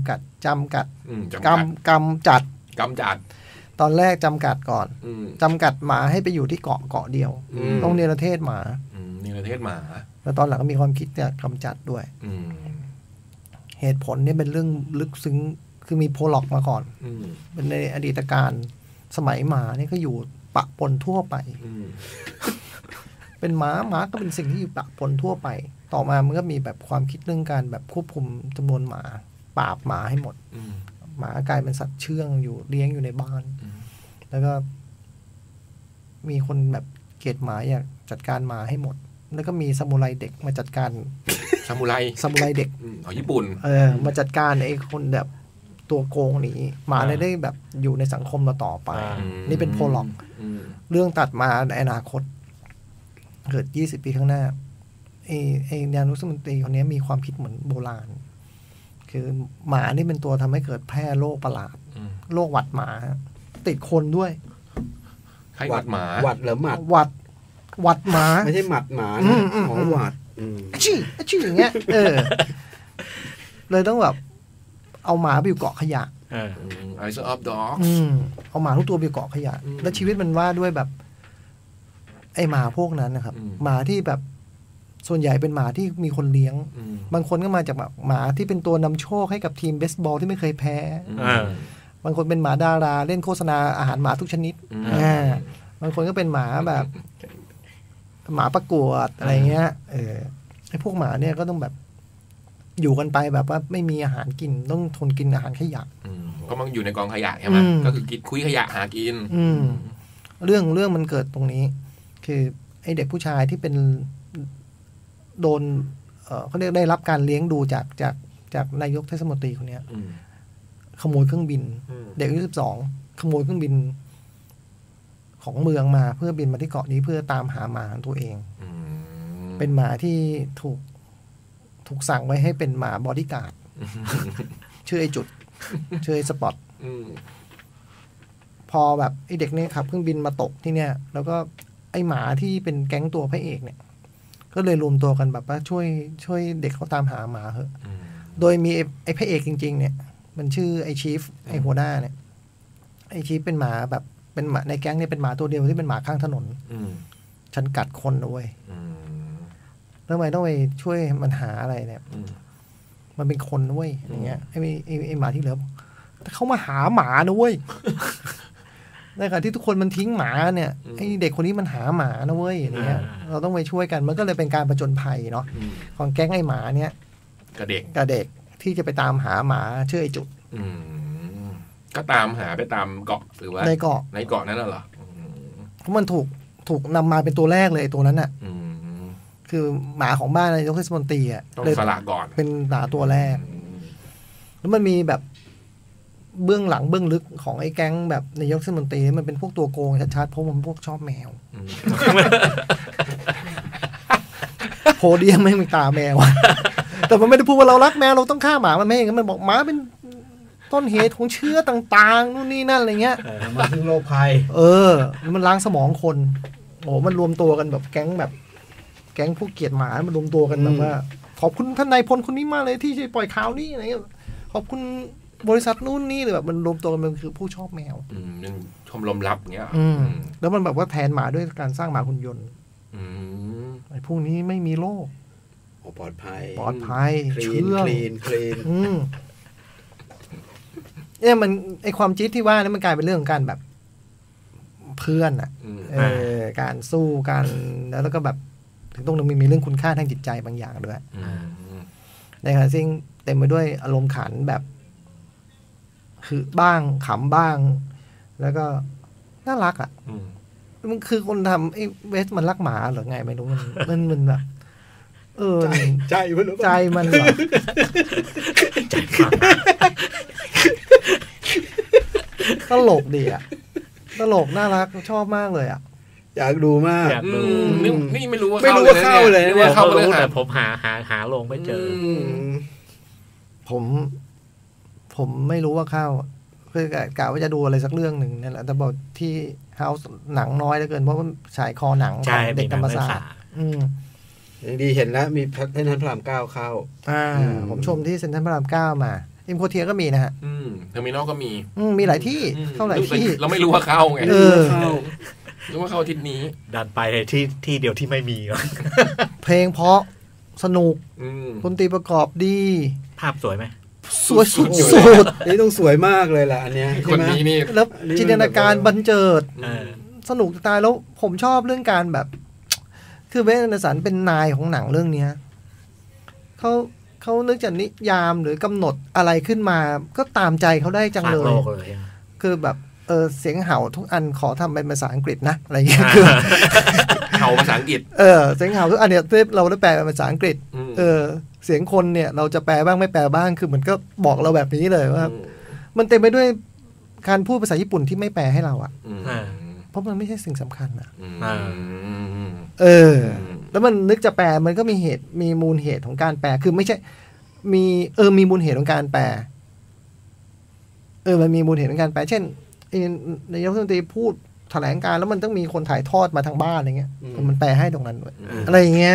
ตอนแรกจำกัดก่อนจำกัดหมาให้ไปอยู่ที่เกาะเดียวต้องเนรเทศหมาแล้วตอนหลังก็มีความคิดจะกำจัดด้วยเหตุผลนี่เป็นเรื่องลึกซึ้งคือมีโพล็อกมาก่อนเป็นในอดีตการสมัยหมานี่ก็อยู่ปะปนทั่วไปเป็นหมาก็เป็นสิ่งที่อยู่ปะปนทั่วไปต่อมามันก็มีแบบความคิดเรื่องการแบบควบคุมจำนวนหมาปราบหมาให้หมดหมากลายเป็นสัตว์เชื่องอยู่เลี้ยงอยู่ในบ้านแล้วก็มีคนแบบเกลียดหมาอยากจัดการหมาให้หมดแล้วก็มีซามูไรเด็กมาจัดการซามูไรเด็กญี่ปุ่นมาจัดการไอ้คนแบบตัวโกงนี้หมาเลยได้แบบอยู่ในสังคมเราต่อไปนี่เป็นโพล็อกเรื่องตัดมาในอนาคตเกิด20 ปีข้างหน้าไอ้นายกรัฐมนตรีคนนี้มีความคิดเหมือนโบราณคือหมานี่เป็นตัวทำให้เกิดแพร่โรคประหลาดโรคหวัดหมาติดคนด้วยใครหวัดหมาหวัดหรือหมัดหวัดหมาไม่ใช่หมัดหมาของหวัดชื่ออย่างเงี้ยเลยต้องแบบเอาหมาไปอยู่เกาะขยะ Eyes of Dog เอาหมาทุกตัวไปเกาะขยะแล้วชีวิตมันว่าด้วยแบบไอหมาพวกนั้นนะครับหมาที่แบบส่วนใหญ่เป็นหมาที่มีคนเลี้ยงบางคนก็มาจากแบบหมาที่เป็นตัวนำโชคให้กับทีมเบสบอลที่ไม่เคยแพ้บางคนเป็นหมาดาราเล่นโฆษณาอาหารหมาทุกชนิดบางคนก็เป็นหมาแบบหมาประกวดอะไรเงี้ยไอพวกหมาเนี่ยก็ต้องแบบอยู่กันไปแบบว่าไม่มีอาหารกินต้องทนกินอาหารขยะก็มันอยู่ในกองขยะใช่ไหมก็คือกินคุยขยะหากินเรื่องมันเกิดตรงนี้คือไอเด็กผู้ชายที่เป็นโดนเขาเรียกได้รับการเลี้ยงดูจากนายกเทศมนตรีคนนี้ขโมยเครื่องบินเด็กอายุ12ขโมยเครื่องบินของเมืองมาเพื่อบินมาที่เกาะนี้เพื่อตามหาหมาของตัวเองเป็นหมาที่ถูกสั่งไว้ให้เป็นหมาบอดี้การ์ดชื่อไอจุดชื่อไอสปอตพอแบบไอเด็กนี่ขับเครื่องบินมาตกที่เนี่ยแล้วก็ไอหมาที่เป็นแก๊งตัวพระเอกเนี่ยก็เลยรวมตัวกันแบบว่าช่วยเด็กเขาตามหาหมาเหอะโดยมีไอพระเอกจริงๆเนี่ยมันชื่อไอชีฟไอหัวหน้าเนี่ยไอชีฟเป็นหมาแบบเป็นหมาในแก๊งเนี่ยเป็นหมาตัวเดียวที่เป็นหมาข้างถนนฉันกัดคนด้วยแล้วทำไมต้องไปช่วยมันหาอะไรเนี่ยมันเป็นคนนะเว้ยอย่างเงี้ยไอ้หมาที่เหลือแต่เขามาหาหมานะเว้ยในขณะที่ทุกคนมันทิ้งหมาเนี่ยไอ้เด็กคนนี้มันหาหมานะเว้ยอย่างเงี้ยเราต้องไปช่วยกันมันก็เลยเป็นการผจญภัยเนาะของแก๊งไอ้หมาเนี่ยกับเด็กที่จะไปตามหาหมาชื่อไอ้จุดก็ตามหาไปตามเกาะหรือว่าในเกาะนั้นเหรอเพราะมันถูกนำมาเป็นตัวแรกเลยตัวนั้นน่ะคือหมาของบ้านนายกเทศมนตรีอ่ะต้องสละก่อนเป็นหมาตัวแรกแล้วมันมีแบบเบื้องหลังเบื้องลึกของไอ้แก๊งแบบนายกเทศมนตรีมันเป็นพวกตัวโกงชัดๆเพราะมันพวกชอบแมวโพเดียมไม่มีตาแมวแต่มันไม่ได้พูดว่าเรารักแมวเราต้องฆ่าหมามันไม่อย่างนั้นมันบอกหมาเป็นต้นเหตุของเชื้อต่างๆนู่นนี่นั่นอะไรเงี้ยมาถึงโรคภัยมันล้างสมองคนโอ้มันรวมตัวกันแบบแก๊งผู้เกลียดหมามันรวมตัวกันแบบว่าขอบคุณท่านนายพลคนนี้มากเลยที่ช่วยปล่อยข่าวนี้อะไรเงี้ยขอบคุณบริษัทนู่นนี่เลยแบบมันรวมตัวกันมันคือผู้ชอบแมวมันชมรมลับเงี้ยแล้วมันแบบว่าแทนหมาด้วยการสร้างหมาหุ่นยนต์ไอ้พวกนี้ไม่มีโรคปลอดภัยเชื่องเนี่ยมันไอความจี๊ดที่ว่านี่มันกลายเป็นเรื่องของการแบบเพื่อนอ่ะการสู้กันแล้วก็แบบถึงตรงนึงมีเรื่องคุณค่าทางจิตใจบางอย่างด้วยในขณะที่เต็มไปด้วยอารมณ์ขันแบบคือบ้างขำบ้างแล้วก็น่ารักอ่ะมันคือคนทำไอ้เวสมันรักหมาหรือไงไม่รู้มันแบบใจมันใจมันเหรอตลกดีอ่ะตลกน่ารักชอบมากเลยอ่ะอยากดูมากนี่ไม่รู้ว่าเข้าเลยว่าเข้ารู้แต่ผมหาลงไม่เจอผมไม่รู้ว่าเข้าคือกะว่าจะดูอะไรสักเรื่องหนึ่งนี่แหละแต่บอกที่เฮาส์หนังน้อยเหลือเกินเพราะมันฉายคอหนังของเด็กธรรมศาสตร์ยังดีเห็นแล้วมีเซ็นทรัลพระราม9เข้าผมชมที่เซ็นทรัลพระราม9มาอิมโคเทียก็มีนะฮะเทอร์มินอลก็มีหลายที่เข้าหลายที่เราไม่รู้ว่าเข้าไงรู้ว่าเข้าอาทิตย์นี้ดันไปที่เดียวที่ไม่มีก็เพลงเพราะสนุกดนตรีประกอบดีภาพสวยไหมสวยสุดๆนี่ต้องสวยมากเลยล่ะอันเนี้ยคนนี้นี่แล้วจินตนาการบันเจิดสนุกตายแล้วผมชอบเรื่องการแบบคือเวส แอนเดอร์สันเป็นนายของหนังเรื่องนี้เขานึกจะนิยามหรือกำหนดอะไรขึ้นมาก็ตามใจเขาได้จังเลยคือแบบเสียงเห่าทุกอันขอทำเป็นภาษาอังกฤษนะอะไรเงี้ยคือเห่าภาษาอังกฤษเสียงเห่าทุกอันเนี่ยเราได้แปลเป็นภาษาอังกฤษเสียงคนเนี่ยเราจะแปลบ้างไม่แปลบ้างคือมันก็บอกเราแบบนี้เลยว่ามันเต็มไปด้วยการพูดภาษาญี่ปุ่นที่ไม่แปลให้เราอ่ะเพราะมันไม่ใช่สิ่งสำคัญอ่ะแล้วมันนึกจะแปลมันก็มีเหตุมีมูลเหตุของการแปลคือไม่ใช่มีมูลเหตุของการแปลมันมีมูลเหตุของการแปลเช่นนายกรัฐมนตรีพูดแถลงการแล้วมันต้องมีคนถ่ายทอดมาทางบ้านอะไรเงี้ยมันแปลให้ตรงนั้นด้วยอะไรอย่างเงี้ย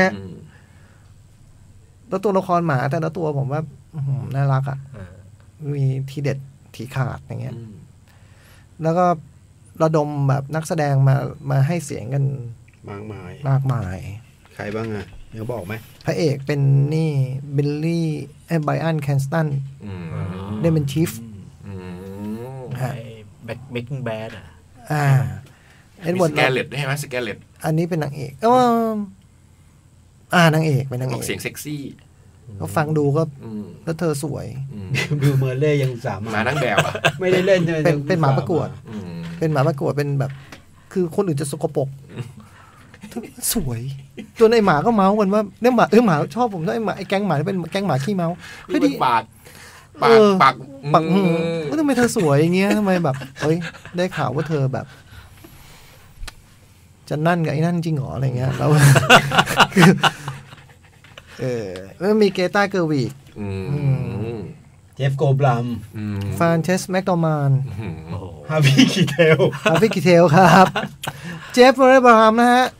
แล้วตัวละครหมาแต่ละตัวผมว่าน่ารักอ่ะมีทีเด็ดทีขาดอย่างเงี้ยแล้วก็ระดมแบบนักแสดงมาให้เสียงกันมากมายใครบ้างอ่ะเดี๋ยวบอกไหมพระเอกเป็นนี่บิลลี่ไบรอันแคนสตันได้เป็นชีฟเบกกิ้งแบดเอ็ดเวิร์ดสแกเลตได้ไหมสแกเลตอันนี้เป็นนางเอกนางเอกเป็นนางเอกเสียงเซ็กซี่ก็ฟังดูก็แล้วเธอสวยบิลเมอร์เล่ยังสามารถมานั่งแบบอ่ะไม่ได้เล่นเป็นหมาประกวดเป็นหมาประกวดเป็นแบบคือคนอื่นจะสกปรกสวยตัวไอหมาก็เมาส์กันว่าเนี่ยหมาชอบผมด้วยไอแก๊งหมาเป็นแก๊งหมาขี้เมาไม่ดีปากว่าทำไมเธอสวยอย่างเงี้ยทำไมแบบเฮ้ยได้ข่าวว่าเธอแบบจะนั่นกับไอ้นั่นจริงหรออะไรเงี้ยแล้วแล้วมีเกต้าเกอร์วีเจฟโกบลัมฟานเชสแมคโดมานฮาวิคิเทลครับเจฟเฟอร์บรามนะฮะ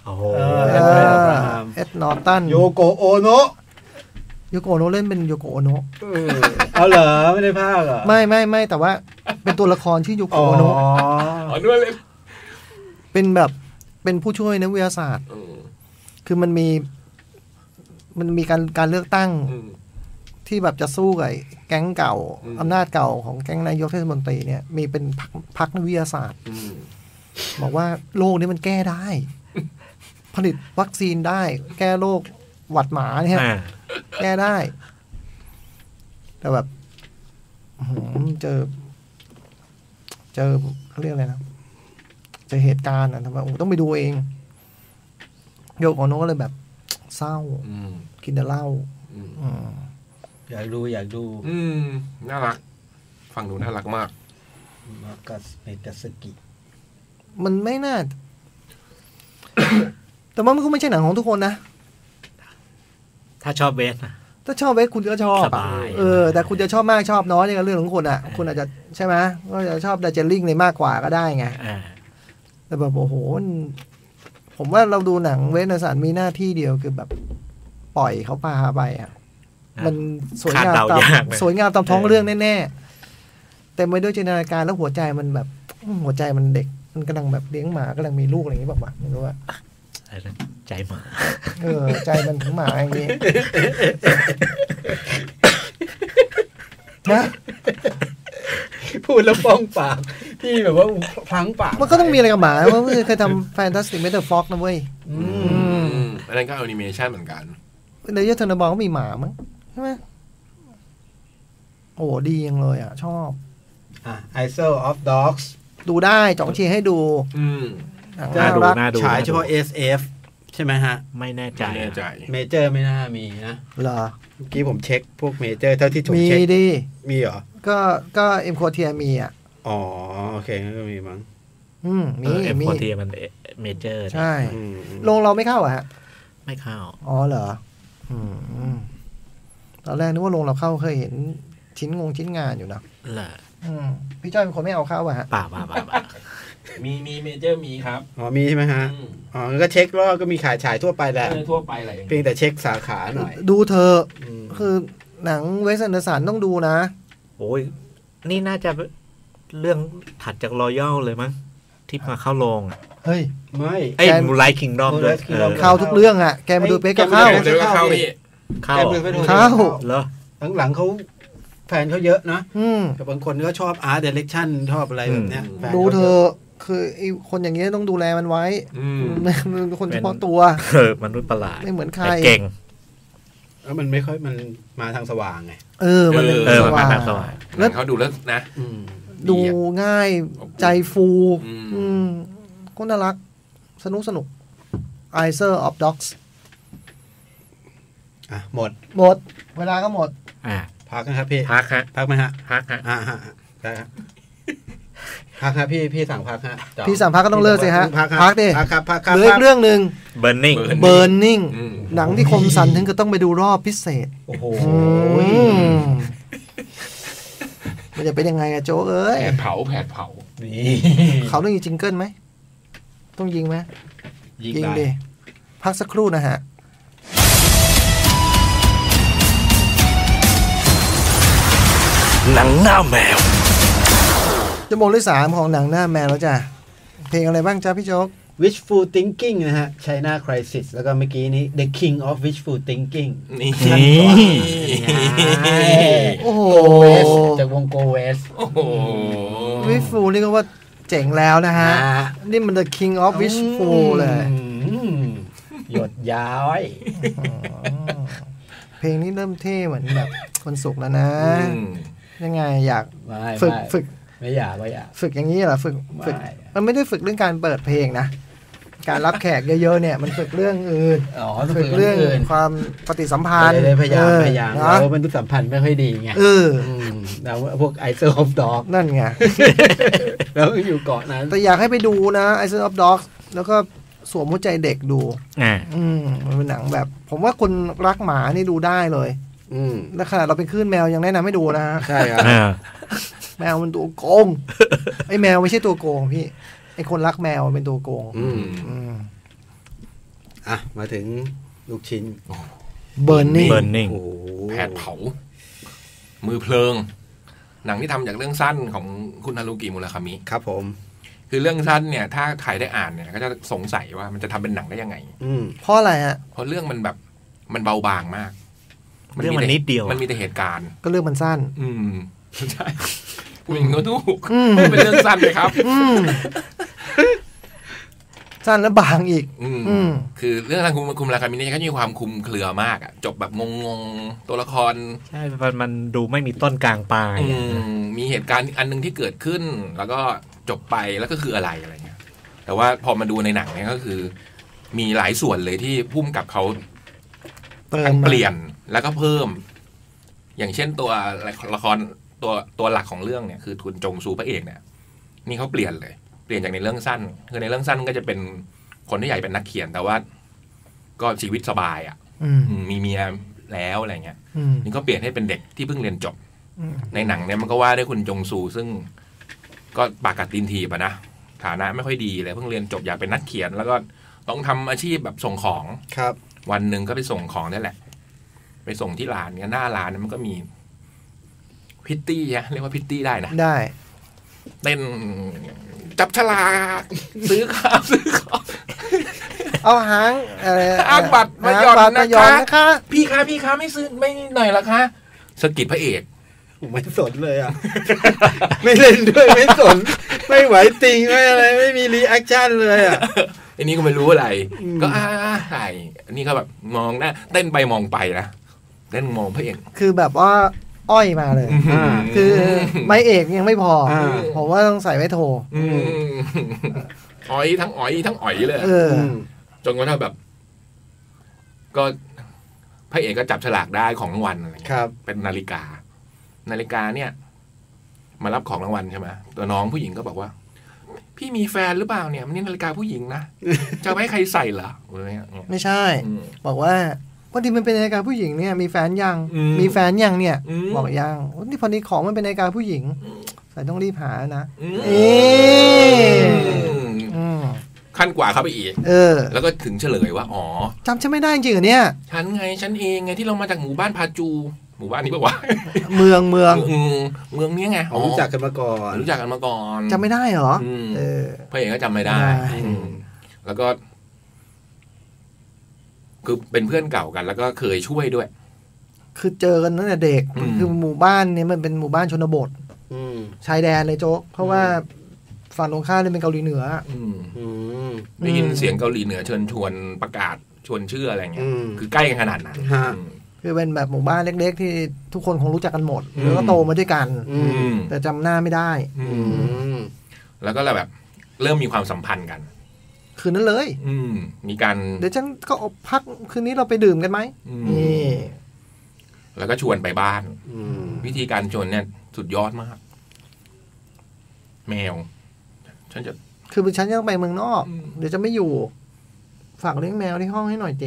เอ็ดนอร์ตันโยโกโอโนะโยโกโนะเล่นเป็นโยโกโอโนะเอาเหรอไม่ได้ภาคเหรอไม่แต่ว่าเป็นตัวละครชื่อโยโกโอโนะด้วยเลยเป็นแบบเป็นผู้ช่วยนักวิทยาศาสตร์คือมันมีการเลือกตั้งที่แบบจะสู้กับแก๊งเก่าอำนาจเก่าของแก๊งนายกเทศมนตรีเนี่ยมีเป็นพรรคนักวิทยาศาสตร์บอกว่าโรคนี้มันแก้ได้ ผลิตวัคซีนได้แก้โรคหวัดหมาเนี่ยแก้ได้ แต่แบบเจอเขาเรียกอะไรนะเจอเหตุการณ์ทำไมต้องไปดูเองโยกของโน้ก็เลยแบบเศร้ากินแต่เหล้าอยากดูน่ารักฟังดูน่ารักมากมากัสเมกาสกิมันไม่น่า แต่มันก็ไม่ใช่หนังของทุกคนนะถ้าชอบเวสนะถ้าชอบเวสคุณก็ชอบแต่คุณจะชอบมากชอบน้อยนี่ก็เรื่องของคุณอ่ะคุณอาจจะใช่ไหมก็จะชอบดาเจลลิงเลยมากกว่าก็ได้ไงแต่แบบโอ้โหผมว่าเราดูหนังเวสอันเดอร์สันมีหน้าที่เดียวคือแบบปล่อยเขาพาไปอ่ะมันสวยงามตามท้องเรื่องแน่ๆเต็มไปด้วยจินตนาการแล้วหัวใจมันแบบหัวใจมันเด็กมันกำลังแบบเลี้ยงหมากำลังมีลูกอะไรอย่างนี้แบบว่าไม่รู้ว่าใจหมาใจมันถึงหมาอย่างนี้นะพูดแล้วฟ้องปากพี่แบบว่าพลั้งปากมันก็ต้องมีอะไรกับหมาเพราะเคยทำ Fantastic Mr. Fox นะเว้ยอันนั้นก็แอนิเมชันเหมือนกันในเยอร์เทอร์นบอลก็มีหมามั้งใช่ไหมโอ้ดียังเลยอ่ะชอบ Isle of Dogs ดูได้จ่องเชียร์ให้ดูน่าดูฉายเฉพาะ SF ใช่ไหมฮะไม่แน่ใจเมเจอร์ไม่น่ามีนะเหรอเมื่อกี้ผมเช็คพวกเมเจอร์เท่าที่ผมเช็คมีดิมีเหรอก็เอ็มโคเทียมีอ่ะอ๋อโอเคก็มีมั้งมีเอ็มโคเทียมันเมเจอร์ใช่ลงเราไม่เข้าอ่ะฮะไม่เข้าอ๋อเหรอตอนแรกนึกว่าลงเราเข้าเคยเห็นชิ้นงานอยู่นะเหรอพี่จ้อยเป็นคนไม่เอาเข้าอ่ะฮะป่ามีเมเจอร์มีครับมีใช่ไหมฮะก็เช็ครอบก็มีขายฉายทั่วไปแหละทั่วไปอะไรเพียงแต่เช็คสาขาหน่อยดูเธอคือหนังเวส แอนเดอร์สันต้องดูนะโอ้ยนี่น่าจะเรื่องถัดจากรอยัลเลยมั้งที่มาเข้าโรงเฮ้ยไม่ไอ้มูนไลท์คิงดอมด้วยเข้าทุกเรื่องอ่ะแกมาดูเป๊กก็เข้าพี่เข้าเหรอหลังเขาแฟนเขาเยอะนะแต่บางคนก็ชอบอาร์ตเดเรคชั่นชอบอะไรแบบเนี้ยดูเธอคือไอ้คนอย่างเงี้ยต้องดูแลมันไว้มันเป็นคนเฉพาะตัวมนุษย์ประหลาดไม่เหมือนใครเก่งแล้วมันไม่ค่อยมันมาทางสว่างไงมันมาทางสว่างแล้วเขาดูแล้วนะดูง่ายใจฟูก็น่ารักสนุก Isle of Dogs หมดเวลาก็หมดพักนะครับพี่พักไหมฮะพักฮะได้ครับพักครับพี่สั่งพักฮะพี่สั่งพักก็ต้องเลิกสิฮะพักดิพักเหลืออีกเรื่องนึง Burning หนังที่คมสันถึงก็ต้องไปดูรอบพิเศษโอ้โหมันจะเป็นยังไงอะโจ๊กเอ้ยแผดเผานี่เขาต้องยิงจิงเกิลไหมต้องยิงไหมยิงดิพักสักครู่นะฮะหนังหน้าแมวชั่วโมงที่3ของหนังหน้าแมวแล้วจ้ะเพลงอะไรบ้างจ้าพี่โจ๊ก Wishful Thinking นะฮะ China Crisis แล้วก็เมื่อกี้นี้ The King of Wishful Thinking นี่โอ้โหจากวง Go West โอ้โห Wishful นี่ก็ว่าเจ๋งแล้วนะฮะนี่มัน The King of Wishful เลยหยดย้อยเพลงนี้เริ่มเท่เหมือนแบบคนสุขแล้วนะยังไงอยากฝึกไม่อยากฝึกอย่างนี้เหรอฝึกมันไม่ได้ฝึกเรื่องการเปิดเพลงนะการรับแขกเยอะๆเนี่ยมันฝึกเรื่องอื่นฝึกเรื่องความปฏิสัมพันธ์พยายามแล้วมันสัมพันธ์ไม่ค่อยดีไงแล้วพวก Isle of Dogs นั่นไงแล้วอยู่เกาะนั้นแต่อยากให้ไปดูนะ Isle of Dogs แล้วก็สวมหัวใจเด็กดูมันเป็นหนังแบบผมว่าคนรักหมานี่ดูได้เลยแล้วขนาดเราเป็นคลื่นแมวยังแนะนำให้ดูนะใช่ครับแมวมันตัวโกงไอ้แมวไม่ใช่ตัวโกงพี่ไอ้คนรักแมวเป็นตัวโกงมาถึงลูกชิ้น Burning แผดเผามือเพลิงหนังที่ทำจากเรื่องสั้นของคุณฮารุกิมุราคามิครับผมคือเรื่องสั้นเนี่ยถ้าใครได้อ่านเนี่ยก็จะสงสัยว่ามันจะทำเป็นหนังได้ยังไงเพราะอะไรฮะเพราะเรื่องมันแบบมันเบาบางมากเรื่องมันนิดเดียวมันมีแต่เหตุการณ์ก็เรื่องมันสั้นใช่ผู้หญิงก็ถูกเป็นเรื่องสั้นเลยครับสั้นและบางอีกคือเรื่องทางคุมราคามินี่ก็มีความคุมเครือมากอ่ะจบแบบงงๆตัวละครใช่มันดูไม่มีต้นกลางปลายมีเหตุการณ์อันนึงที่เกิดขึ้นแล้วก็จบไปแล้วก็คืออะไรเงี้ยแต่ว่าพอมาดูในหนังเนี่ยก็คือมีหลายส่วนเลยที่พุ่มกับเขาเปลี่ยนแล้วก็เพิ่มอย่างเช่นตัวละครตัวหลักของเรื่องเนี่ยคือคุณจงซูพระเอกเนี่ยนี่เขาเปลี่ยนจากในเรื่องสั้นคือในเรื่องสั้นก็จะเป็นคนที่ใหญ่เป็นนักเขียนแต่ว่าก็ชีวิตสบายอ่ะมีเมียแล้วอะไรเงี้ยนี่ก็เปลี่ยนให้เป็นเด็กที่เพิ่งเรียนจบในหนังเนี่ยมันก็ว่าได้คุณจงซูซึ่งก็ปากกัดตีนถีบอะนะฐานะไม่ค่อยดีเลยเพิ่งเรียนจบอยากเป็นนักเขียนแล้วก็ต้องทำอาชีพแบบส่งของครับวันหนึ่งก็ไปส่งของนี่แหละไปส่งที่ร้านเนี่ยหน้าร้านมันก็มีพิตตี้เรียกว่าพิตตี้ได้นะได้เต้นจับฉลากซื้อข้าวซื้อของเอาหางอะไรอ้างบัตรมาหย่อนนะคะพี่คะไม่ซื้อไม่หน่อยละคะสกิดพระเอกไม่สนเลยอ่ะ ไม่เล่นด้วยไม่สนไม่ไหวติงไม่อะไรไม่มีรีแอคชั่นเลยอ่ะอันนี้ก็ไม่รู้อะไรก็ใช่อันนี้เขาแบบมองหน้าเต้นไปมองไปนะเต้นมองพระเอกคือแบบว่าอ้อยมาเลยคือไม่เอกยังไม่พอผมว่าต้องใส่ไว้โทอ้อยทั้งอ๋อยเลยจนกระทั่งแบบก็พระเอกก็จับฉลากได้ของรางวัลอะไรเงี้ยเป็นนาฬิกาเนี่ยมารับของรางวัลใช่ไหมตัวน้องผู้หญิงก็บอกว่าพี่มีแฟนหรือเปล่าเนี่ยมันนี่นาฬิกาผู้หญิงนะจะไม่ให้ใครใส่เหรอไม่ใช่บอกว่าพอดีมันเป็นนาฬิกาผู้หญิงเนี่ยมีแฟนยังมีแฟนยังเนี่ยบอกยังนี่พอดีของมันเป็นนาฬิกาผู้หญิงใส่ต้องรีบหานะขั้นกว่าเข้าไปอีกแล้วก็ถึงเฉลยว่าอ๋อจำฉันไม่ได้จริงเหรอเนี่ยฉันเองไงที่เรามาจากหมู่บ้านพาจูหมู่บ้านนี้บอกว่าเมืองนี้ไงรู้จักกันมาก่อนจำไม่ได้เหรอพระเอกก็จำไม่ได้แล้วก็คือเป็นเพื่อนเก่ากันแล้วก็เคยช่วยด้วยคือเจอกันตั้งแต่เด็กคือหมู่บ้านนี้มันเป็นหมู่บ้านชนบทชายแดนเลยโจ๊กเพราะว่าฝั่งตรงข้ามนี่เป็นเกาหลีเหนือได้ยินเสียงเกาหลีเหนือเชิญชวนประกาศชวนชื่ออะไรเงี้ยคือใกล้กันขนาดนั้นคือเป็นแบบหมู่บ้านเล็กๆที่ทุกคนคงรู้จักกันหมดแล้วก็โตมาด้วยกันแต่จำหน้าไม่ได้แล้วก็แบบเริ่มมีความสัมพันธ์กันคืนนั้นเลยมีการเดี๋ยวฉันก็พักคืนนี้เราไปดื่มกันไหมนี่แล้วก็ชวนไปบ้านวิธีการชวนเนี่ยสุดยอดมากแมวฉันจะต้องไปเมืองนอกเดี๋ยวจะไม่อยู่ฝากเลี้ยงแมวที่ห้องให้หน่อยจิ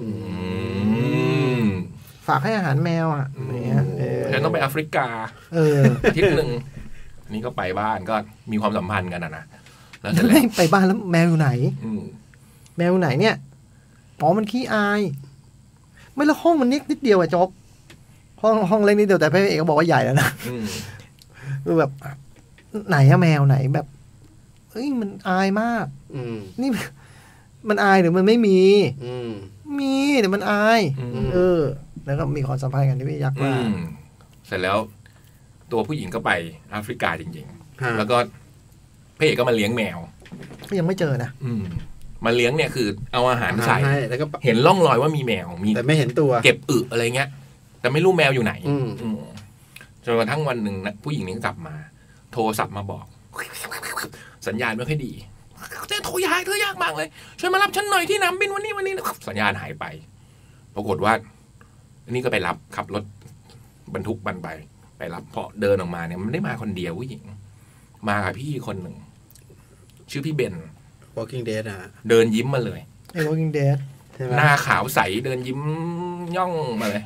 ฝากให้อาหารแมวอ่ะเนี่ยฉันต้องไปแอฟริกาอาทิตย์นึงนี่ก็ไปบ้านก็มีความสัมพันธ์กันนะแล้วไปบ้านแล้วแมวอยู่ไหนแมวอยู่ไหนเนี่ยอ๋อมันขี้อายไม่แล้วห้องมันนิดเดียวอะจ๊อบห้องเล็กนิดเดียวแต่พี่เอกก็บอกว่าใหญ่แล้วนะคือแบบไหนอะแมวไหนแบบเอ้ยมันอายมากนี่มันอายหรือมันไม่มีมีแต่มันอายแล้วก็มีความสัมพันธ์กันที่พี่ยักษ์ว่าเสร็จแล้วตัวผู้หญิงก็ไปแอฟริกาจริงๆแล้วก็พระเอกก็มาเลี้ยงแมวก็ยังไม่เจอนะมาเลี้ยงเนี่ยคือเอาอาหารใส่แล้วก็เห็นร่องรอยว่ามีแมวมีแต่ไม่เห็นตัวเก็บอึอะไรเงี้ยแต่ไม่รู้แมวอยู่ไหนจนกระทั่งวันหนึ่งนะผู้หญิงนี้กลับมาโทรศัพท์มาบอกสัญญาณไม่ค่อยดีโทรยากมากเลยช่วยมารับฉันหน่อยที่น้ำบินวันนี้สัญญาณหายไปปรากฏว่านี่ก็ไปรับขับรถบรรทุกมันไปรับพอเดินออกมาเนี่ยมันได้มาคนเดียวผู้หญิงมากับพี่คนหนึ่งชื่อพี่เบน Walking Dead เดินยิ้มมาเลยไอ้ Walking Dead หน้าขาวใสเดินยิ้มย่องมาเลย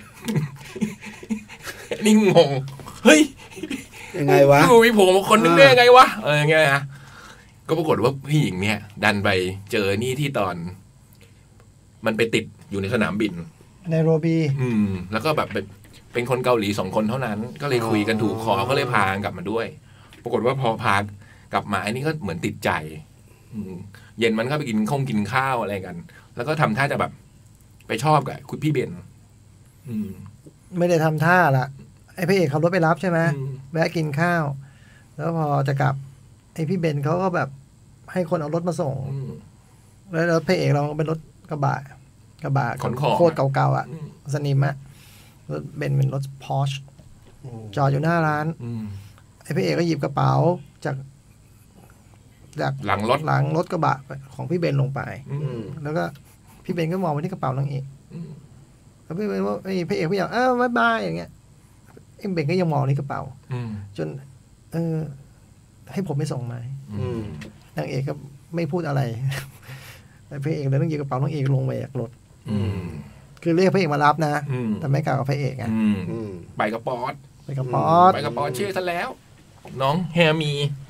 นี่งงเฮ้ยยังไงวะมีผมคนนึงได้ยังไงวะยังไงฮะก็ปรากฏว่าผู้หญิงเนี่ยดันไปเจอนี่ที่ตอนมันไปติดอยู่ในสนามบินไนโรบีแล้วก็แบบเป็นคนเกาหลี2 คนเท่านั้นก็เลยคุยกันถูกคอก็เลยพากลับมาด้วยปรากฏว่าพอพากลับมาอันนี้ก็เหมือนติดใจเย็นมันก็ไปกินข้าวอะไรกันแล้วก็ทำท่าจะแบบไปชอบกับคุณพี่เบนไม่ได้ทำท่าละไอ้พระเอกขับรถไปรับใช่ไหมแวะกินข้าวแล้วพอจะกลับไอ้พี่เบนเขาก็แบบให้คนเอารถมาส่งแล้วพระเอกเราเป็นรถกระบะโคตรเก่าๆอ่ะสนิมอะรถเบนเป็นรถพอร์ชจอดอยู่หน้าร้านไอ้พระเอกก็หยิบกระเป๋าจากหลังรถกระบะของพี่เบนลงไปแล้วก็พี่เบนก็มองไปที่กระเป๋านางเอกแล้วพี่เบนว่าไอ้พระเอกพี่อยากบ๊ายบายอย่างเงี้ยไอ้เบนก็ยังมองในกระเป๋าจนให้ผมไปส่งไหมนางเอกก็ไม่พูดอะไรแต่พระเอกเลยต้องหยิบกระเป๋านางเอกลงไปจากรถคือเรียกพระเอกมารับนะแต่ไม่กล่าวกับพระเอกไงไปกับป๊อตเชื่อซะแล้วน้องแฮมี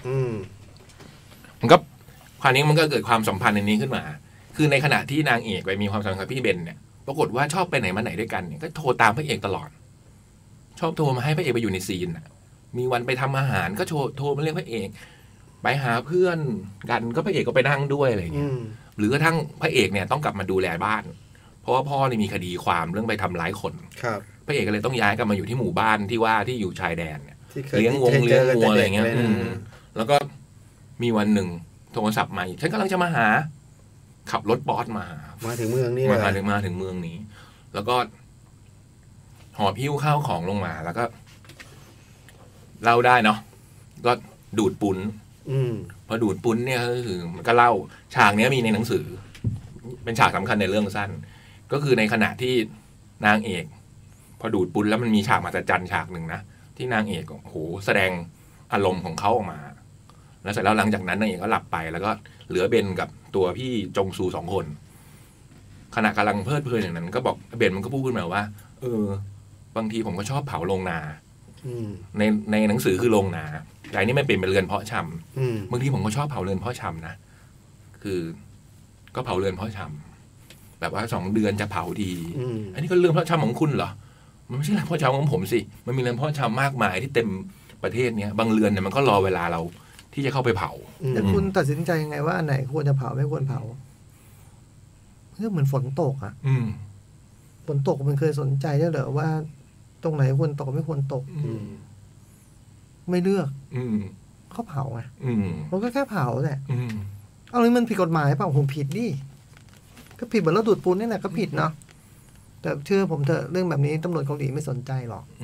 มันก็คราวนี้มันก็เกิดความสัมพันธ์ในนี้ขึ้นมาคือในขณะที่นางเอกไปมีความสัมพันธ์กับพี่เบนเนี่ยปรากฏว่าชอบไปไหนมาไหนด้วยกันเนี่ยก็โทรตามพระเอกตลอดชอบโทรมาให้พระเอกไปอยู่ในซีนมีวันไปทำอาหารก็โทรมาเรียกพระเอกไปหาเพื่อนกันก็พระเอกก็ไปนั่งด้วยอะไรอย่างเงี้ยหรือกระทั่งพระเอกเนี่ยต้องกลับมาดูแลบ้านเพราะว่าพ่อเนี่ยมีคดีความเรื่องไปทำร้ายคนพระเอกก็เลยต้องย้ายกลับมาอยู่ที่หมู่บ้านที่อยู่ชายแดนเนี่ยเลี้ยงวัวอะไรเงี้ยแล้วก็มีวันหนึ่งโทรศัพท์มาฉันกำลังจะมาหาขับรถบอสมาถึงเมืองนี้มาถึงเมืองนี้แล้วก็หอบหิ้วข้าวของลงมาแล้วก็เล่าได้เนาะก็ดูดปุ้นพอดูดปุ้นเนี่ยก็คือมันก็เล่าฉากนี้มีในหนังสือเป็นฉากสำคัญในเรื่องสั้นก็คือในขณะที่นางเอกพอดูดปุ้นแล้วมันมีฉากมหัศจรรย์ฉากหนึ่งนะที่นางเอกโอ้โหแสดงอารมณ์ของเขาออกมาแล้วเสร็จแล้วหลังจากนั้นนางเอกก็หลับไปแล้วก็เหลือเบนกับตัวพี่จงซู2 คนขณะกำลังเพลิดเพลินอย่างนั้นก็บอกเบนมันก็พูดขึ้นมาว่าบางทีผมก็ชอบเผาโรงนาในหนังสือคือโรงนาแต่อันนี้ไม่เป็นเรือนเพาะชำบางทีผมก็ชอบเผาเรือนเพาะชำนะคือก็เผาเรือนเพาะชำแบบว่า2 เดือนจะเผาทีอันนี้ก็เรือนเพาะชำของคุณเหรอมันไม่ใช่เรือนเพาะชำของผมสิมันมีเรือนเพาะชำมากมายที่เต็มประเทศเนี้ยบางเรือนเนี่ยมันก็รอเวลาเราที่จะเข้าไปเผาแต่คุณตัดสินใจยังไงว่าอันไหนควรจะเผาไม่ควรเผาเรื่องเหมือนฝนตกอ่ะฝนตกมันเคยสนใจได้เหรอว่าตรงไหนควรตกไม่ควรตกไม่เลือกเขาเผาไงมันก็แค่เผาแหละเอาเลยมันผิดกฎหมายเปล่าผมผิดดิก็ผิดเหมือนเราดูดปูนนี่แหละก็ผิดเนาะแต่เชื่อผมเถอะเรื่องแบบนี้ตำรวจเกาหลีไม่สนใจหรอก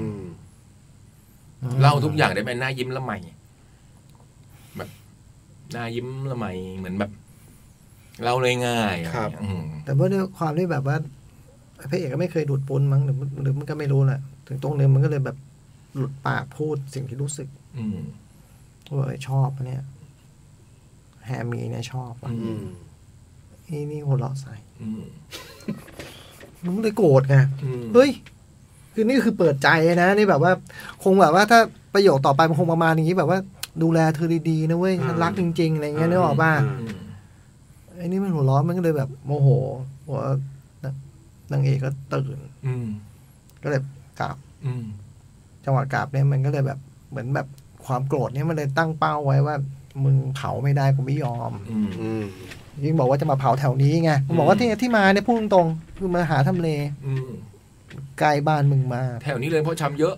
เล่าทุกอย่างได้ไหมหน้ายิ้มละไมแบบหน้ายิ้มละไมเหมือนแบบเล่าเลยง่ายครับแต่ว่าด้วยความที่แบบว่าพระเอกก็ไม่เคยดูดปูนมั้งหรือมันก็ไม่รู้แหละถึงตรงนึงมันก็เลยแบบหลุดปากพูดสิ่งที่รู้สึกว่าชอบเนี่ยแฮมีเนี่ยชอบนี่หัวเราะใส่มันเลยโกรธไงเฮ้ยคือนี่คือเปิดใจนะนี่แบบว่าคงแบบว่าถ้าประโยคต่อไปมันคงประมาณนี้แบบว่าดูแลเธอดีๆนะเว้ยฉันรักจริงๆอะไรเงี้ยนึกออกป่ะไอ้นี่มันหัวร้อนมันก็เลยแบบโมโหว่านางเอกก็ตื่นก็เลยกราบจังหวะกราบเนี่ยมันก็เลยแบบเหมือนแบบความโกรธเนี่ยมันเลยตั้งเป้าไว้ว่ามึงเผาไม่ได้กูไม่ยอมยิ่งบอกว่าจะมาเผาแถวนี้ไงผมบอกว่าที่มาเนี่ยพูดตรงๆคือมาหาทำเลใกล้บ้านมึงมาแถวนี้เลยเพราะชำเยอะ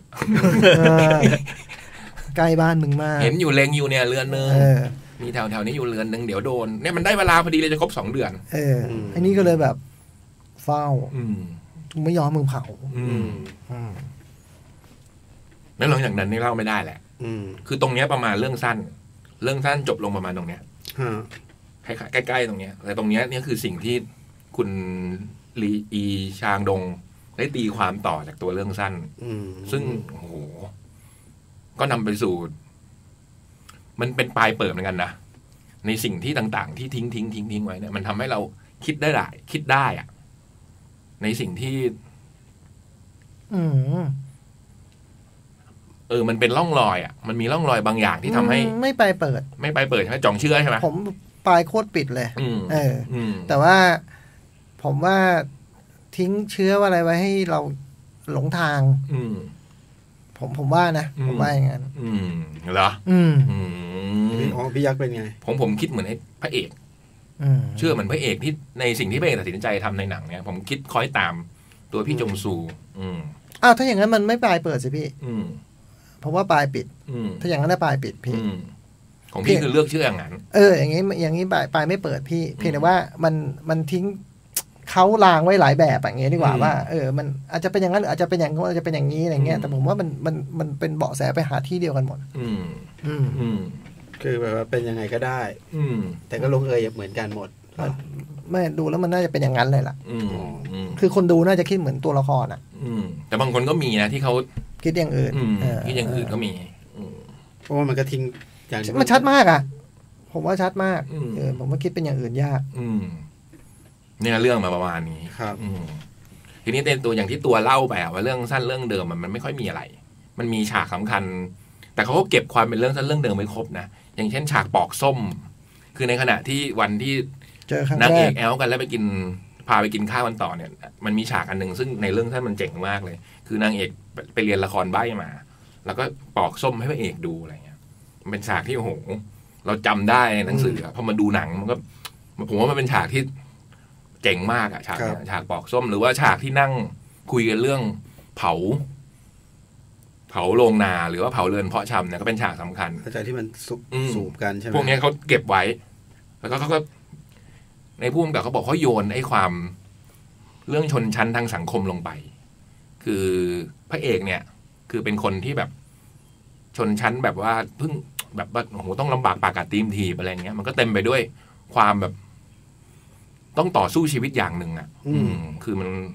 ใกล้บ้านมึงมาเห็นอยู่เลงอยู่เนี่ยเรือนนึงมีแถวนี้อยู่เรือนนึงเดี๋ยวโดนเนี่ยมันได้เวลาพอดีเลยจะครบ2 เดือนอันนี้ก็เลยแบบเฝ้าไม่ยอมมึงเผาแล้วหลังจากนั้นนี่เล่าไม่ได้แหละคือตรงเนี้ยประมาณเรื่องสั้นจบลงประมาณตรงเนี้ยใกล้ๆตรงเนี้ยแต่ตรงเนี้ยนี่คือสิ่งที่คุณลีอีชางดงได้ตีความต่อจากตัวเรื่องสั้นซึ่งโอ้โหก็นำไปสู่มันเป็นปลายเปิดเหมือนกันนะในสิ่งที่ต่างๆที่ทิ้งไว้เนี่ยมันทำให้เราคิดได้อะในสิ่งที่มันเป็นร่องรอยอ่ะมันมีร่องรอยบางอย่างที่ทำให้ไม่ไปเปิดใช่ไหมจ่องเชื่อใช่ไหมผมปลายโคตรปิดเลยแต่ว่าผมว่าทิ้งเชื้ออะไรไว้ให้เราหลงทางผมว่านะผมว่าอย่างนั้นเหรอพี่ยักษ์เป็นไงผมคิดเหมือนไอ้พระเอกเชื่อเหมือนพระเอกที่ในสิ่งที่พระเอกตัดสินใจทำในหนังเนี่ยผมคิดคอยตามตัวพี่จงซูอ้าวถ้าอย่างนั้นมันไม่ปลายเปิดสิพี่เพราะว่าปลายปิดถ้าอย่างนั้นได้ปลายปิดพี่ของพี่คือเลือกชื่ออย่างนั้นอย่างนี้ปลายไม่เปิดพี่เพียงแต่ว่ามันทิ้งเขาลางไว้หลายแบบอย่างเงี้ยดีกว่าว่ามันอาจจะเป็นอย่างนั้นอาจจะเป็นอย่างนู้นอาจจะเป็นอย่างนี้อะไรเงี้ยแต่ผมว่ามันเป็นเบาะแสไปหาที่เดียวกันหมดคือแบบว่าเป็นยังไงก็ได้แต่ก็ลงเอยเหมือนกันหมดไม่ดูแล้วมันน่าจะเป็นอย่างนั้นเลยล่ะคือคนดูน่าจะคิดเหมือนตัวละครอ่ะแต่บางคนก็มีนะที่เขาคิดอย่างอื่นคิดอย่างอื่นก็มีเพราะว่ามันก็ทิ้งอย่างมันชัดมากอ่ะผมว่าชัดมากผมว่าคิดเป็นอย่างอื่นยากเนี่ยเรื่องมาประมาณนี้ครับทีนี้เป็นตัวอย่างที่ตัวเล่าไปว่าเรื่องสั้นเรื่องเดิมมันไม่ค่อยมีอะไรมันมีฉากสำคัญแต่เขาก็เก็บความเป็นเรื่องสั้นเรื่องเดิมไว้ครบนะอย่างเช่นฉากปอกส้มคือในขณะที่วันที่นางเอกแอลกันแล้วพาไปกินข้าวกันต่อเนี่ยมันมีฉากอันหนึ่งซึ่งในเรื่องสั้นมันเจ๋งมากเลยคือนางเอกไปเรียนละครใบ้มาแล้วก็ปอกส้มให้พระเอกดูอะไรเงี้ยมันเป็นฉากที่โอ้โหเราจำได้ในหนังสือพอมาดูหนังมันก็ผมว่ามันเป็นฉากที่เจ๋งมากอะฉากปอกส้มหรือว่าฉากที่นั่งคุยกันเรื่องเผาโรงนาหรือว่าเผาเรือนเพาะชำเนี่ยก็เป็นฉากสำคัญฉากที่มันสูบกันใช่ไหมพวกนี้เขาเก็บไว้แล้วก็เขาก็ในผู้กำกับเขาบอกเขาโยนไอ้ความเรื่องชนชั้นทางสังคมลงไปคือพระเอกเนี่ยคือเป็นคนที่แบบชนชั้นแบบว่าเพิ่งแบบว่าโอ้โหต้องลำบากปากกัดตีมทีอะไรเงี้ยมันก็เต็มไปด้วยความแบบต้องต่อสู้ชีวิตอย่างหนึ่งอ่ะคือ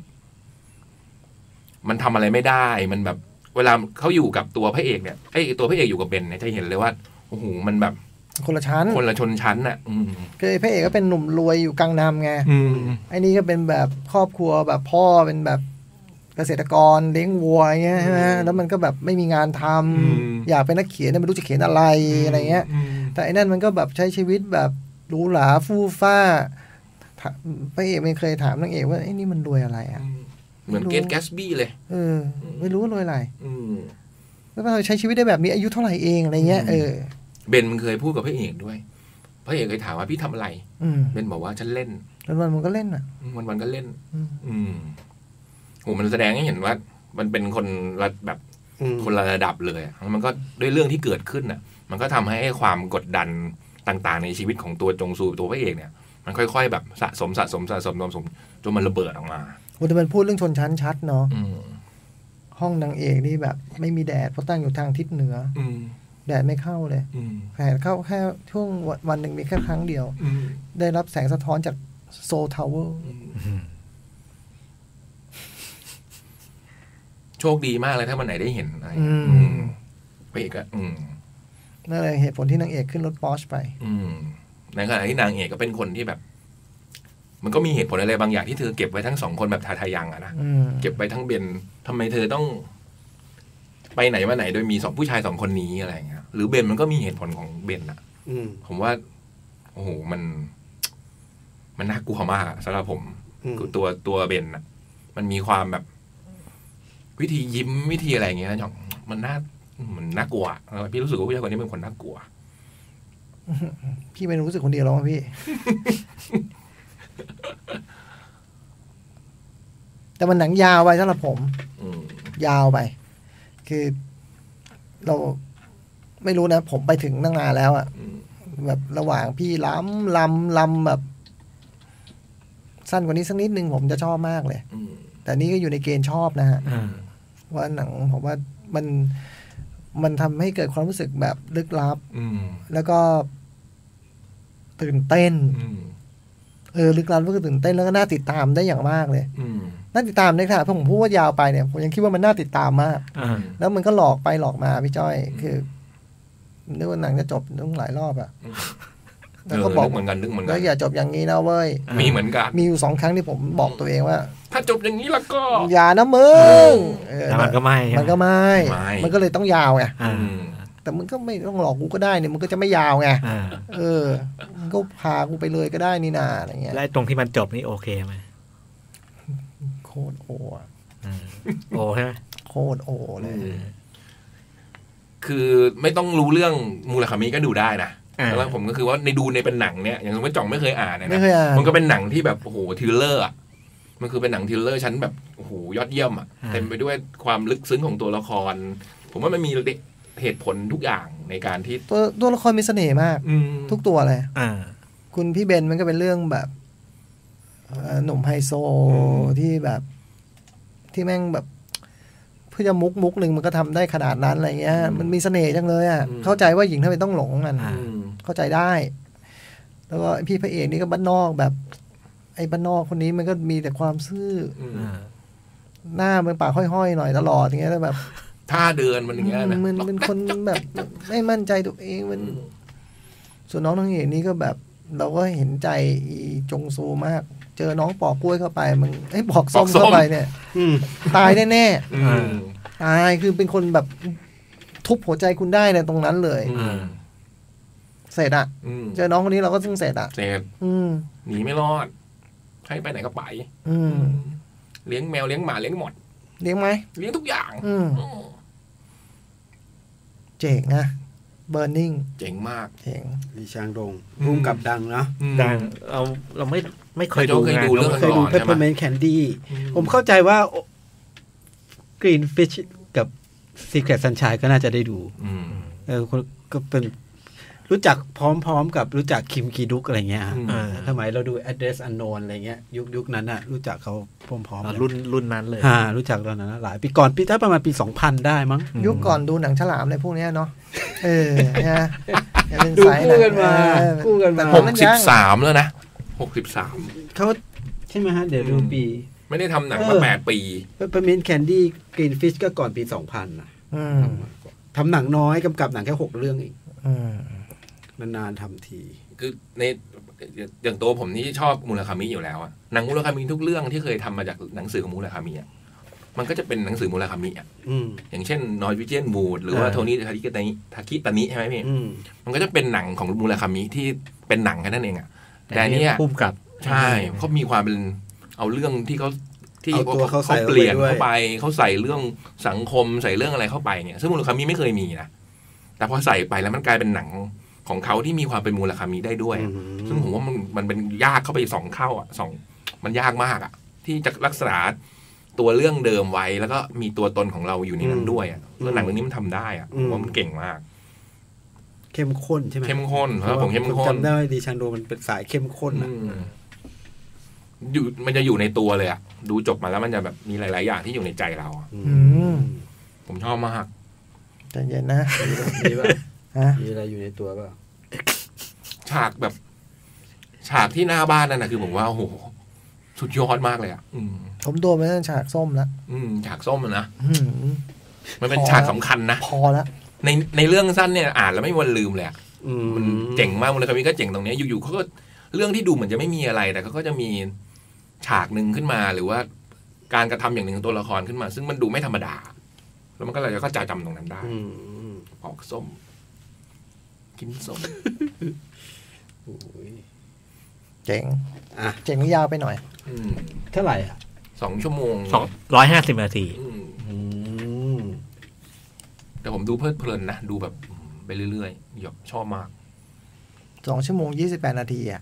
มันทำอะไรไม่ได้มันแบบเวลาเขาอยู่กับตัวพระเอกเนี่ยตัวพระเอกอยู่กับเบนเนี่ยจะเห็นเลยว่าโอ้โหมันแบบคนละชั้นคนละชนชั้นอ่ะคือพระเอกก็เป็นหนุ่มรวยอยู่กลางน้ำไงไอ้นี่ก็เป็นแบบครอบครัวแบบพ่อเป็นแบบเกษตรกรเลี้ยงวัวเงี้ยใช่ไหมแล้วมันก็แบบไม่มีงานทำอยากเป็นนักเขียนไม่รู้จะเขียนอะไรอะไรเงี้ยแต่ไอ้นั่นมันก็แบบใช้ชีวิตแบบหรูหราฟู่ฟ้าพระเอกไม่เคยถามนางเอกว่าไอ้นี่มันรวยอะไรอ่ะเหมือนเกตแกสบี้เลยไม่รู้ว่ารวยอะไรแล้วเราใช้ชีวิตได้แบบนี้อายุเท่าไหร่เองอะไรเงี้ยเบนมันเคยพูดกับพระเอกด้วยพระเอกเคยถามว่าพี่ทำอะไรเบนบอกว่าฉันเล่นวันมันก็เล่นอ่ะวันก็เล่นโหมันแสดงให้เห็นว่ามันเป็นคนแบบคนละระดับเลยมันก็ด้วยเรื่องที่เกิดขึ้นอ่ะมันก็ทำให้ความกดดันต่างๆในชีวิตของตัวจงซูตัวพระเอกเนี่ยมันค่อยๆแบบสะสมจนมันระเบิดออกมาแต่มันพูดเรื่องชนชั้นชัดเนาะห้องนางเอกนี่แบบไม่มีแดดเพราะตั้งอยู่ทางทิศเหนือแดดไม่เข้าเลยแดดเข้าแค่ช่วงวันหนึ่งมีแค่ครั้งเดียวได้รับแสงสะท้อนจากโซลทาวเวอร์โชคดีมากเลยถ้าวันไหนได้เห็นอะไรพระเอกก็นั่นแหละเหตุผลที่นางเอกขึ้นรถปอร์ชไปในขณะที่นางเอกก็เป็นคนที่แบบมันก็มีเหตุผลอะไรบางอย่างที่เธอเก็บไว้ทั้งสองคนแบบทายังอะนะเก็บไว้ทั้งเบนทำไมเธอต้องไปไหนมาไหนโดยมีผู้ชายสองคนนี้อะไรเงี้ยหรือเบนมันก็มีเหตุผลของเบนอะผมว่าโอ้โหมันน่ากลัวมากสำหรับผมตัวเบนอะมันมีความแบบวิธียิ้มวิธีอะไรเงี้ยจ่องมันน่ากลัวพี่รู้สึกว่าผู้ชายคนนี้เป็นคนน่ากลัวพี่ไม่รู้สึกคนเดียวหรอกพี่ แต่มันหนังยาวไปสำหรับผมยาวไปคือเราไม่รู้นะผมไปถึงตั้งนานแล้วอะแบบระหว่างพี่ล้ำแบบสั้นกว่านี้สักนิดนึงผมจะชอบมากเลยแต่นี่ก็อยู่ในเกณฑ์ชอบนะฮะว่าหนังผมว่ามันทำให้เกิดความรู้สึกแบบลึกลับแล้วก็ตื่นเต้นลึกลับก็ตื่นเต้นแล้วก็น่าติดตามได้อย่างมากเลยน่าติดตามได้ค่ะเพราะผมพูดว่ายาวไปเนี่ยผมยังคิดว่ามันน่าติดตามมากแล้วมันก็หลอกไปหลอกมาพี่จ้อยคือนึกว่าหนังจะจบต้องหลายรอบอะแล้วก็บอกเหมือนกันแล้วอย่าจบอย่างนี้นะเว้ยมีเหมือนกันมีอยู่2 ครั้งที่ผมบอกตัวเองว่าถ้าจบอย่างนี้แล้วก็อย่านะมึงแต่มันก็ไม่มันก็เลยต้องยาวไงแต่มึงก็ไม่ต้องหลอกกูก็ได้เนี่ยมันก็จะไม่ยาวไงมึงก็พากูไปเลยก็ได้นี่นาอะไรเงี้ยและตรงที่มันจบนี่โอเคไหมโคตรโอโอใช่ไหมโคตรโอเลยคือไม่ต้องรู้เรื่องมูราคามิก็ดูได้นะแล้วผมก็คือว่าในดูในเป็นหนังเนี่ยอย่างสมมติจ่องไม่เคยอ่านนะมันก็เป็นหนังที่แบบโอ้โหทริลเลอร์มันคือเป็นหนังทริลเลอร์ชั้นแบบโอ้โหยอดเยี่ยมอ่ะเต็มไปด้วยความลึกซึ้งของตัวละคร ผมว่ามันมีเหตุผลทุกอย่างในการที่ตัวละครมีเสน่ห์มากทุกตัวเลยคุณพี่เบนมันก็เป็นเรื่องแบบหนุ่มไฮโซที่แบบที่แม่งแบบเพื่อจะมุกหนึ่งมันก็ทำได้ขนาดนั้นอะไรเงี้ยมันมีเสน่ห์จังเลยอ่ะเข้าใจว่าหญิงทำไมต้องหลงมันเข้าใจได้แล้วก็พี่พระเอกนี่ก็บ้านนอกแบบไอ้บ้านนอกคนนี้มันก็มีแต่ความซื่อหน้ามันปากห้อยๆหน่อยตลอดอย่างเงี้ยแล้วแบบท่าเดินมันอย่างเงี้ยนะมันเป็นคนแบบไม่มั่นใจตัวเองมันส่วนน้องนางเอกนี่ก็แบบเราก็เห็นใจจงซูมากเจอน้องปอกกล้วยเข้าไปมันปอกส้มเข้าไปเนี่ยตายแน่ๆตายคือเป็นคนแบบทุบหัวใจคุณได้ในตรงนั้นเลยเสร็จอ่ะเจอน้องคนนี้เราก็ซึ่งเสร็จอ่ะเสร็จหนีไม่รอดให้ไปไหนก็ไปเลี้ยงแมวเลี้ยงหมาเลี้ยงหมดเลี้ยงไหมเลี้ยงทุกอย่างเจ๋งนะเบอร์นิ่งเจ๋งมากเจ๋งลีชางดงร่วมกับดังนะดังเราไม่เคยดูเรื่องเคยดูเพปเปอร์เมนต์แคนดี้ผมเข้าใจว่าก รีนฟิชกับซีเคร็ตซันชัยก็น่าจะได้ดูก็เป็นรู้จักพร้อมๆกับรู้จักคิมกีดุกอะไรเงี้ยสมัยเราดู Address Unknown อะไรเงี้ยยุคนั้นน่ะรู้จักเขาพร้อมๆรุ่นนั้นเลยรู้จักตอนนั้นหลายปีก่อนถ้าประมาณปี 2000 ได้มั้งยุคก่อนดูหนังฉลามในพวกนี้เนาะนะดูคู่กันมา 63แล้วนะ63 เขาใช่ไหมฮะเดี๋ยวดูปีไม่ได้ทำหนังมา8 ปีเพอร์เมนต์แคนดี้กรีนฟิชก็ก่อนปี 2000นะทำหนังน้อยกำกับหนังแค่6 เรื่องเองนานๆทำทีคือในอย่างตัวผมนี่ชอบมูราคามิอยู่แล้วอะหนังมูราคามิทุกเรื่องที่เคยทำมาจากหนังสือของมูราคามิอะมันก็จะเป็นหนังสือมูราคามิอะอย่างเช่นนอร์วิเจียนวูดหรือว่าโทนี่ทาคิตานิใช่ไหมพี่มันก็จะเป็นหนังของมูราคามิที่เป็นหนังแค่นั้นเองอะแต่เนี่ยพุ่มกับใช่เขามีความเป็นเอาเรื่องที่เขาเปลี่ยนเข้าไปเขาใส่เรื่องสังคมใส่เรื่องอะไรเข้าไปเนี่ยซึ่งมูราคามิไม่เคยมีนะแต่พอใส่ไปแล้วมันกลายเป็นหนังของเขาที่มีความเป็นมูราคามิได้ด้วยซึ่งผมว่ามันเป็นยากเข้าไป2 เข้าอ่ะมันยากมากอ่ะที่จะรักษาตัวเรื่องเดิมไว้แล้วก็มีตัวตนของเราอยู่ในนั้นด้วยอ่ะแล้วหนังเรื่องนี้มันทำได้อ่ะผมว่ามันเก่งมากเข้มข้นใช่ไหมเข้มข้นครับผมเข้มข้นจำได้ดีชังโดมันเป็นสายเข้มข้นมันจะอยู่ในตัวเลยอ่ะดูจบมาแล้วมันจะแบบมีหลายๆอย่างที่อยู่ในใจเราผมชอบมากใจเย็นนะมีป่ะมีอะไรอยู่ในตัวป่ะฉากที่หน้าบ้านนั่นนะคือผมว่าโอ้โหสุดยอดมากเลยอ่ะผมโดนไปตั้งฉากส้มแล้วฉากส้มนะมันเป็นฉากสำคัญนะพอแล้วในเรื่องสั้นเนี่ยอ่านแล้วไม่มีวันลืมเลยมันเจ๋งมากเลยครับพี่ก็เจ๋งตรงนี้อยู่ๆเขาก็เรื่องที่ดูเหมือนจะไม่มีอะไรแต่เขาก็จะมีฉากหนึ่งขึ้นมาหรือว่าการกระทำอย่างหนึ่งของตัวละครขึ้นมาซึ่งมันดูไม่ธรรมดาแล้วมันก็เลยก็จะจำตรงนั้นได้ปอกส้มกินส้มเจ๋งเจ๋งนี่ยาวไปหน่อยเท่าไหร่อ่ะ 2 ชั่วโมง 150 นาทีแต่ผมดูเพลิดเพลินนะดูแบบไปเรื่อยๆชอบมาก 2 ชั่วโมง 28 นาทีอ่ะ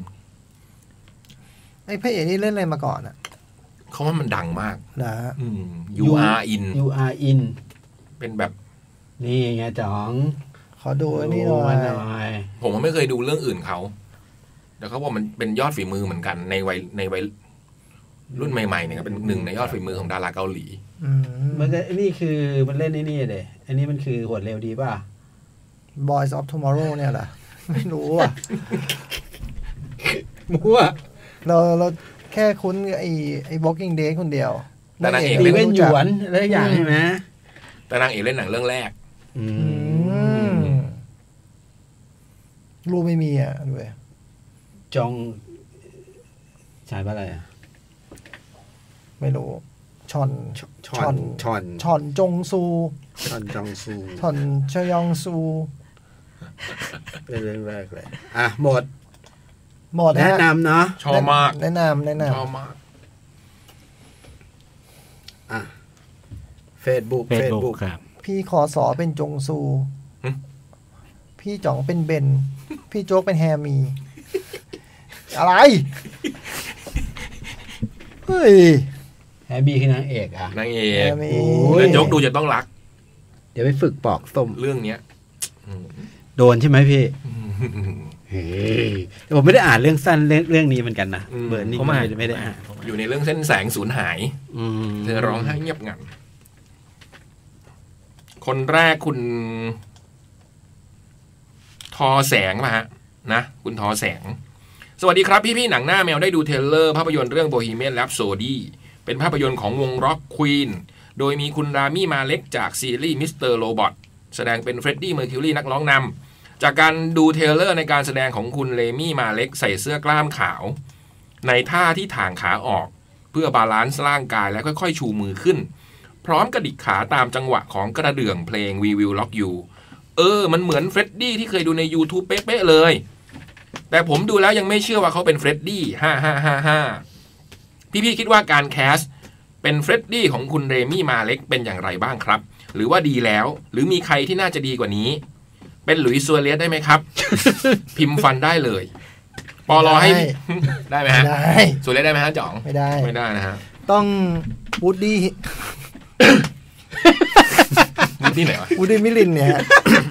ไอ้พระเอกนี่เล่นอะไรมาก่อนอ่ะเขาว่ามันดังมากนะ You are in เป็นแบบนี่ไงจ๋องขอดูนี่หน่อยผมไม่เคยดูเรื่องอื่นเขาแต่เขาบอกมันเป็นยอดฝีมือเหมือนกันในวัยรุ่นใหม่ๆเนี่ยเป็นหนึ่งในยอดฝีมือของดาราเกาหลีมันก็นี่คือมันเล่นนี่เลยอันนี้มันคือโหดเร็วดีป่ะ Boys of Tomorrow เนี่ยแหละไม่รู้อ่ะมั่วเราแค่คุ้นไอ้ Walking Dead คนเดียวแต่นางเอกเล่นหยวนอะไรอย่างใช่ไหมแต่นางเอกเล่นหนังเรื่องแรกรูปไม่มีอ่ะด้วยจองฉายว่าอะไรอ่ะไม่รู้ชอนจงซูชอนจองซูชอนชยองซูเป็นเรื่องแรกเลยอ่ะหมดแนะนำเนาะชอบมากแนะนำชอบมากอ่ะ Facebook ครับพี่ขอสอเป็นจงซูพี่จ่องเป็นเบนพี่โจ๊กเป็นแฮมีอะไรฮ้ยแฮบี้คือนางเอกอ่ะนางเอกมีแล้วยกดูจะต้องรักเดี๋ยวไปฝึกปอกส้มเรื่องเนี้ยโดนใช่ไหมพี่เฮ้ยแต่ผมไม่ได้อ่านเรื่องสั้นเรื่องนี้เหมือนกันนะเบอร์นี่ไม่ได้อ่านอยู่ในเรื่องเส้นแสงสูญหายเธอร้องไห้เงียบงันคนแรกคุณทอแสงมาฮะนะคุณทอแสงสวัสดีครับพี่ๆหนังหน้าแมวได้ดูเทรลเลอร์ภาพยนตร์เรื่อง Bohemian Rhapsody เป็นภาพยนตร์ของวงร็อกควีนโดยมีคุณรามี่มาเล็กจากซีรีส์มิสเตอร์โรบอทแสดงเป็นเฟรดดี้เมอร์คิวรีนักร้องนำจากการดูเทรลเลอร์ในการแสดงของคุณเรมี่มาเล็กใส่เสื้อกล้ามขาวในท่าที่ถ่างขาออกเพื่อบาลานซ์ร่างกายและค่อยๆชูมือขึ้นพร้อมกระดิกขาตามจังหวะของกระเดื่องเพลง We Will Rock You มันเหมือนเฟรดดี้ที่เคยดูใน YouTube เป๊ะๆเลยแต่ผมดูแล้วยังไม่เชื่อว่าเขาเป็นเฟรดดี้5พี่ๆคิดว่าการแคสเป็นเฟรดดี้ของคุณเรมี่มาเล็กเป็นอย่างไรบ้างครับหรือว่าดีแล้วหรือมีใครที่น่าจะดีกว่านี้เป็นหลุยส์ซัวเรสได้ไหมครับ พิมพ์ฟันได้เลยปอรอให้ได้ไหมฮะได้ซัวเรสได้ไหมฮะจ๋องไม่ได้นะฮะต้องวูดดี้ที่ไหนวะวูดดี้มิลินเนี่ยฮะ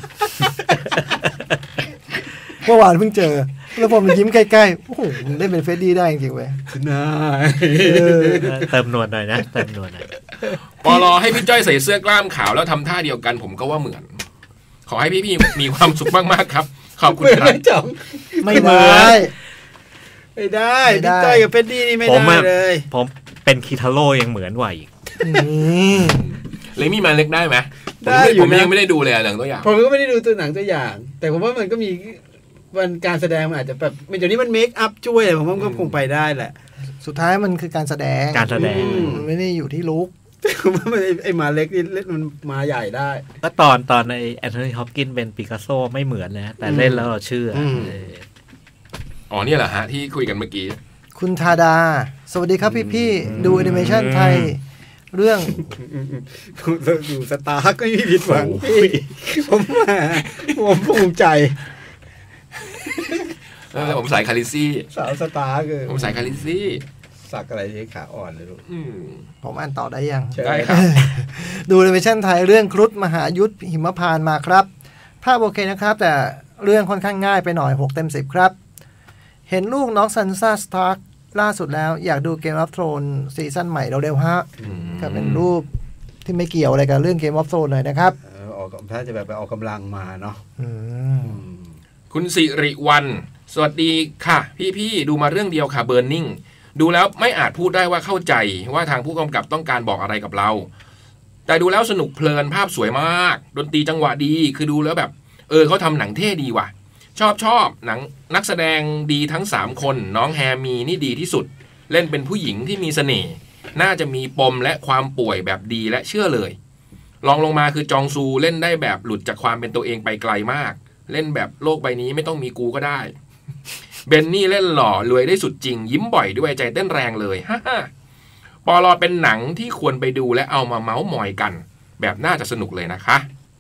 เมื่อวานเพิ่งเจอแล้วผมยิ้มใกล้ๆโอ้โหได้เป็นเฟรดดี้ได้จริงๆเว้ยน่าเติมนวลหน่อยนะเติมนวลหน่อยปอรอให้พี่จ้อยใส่เสื้อกล้ามขาวแล้วทำท่าเดียวกันผมก็ว่าเหมือนขอให้พี่มีความสุขมากๆครับขอบคุณครับไม่ได้พี่จ้อยกับเฟรดดี้นี่ไม่ได้เลยผมเป็นคิทาโร่ยังเหมือนกว่าอีกเลยมีมาเล็กได้ไหมผมยังไม่ได้ดูเลยหนังตัวอย่างผมก็ไม่ได้ดูตัวหนังตัวอย่างแต่ผมว่ามันก็มีวันการแสดงมันอาจจะแบบเดี๋ยวนี้มันเมคอัพช่วยผมว่าก็คงไปได้แหละสุดท้ายมันคือการแสดงมันไม่ได้อยู่ที่ลุกผมว่าไอ้มาเล็กนี่เล่นมันมาใหญ่ได้ก็ตอนในแอนโทนีฮอปกินเป็นปิกัสโซไม่เหมือนนะแต่เล่นแล้วเราเชื่อเนี่ยแหละฮะที่คุยกันเมื่อกี้คุณธาดาสวัสดีครับพี่ๆดูแอนิเมชันไทยเรื่องอยู่สตาร์ก็ไม่ผิดหวังพี่ผมภูมิใจผมใส่คาริซี่สาวสตาร์คือผมใส่คาริซี่สักอะไรที่ขาอ่อนเลยลูกผมอ่านต่อได้ยังได้ครับดูแอนิเมชั่นไทยเรื่องครุฑมหายุทธหิมพานต์มาครับภาพโอเคนะครับแต่เรื่องค่อนข้างง่ายไปหน่อย6 เต็ม 10ครับเห็นลูกน้องซันซ่าสตาร์กล่าสุดแล้วอยากดูเกมออฟโทรนซีซั่นใหม่เร็วๆฮะก็เป็นรูปที่ไม่เกี่ยวอะไรกับเรื่องเกมออฟโทรนเลยนะครับออกถ้าจะแบบไปออกกำลังมาเนาะคุณสิริวันสวัสดีค่ะพี่ๆดูมาเรื่องเดียวค่ะเบิร์นนิ่งดูแล้วไม่อาจพูดได้ว่าเข้าใจว่าทางผู้กำกับต้องการบอกอะไรกับเราแต่ดูแล้วสนุกเพลินภาพสวยมากดนตรีจังหวะดีคือดูแล้วแบบเขาทำหนังเท่ดีว่ะชอบหนังนักแสดงดีทั้ง3คนน้องแฮมีนี่ดีที่สุดเล่นเป็นผู้หญิงที่มีเสน่ห์น่าจะมีปมและความป่วยแบบดีและเชื่อเลยลองลงมาคือจองซูเล่นได้แบบหลุดจากความเป็นตัวเองไปไกลมากเล่นแบบโลกใบนี้ไม่ต้องมีกูก็ได้เบนนี่เล่นหล่อรวยได้สุดจริงยิ้มบ่อยด้วยใจเต้นแรงเลยฮ่าปอลอเป็นหนังที่ควรไปดูและเอามาเม้ามอยกันแบบน่าจะสนุกเลยนะคะ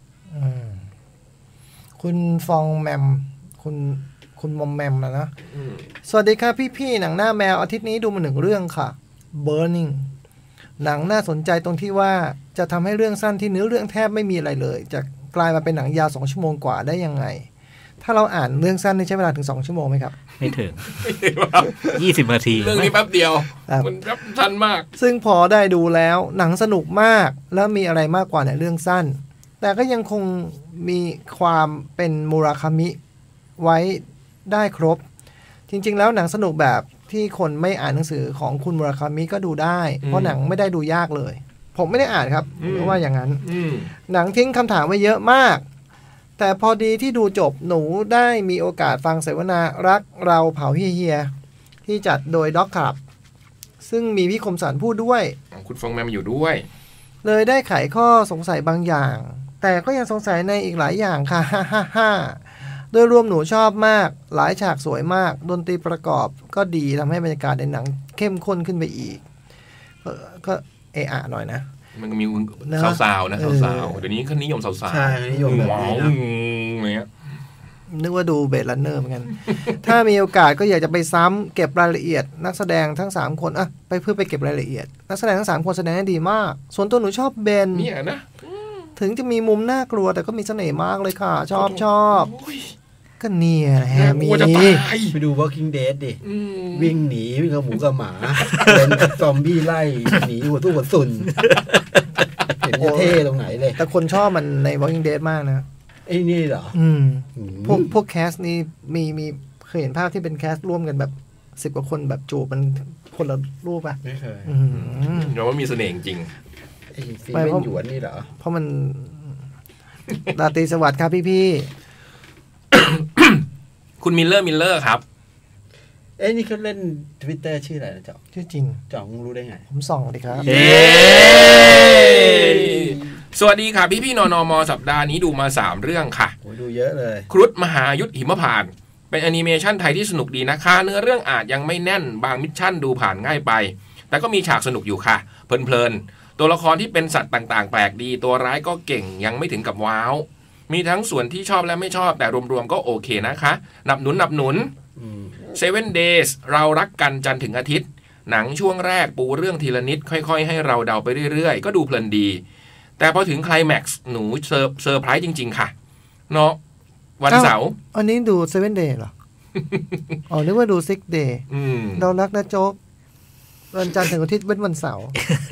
คุณฟองแมมคุณมอมแมมนะสวัสดีครับพี่ๆหนังหน้าแมวอาทิตย์นี้ดูมา1 เรื่องค่ะ Burning หนังน่าสนใจตรงที่ว่าจะทำให้เรื่องสั้นที่เนื้อเรื่องแทบไม่มีอะไรเลยจะกลายมาเป็นหนังยาว2 ชั่วโมงกว่าได้ยังไงถ้าเราอ่านเรื่องสั้นนี่ใช้เวลาถึง2 ชั่วโมงไหมครับไม่ถึง20 นาทีเรื่องนี้แป๊บเดียวมันสั้นมากซึ่งพอได้ดูแล้วหนังสนุกมากแล้วมีอะไรมากกว่าในเรื่องสั้นแต่ก็ยังคงมีความเป็นมูราคามิไว้ได้ครบจริงๆแล้วหนังสนุกแบบที่คนไม่อ่านหนังสือของคุณมูราคามิก็ดูได้เพราะหนังไม่ได้ดูยากเลยผมไม่ได้อ่านครับเพราะว่าอย่างนั้นหนังทิ้งคำถามไว้เยอะมากแต่พอดีที่ดูจบหนูได้มีโอกาสฟังเสวนารักเราเผาเฮียที่จัดโดยด็อกขับซึ่งมีพี่คมสันพูดด้วยคุณฟงแมมอยู่ด้วยเลยได้ไขข้อสงสัยบางอย่างแต่ก็ยังสงสัยในอีกหลายอย่างค่ะโดยรวมหนูชอบมากหลายฉากสวยมากดนตรีประกอบก็ดีทำให้บรรยากาศในหนังเข้มข้นขึ้นไปอีกก็หน่อยนะมันมีสาวๆนะสาวๆเดี๋ยวนี้เขานิยมสาวๆใช่นิยมแบบนี้นะอะไรเงี้ยนึกว่าดูเบดลันเนอร์เหมือนกัน ถ้ามีโอกาสก็อยากจะไปซ้ำเก็บรายละเอียดนักแสดงทั้ง3คนไปเพื่อไปเก็บรายละเอียดนักแสดงทั้ง3คนแสดงได้ดีมากส่วนตัวหนูชอบเบนเนี่ยนะถึงจะมีมุมน่ากลัวแต่ก็มีเสน่ห์มากเลยค่ะชอบก็เนี่ยแฮะมีไปดู Walking Dead ดิวิ่งหนีวิ่งกับหมูกับหมาเป็นซอมบี้ไล่หนีหัวตู้หัวซุนเห็นเท่ตรงไหนเลยแต่คนชอบมันใน Walking Dead มากนะไอ้นี่เหรอพวกแคสนี่มีเคยเห็นภาพที่เป็นแคสร่วมกันแบบ10 กว่าคนแบบจูบมันคนละรูปป่ะไม่เคยเดี๋ยวว่ามีเสน่ห์จริงไอ้ซีเมนต์หยวนนี่เหรอเพราะมันราตรีสวัสดิ์ครับพี่คุณมิลเลอร์ครับนี่เขาเล่น Twitter ชื่ออะไรนะจ๊ะชื่อจริงจ๋องรู้ได้ไงผมส่องเลยครับสวัสดีค่ะพี่นนม.สัปดาห์นี้ดูมา3เรื่องค่ะโอ้ดูเยอะเลยครุฑมหายุทธหิมพานต์เป็นแอนิเมชันไทยที่สนุกดีนะคะเนื้อเรื่องอาจยังไม่แน่นบางมิชชั่นดูผ่านง่ายไปแต่ก็มีฉากสนุกอยู่ค่ะเพลินตัวละครที่เป็นสัตว์ต่างๆแปลกดีตัวร้ายก็เก่งยังไม่ถึงกับว้าวมีทั้งส่วนที่ชอบและไม่ชอบแต่รวมๆก็โอเคนะคะหนับหนุน7 Days เรารักกันจันทร์ถึงอาทิตย์หนังช่วงแรกปูเรื่องทีละนิดค่อยๆให้เราเดาไปเรื่อยๆก็ดูเพลินดีแต่พอถึงไคลแม็กซ์หนูเซอร์ไพรส์จริงๆค่ะเนาะวันเสาร์อันนี้ดู7 Day เหรอ อ๋อนึกว่าดู6 Day เรารักนะโจ๊กวันจันทร์ถึงอาทิตย์เว้นวันเสาร์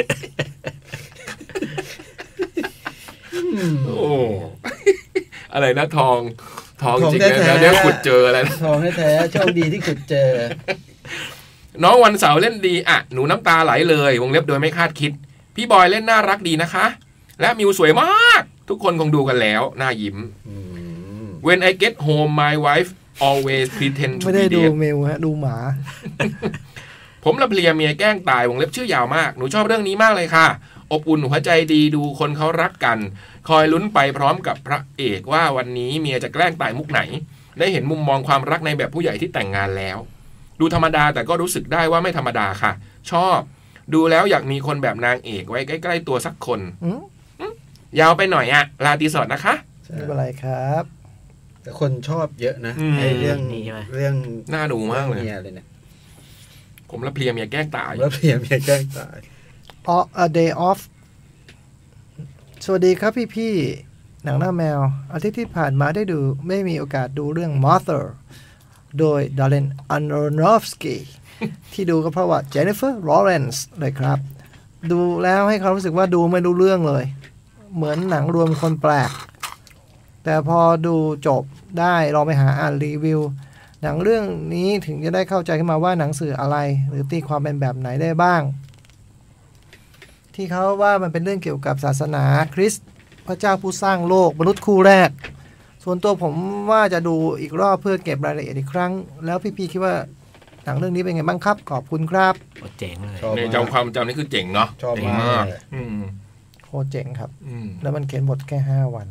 โอ้อะไรนะทองจริงนะเดี๋ยวขุดเจออะไรทองแท้ๆโชคดีที่ขุดเจอน้องวันเสาร์เล่นดีอ่ะหนูน้ำตาไหลเลยวงเล็บโดยไม่คาดคิดพี่บอยเล่นน่ารักดีนะคะและมิวสวยมากทุกคนคงดูกันแล้วน่ายิ้ม When I get home my wife always pretend to be dead ไม่ได้ดูเมลฮะดูหมาผมละเพลียเมียแกล้งตายวงเล็บชื่อยาวมากหนูชอบเรื่องนี้มากเลยค่ะอบอุ่นหัวใจดีดูคนเขารักกันคอยลุ้นไปพร้อมกับพระเอกว่าวันนี้เมียจะแกล้งตายมุกไหนได้เห็นมุมมองความรักในแบบผู้ใหญ่ที่แต่งงานแล้วดูธรรมดาแต่ก็รู้สึกได้ว่าไม่ธรรมดาค่ะชอบดูแล้วอยากมีคนแบบนางเอกไว้ใกล้ๆตัวสักคนยาวไปหน่อยอะลาตีสอดนะคะไม่เป็นไรครับแต่คนชอบเยอะนะไอ้เรื่องนี้เรื่องน่าดูมากเลยเนี่ยผมละเพลียเมียแกล้งตายละเพลียเมียแกล้งตาย A Day Off สวัสดีครับพี่หนังหน้าแมวอาทิตย์ที่ผ่านมาไม่มีโอกาสดูเรื่อง Mother โดย Darren Aronofsky ที่ดูก็เพราะว่า Jennifer Lawrence เลยครับดูแล้วให้เขารู้สึกว่าดูไม่รู้เรื่องเลยเหมือนหนังรวมคนแปลกแต่พอดูจบได้ลองไปหาอ่านรีวิวหนังเรื่องนี้ถึงจะได้เข้าใจขึ้นมาว่าหนังสื่ออะไรหรือตีความเป็นแบบไหนได้บ้างที่เขาว่ามันเป็นเรื่องเกี่ยวกับศาสนาคริสต์พระเจ้าผู้สร้างโลกมนุษย์คู่แรกส่วนตัวผมว่าจะดูอีกรอบเพื่อเก็บรายละเอียดอีกครั้งแล้วพี่ๆคิดว่าหนังเรื่องนี้เป็นไงบ้างครับขอบคุณครับเจ๋งเลยในจำความจำนี่คือเจ๋งเนาะชอบมากโคเจ๋งครับแล้วมันเขียนบทแค่5 วัน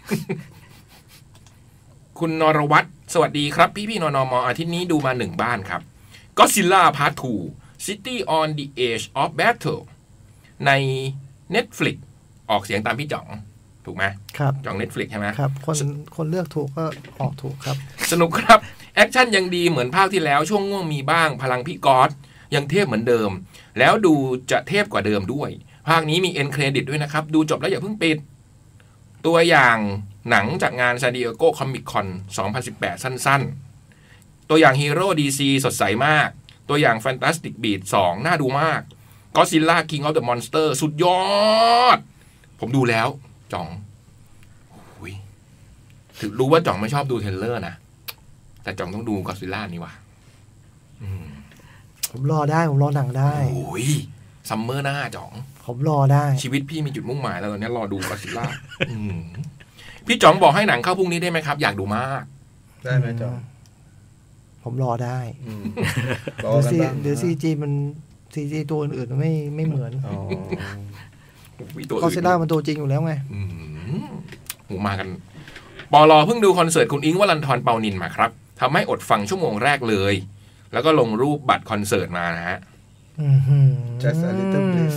คุณนรวัตรสวัสดีครับพี่นนม.อาทิตย์นี้ดูมา1บ้านครับ Godzilla Part 2 City on the Edge of Battle ใน Netflix ออกเสียงตามพี่จ่องถูกไหมครับจ่อง Netflix ใช่ไหมครับคนเลือกถูกก็ออกถูกครับสนุกครับแอคชั่นยังดีเหมือนภาคที่แล้วช่วงง่วงมีบ้างพลังพี่ก๊อตยังเทพเหมือนเดิมแล้วดูจะเทพกว่าเดิมด้วยภาคนี้มีเอ็นเครดิตด้วยนะครับดูจบแล้วอย่าเพิ่งปิดตัวอย่างหนังจากงานซานดิเอโกคอมิคคอน2018สั้นๆตัวอย่างฮีโร่ DC สดใสมากตัวอย่าง Fantastic Beasts 2น่าดูมาก Godzilla King of the Monster สุดยอดผมดูแล้วจ่องถึงรู้ว่าจ่องไม่ชอบดูเทรลเลอร์นะแต่จ่องต้องดู Godzilla นี่ว่ะผมรอได้ผมรอหนังได้โอ้ยซัมเมอร์หน้าจ่องผมรอได้ชีวิตพี่มีจุดมุ่งหมายแล้วตอนนี้รอดูGodzilla พี่จ่องบอกให้หนังเข้าพรุ่งนี้ได้ไหมครับอยากดูมากได้ไหมจ่องผมรอได้เดี๋ยว CG มัน CG ตัวอื่นๆไม่เหมือนGodzilla มันตัวจริงอยู่แล้วไงหูมากันปลอเพิ่งดูคอนเสิร์ตคุณอิงค์วรันธรเปานินมาครับทำให้อดฟังชั่วโมงแรกเลยแล้วก็ลงรูปบัตรคอนเสิร์ตมานะฮะ Just a little bliss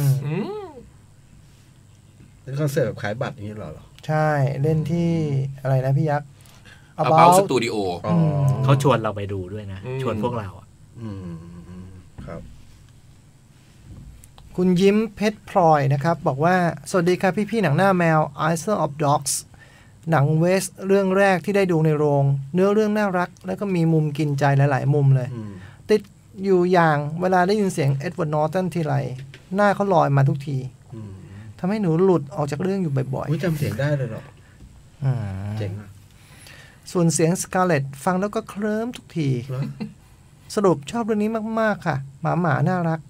เป็นคอนเสิร์ตแบบขายบัตรอย่างนี้เหรอใช่เล่นที่อะไรนะพี่ยักษ์ About Studio เขาชวนเราไปดูด้วยนะชวนพวกเราครับคุณยิ้มเพชรพลอยนะครับบอกว่าสวัสดีครับพี่ๆหนังหน้าแมว Isle of Dogs หนังเวสเรื่องแรกที่ได้ดูในโรงเนื้อเรื่องน่ารักแล้วก็มีมุมกินใจหลายๆมุมเลยติดอยู่อย่างเวลาได้ยินเสียงเอ็ดเวิร์ดนอร์ตันทีไรหน้าเขาลอยมาทุกทีทำให้หนูหลุดออกจากเรื่องอยู่บ่อยๆจำเสียงได้เลยหรอเจ๋งส่วนเสียงสกาเลตฟังแล้วก็เคลิ้มทุกทีสรุปชอบเรื่องนี้มากๆค่ะหมาน่ารัก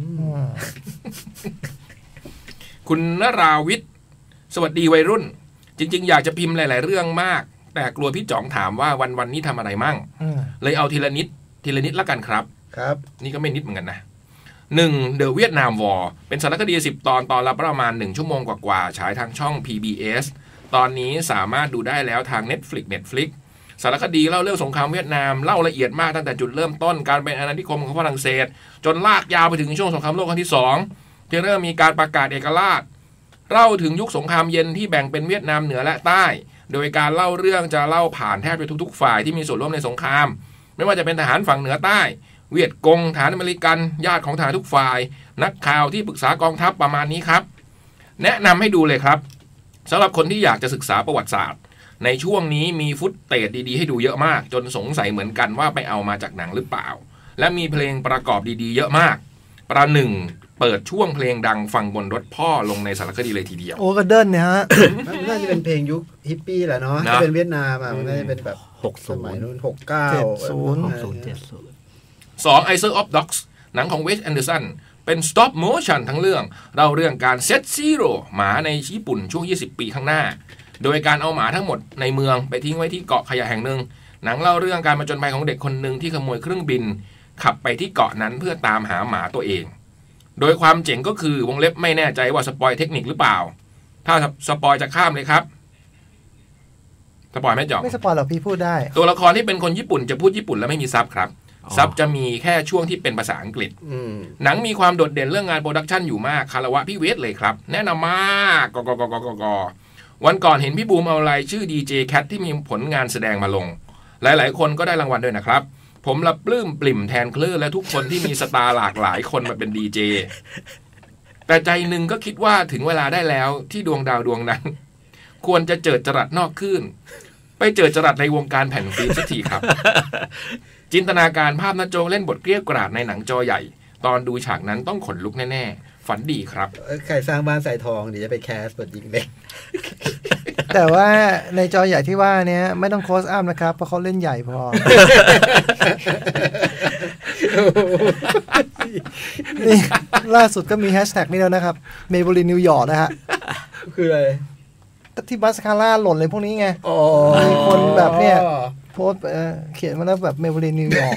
คุณนราวิทย์สวัสดีวัยรุ่นจริงๆอยากจะพิมพ์หลายๆเรื่องมากแต่กลัวพี่จ๋องถามว่าวันนี้ทำอะไรมั่งเลยเอาทีละนิดละกันครับครับนี่ก็ไม่นิดเหมือนกันนะ1 The Vietnam War เป็นสารคดี10 ตอนละประมาณ1 ชั่วโมงกว่าๆฉายทางช่อง PBS ตอนนี้สามารถดูได้แล้วทาง Netflix สารคดีเล่าเรื่องสงครามเวียดนามเล่าละเอียดมากตั้งแต่จุดเริ่มต้นการเป็นอาณานิคมของฝรั่งเศสจนลากยาวไปถึงช่วงสงครามโลกครั้งที่2ที่เริ่มมีการประกาศเอกราชเล่าถึงยุคสงครามเย็นที่แบ่งเป็นเวียดนามเหนือและใต้โดยการเล่าเรื่องจะเล่าผ่านแทบจะทุกๆฝ่ายที่มีส่วนร่วมในสงครามไม่ว่าจะเป็นทหารฝั่งเหนือใต้เวียดกงทหารอเมริกันญาติของทหารทุกฝ่ายนักข่าวที่ปรึกษากองทัพประมาณนี้ครับแนะนำให้ดูเลยครับสำหรับคนที่อยากจะศึกษาประวัติศาสตร์ในช่วงนี้มีฟุตเตจดีๆให้ดูเยอะมากจนสงสัยเหมือนกันว่าไปเอามาจากหนังหรือเปล่าและมีเพลงประกอบดีๆเยอะมากประหนึ่งเปิดช่วงเพลงดังฟังบนรถพ่อลงในสารคดีเลยทีเดียวโอ้กระเดินเนี่ยฮะมันน่าจะเป็นเพลงยุคฮิปปี้แหละเนาะถ้าเป็นเวียดนามมันน่าจะเป็นแบบสมัยนู้น 69 2 Isle of Dogs หนังของเวส แอนเดอร์สันเป็น stop motion ทั้งเรื่องเล่าเรื่องการเซตซีโร่หมาในญี่ปุ่นช่วง20 ปีข้างหน้าโดยการเอาหมาทั้งหมดในเมืองไปทิ้งไว้ที่เกาะขยะแห่งหนึ่งหนังเล่าเรื่องการผจญภัยของเด็กคนหนึ่งที่ขโมยเครื่องบินขับไปที่เกาะนั้นเพื่อตามหาหมาตัวเองโดยความเจ๋งก็คือวงเล็บไม่แน่ใจว่าสปอยเทคนิคหรือเปล่าถ้าสปอยจะข้ามเลยครับสปอยไม่จ่อไม่สปอยหรอกพี่พูดได้ตัวละครที่เป็นคนญี่ปุ่นจะพูดญี่ปุ่นแล้วไม่มีซับครับซับจะมีแค่ช่วงที่เป็นภาษาอังกฤษหนังมีความโดดเด่นเรื่องงานโปรดักชันอยู่มากคารวะพี่เวทเลยครับแนะนำมากกวันก่อนเห็นพี่บูมเอารายชื่อดีเจแคทที่มีผลงานแสดงมาลงหลายๆคนก็ได้รางวัลด้วยนะครับผมละปลื้มปริ่มแทนคลื่นและทุกคนที่มีสตาร์หลากหลายคนมาเป็นดีเจแต่ใจหนึ่งก็คิดว่าถึงเวลาได้แล้วที่ดวงดาวดวงนั้นควรจะเจิดจรัสนอกคลื่นไปเจิดจรัสในวงการแผ่นฟิล์มสักทีครับจินตนาการภาพณโจงเล่นบทเกรี้ยวกราดในหนังจอใหญ่ตอนดูฉากนั้นต้องขนลุกแน่ๆฝันดีครับใครสร้างบ้านใส่ทองเดี๋ยวจะไปแคสบทยิงเด็กแต่ว่าในจอใหญ่ที่ว่านี้ไม่ต้องโคสอัพนะครับเพราะเขาเล่นใหญ่พอนี่ล่าสุดก็มีแฮชแท็กนี้แล้วนะครับเมเบลินนิวยอร์กนะฮะคืออะไรที่บัสคาร่าหล่นเลยพวกนี้ไงมีคนแบบเนี้ยโพสเขียนมาแล้วแบบเมเบลินนิวยอร์ก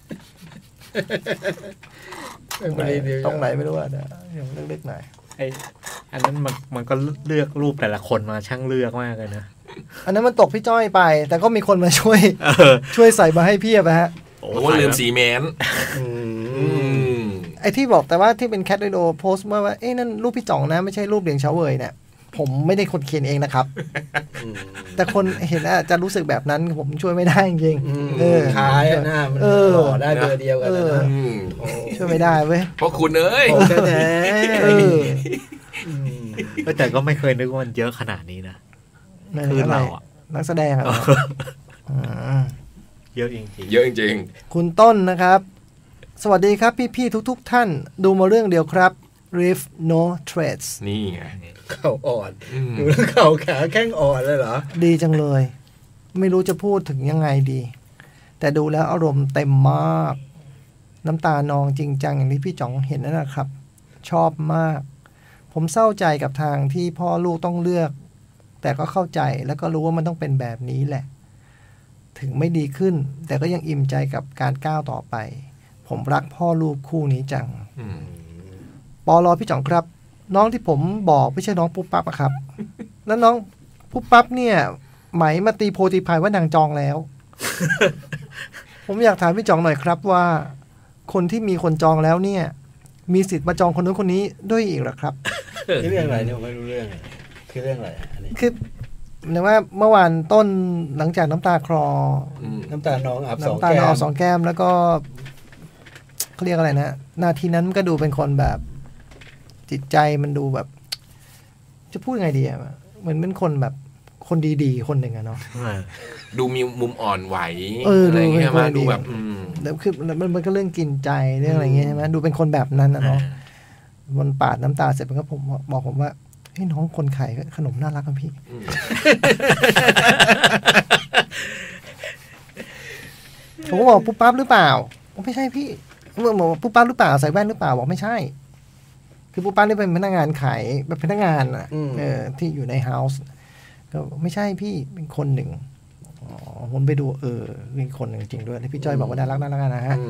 ตรงไหนไม่รู้อ่ะเดี๋ยวเล็กๆหน่อยอันนั้นมันก็เลือกรูปแต่ละคนมาช่างเลือกมากเลยนะอันนั้นมันตกพี่จ้อยไปแต่ก็มีคนมาช่วยใส่มาให้พี่ไปฮะโอ้ลืมสีแมนไอที่บอกแต่ว่าที่เป็นแคทไดโดโพสต์ว่าเอ้นั่นรูปพี่จ่องนะไม่ใช่รูปเหลียงเฉาเว่ยเนี่ยผมไม่ได้คนเขียนเองนะครับแต่คนเห็นอาจจะรู้สึกแบบนั้นผมช่วยไม่ได้จริงๆคล้ายหน้ามันหล่อได้เบอร์เดียวกันนะช่วยไม่ได้เว้ยเพราะคุณเอ้ยแท้แต่ก็ไม่เคยนึกว่ามันเยอะขนาดนี้นะคือเราอ่ะนักแสดงอ่ะเยอะจริงๆเยอะจริงๆคุณต้นนะครับสวัสดีครับพี่ๆทุกท่านดูมาเรื่องเดียวครับ Riff No Threads นี่ไงเข่าอ่อนดูแล้วเข่าขาแข้งอ่อนเลยเหรอดีจังเลยไม่รู้จะพูดถึงยังไงดีแต่ดูแล้วอารมณ์เต็มมากน้ำตานองจริงจังอย่างที่พี่จ๋องเห็นนั่นนะครับชอบมากผมเศร้าใจกับทางที่พ่อลูกต้องเลือกแต่ก็เข้าใจแล้วก็รู้ว่ามันต้องเป็นแบบนี้แหละถึงไม่ดีขึ้นแต่ก็ยังอิ่มใจกับการก้าวต่อไปผมรักพ่อลูกคู่นี้จังปอลอพี่จ๋องครับน้องที่ผมบอกไม่ใช่น้องปุ๊บปั๊บอะครับแล้วน้องปุ๊บปั๊บเนี่ยไหมมาตีโพตีพายว่านางจองแล้ว ผมอยากถามพี่จ๋องหน่อยครับว่าคนที่มีคนจองแล้วเนี่ยมีสิทธิ์มาจองคนนู้นคนนี้ด้วยอีกหรอครับเรื่องอะไรเนี่ยไม่รู้เรื่องคือเรื่องอะไรอันนี้คือเรียกว่าเมื่อวานต้นหลังจากน้ำตาคลอน้ำตาน้องอาบสองน้ำตาแก้นองม 2 แก้มแล้วก็เขาเรียกอะไรนะนาทีนั้นก็ดูเป็นคนแบบจิตใจมันดูแบบ จะพูดไงดีอะเหมือนเป็นคนแบบคนดีๆคนหนึ่งอะเนาะดูมีมุมอ่อนไหวดูอะไรเงี้ยเป็นคนมาดีดูแบบแล้วคือมันก็เรื่องกินใจเรื่องอะไรเงี้ยใช่ไหมดูเป็นคนแบบนั้นนะเนาะมันปาดน้ำตาเสร็จมันก็ผมบอกผมว่าเฮ้ยน้องคนขายขนมน่ารักกันพี่ ผมก็บอกปุ๊บปั๊บหรือเปล่าบอกไม่ใช่พี่บอกปุ๊บปั๊บหรือเปล่าใส่แว่นหรือเปล่าบอกไม่ใช่ คือปุ๊บปั๊บนี่เป็นพนักงานขายแบบพนักงานอ่ะที่อยู่ในเฮาส์ก็ไม่ใช่พี่เป็นคนหนึ่งผมไปดูเป็นคนหนึ่งจริงด้วยแล้วพี่จ้อยบอกว่าน่ารักนะฮะ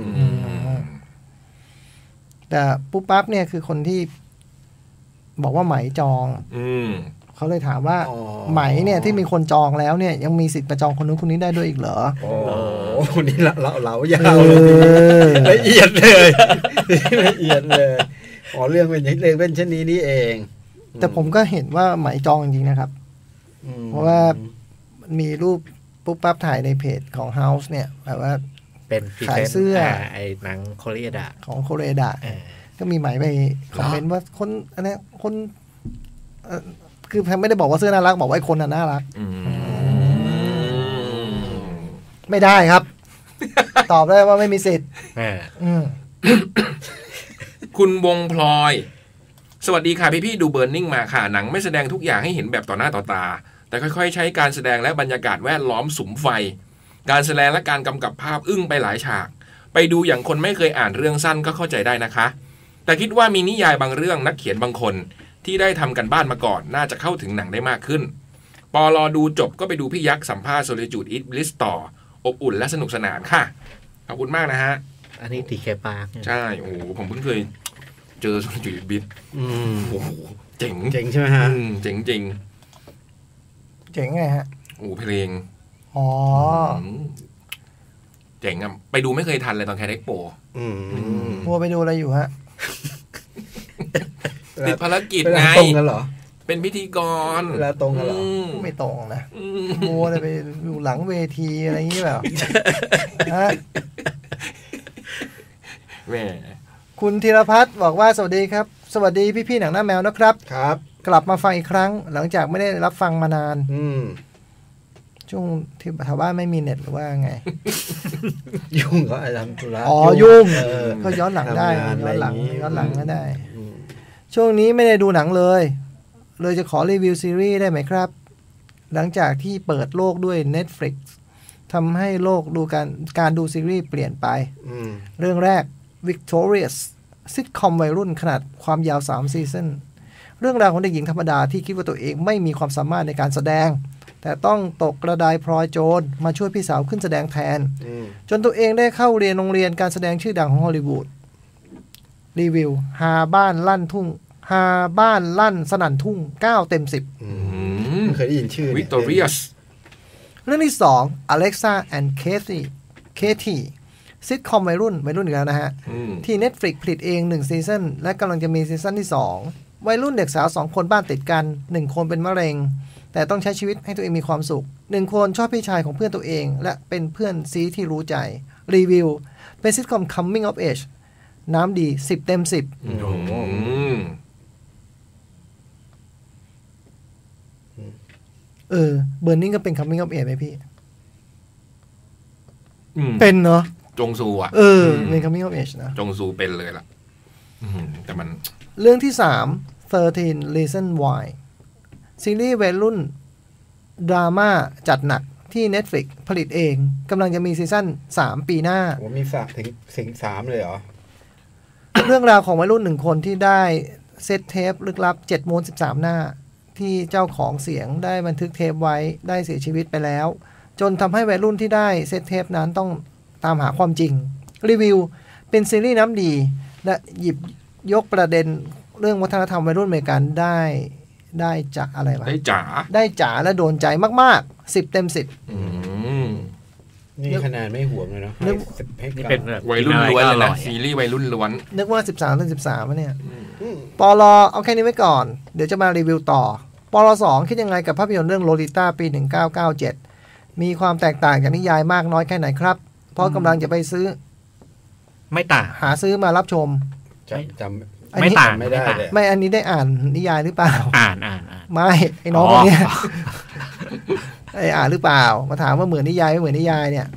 แต่ปุ๊บปั๊บเนี่ยคือคนที่บอกว่าไหมจองเขาเลยถามว่าไหมเนี่ยที่มีคนจองแล้วเนี่ยยังมีสิทธิ์มาจองคนนู้นคนนี้ได้ด้วยอีกเหรอโอ้คนนี้เรายาวละเอียดเลยละเอียดเลยเรื่องเป็นเช่นนี้นี่เองแต่ผมก็เห็นว่าไหมจองจริงๆนะครับเพราะว่ามีรูปปุ๊บปั๊บถ่ายในเพจของ House เนี่ยแบบว่าเป็นขายเสื้อไอ้หนังโคเรียดะของโคเรียดะก็มีไหมไปคอมเมนต์ว่าคนอันนี้คนคือไม่ได้บอกว่าเสื้อน่ารักบอกว่าไอ้คนน่ารักไม่ได้ครับ ตอบได้ว่าไม่มีสิทธิ์คุณวงพลอยสวัสดีค่ะพี่ๆดูเบิร์นนิ่งมาค่ะหนังไม่แสดงทุกอย่างให้เห็นแบบต่อหน้าต่อตาแต่ค่อยๆใช้การแสดงและบรรยากาศแวดล้อมสุมไฟการแสดงและการกำกับภาพอึ้งไปหลายฉากไปดูอย่างคนไม่เคยอ่านเรื่องสั้นก็เข้าใจได้นะคะแต่คิดว่ามีนิยายบางเรื่องนักเขียนบางคนที่ได้ทำกันบ้านมาก่อนน่าจะเข้าถึงหนังได้มากขึ้นปอลอดูจบก็ไปดูพี่ยักษ์สัมภาษณ์ Solitude It Bliss ต่ออบอุ่นและสนุกสนานค่ะขอบคุณมากนะฮะอันนี้ทีเคปาร์คใช่โอ้โหผมเพิ่งเคยเจอ Solitude It Bliss โอ้โหเจ๋งใช่ไหมฮะเจ๋งจริงเจ๋งไงฮะโอ้เพลงเจ๋งอ่ะไปดูไม่เคยทันเลยตอนแคดเอ็กโปมัวไปดูอะไรอยู่ฮะติดภารกิจไงตรงกันเหรอเป็นพิธีกรเวลาตรงกันเหรอไม่ตรงนะมัวเลยไปอยู่หลังเวทีอะไรอย่างนี้แบบฮะแม่คุณธีรพัฒน์บอกว่าสวัสดีครับสวัสดีพี่ๆหนังหน้าแมวนะครับครับกลับมาฟังอีกครั้งหลังจากไม่ได้รับฟังมานานช่วงที่แถวบ้านไม่มีเน็ตหรือว่าไงยุ่งก็อะไรทำธุระยุ่งก็ย้อนหลังได้ย้อนหลังก็ได้ช่วงนี้ไม่ได้ดูหนังเลยจะขอรีวิวซีรีส์ได้ไหมครับหลังจากที่เปิดโลกด้วย Netflix ทำให้โลกดูการดูซีรีส์เปลี่ยนไปเรื่องแรก Victorious ซิทคอมวัยรุ่นขนาดความยาว3ซีซั่นเรื่องราวของเด็กหญิงธรรมดาที่คิดว่าตัวเองไม่มีความสามารถในการแสดงแต่ต้องตกกระไดพลอยโจรมาช่วยพี่สาวขึ้นแสดงแทนจนตัวเองได้เข้าเรียนโรงเรียนการแสดงชื่อดังของฮอลลีวูดรีวิวฮาบ้านลั่นสนั่นทุ่ง9 เต็ม 10 เคยได้ยินชื่อ Victorious เรื่องที่2 Alexa and Katie ซิทคอมวัยรุ่นอีกแล้วนะฮะที่ Netflix ผลิตเอง1ซีซั่นและกำลังจะมีซีซั่นที่2วัยรุ่นเด็กสาว2คนบ้านติดกัน1คนเป็นมะเร็งแต่ต้องใช้ชีวิตให้ตัวเองมีความสุข1คนชอบพี่ชายของเพื่อนตัวเองและเป็นเพื่อนซีที่รู้ใจรีวิวเป็นซิทคอม Coming of Age น้ำดี10 เต็ม 10เบอร์นิ่งก็เป็น Coming of Age ไหมพี่เป็นเนาะจงซูอ่ะเป็น Coming of Age นะจงซูเป็นเลยล่ะแต่มันเรื่องที่3 13 Reasons Why ซีรีส์วัยรุ่นดราม่าจัดหนักที่ Netflix ผลิตเองกำลังจะมีซีซั่น3ปีหน้ามีถึง3เลยเหรอเรื่องราวของวัยรุ่น1คนที่ได้เซตเทปลึกลับ7 ม้วน 13 หน้าที่เจ้าของเสียงได้บันทึกเทปไว้ได้เสียชีวิตไปแล้วจนทำให้วัยรุ่นที่ได้เซตเทปนั้นต้องตามหาความจริงรีวิวเป็นซีรีส์น้ำดีและหยิบยกประเด็นเรื่องวัฒนธรรมวัยรุ่นอเมริกันได้จะอะไรวะได้จ๋าและโดนใจมากๆ10 เต็ม 10 นี่คะแนนไม่ห่วงเลยเนาะนี่เป็นวัยรุ่นล้วนเลยนะซีรีส์วัยรุ่นล้วนนึกว่า13 เต็ม 13วะเนี่ยปลอเอาแค่นี้ไว้ก่อนเดี๋ยวจะมารีวิวต่อปล2คิดยังไงกับภาพยนตร์เรื่องโลลิต้าปี1997มีความแตกต่างจากนิยายมากน้อยแค่ไหนครับเพราะกำลังจะไปซื้อไม่ต่างหาซื้อมารับชมจำไม่ต่างไม่ได้เลยไม่อันนี้ได้อ่านนิยายหรือเปล่าอ่านไม่ไอ้น้องคนนี้ไอ้อ่านหรือเปล่ามาถามว่าเหมือนนิยายไม่เหมือนนิยายเนี่ย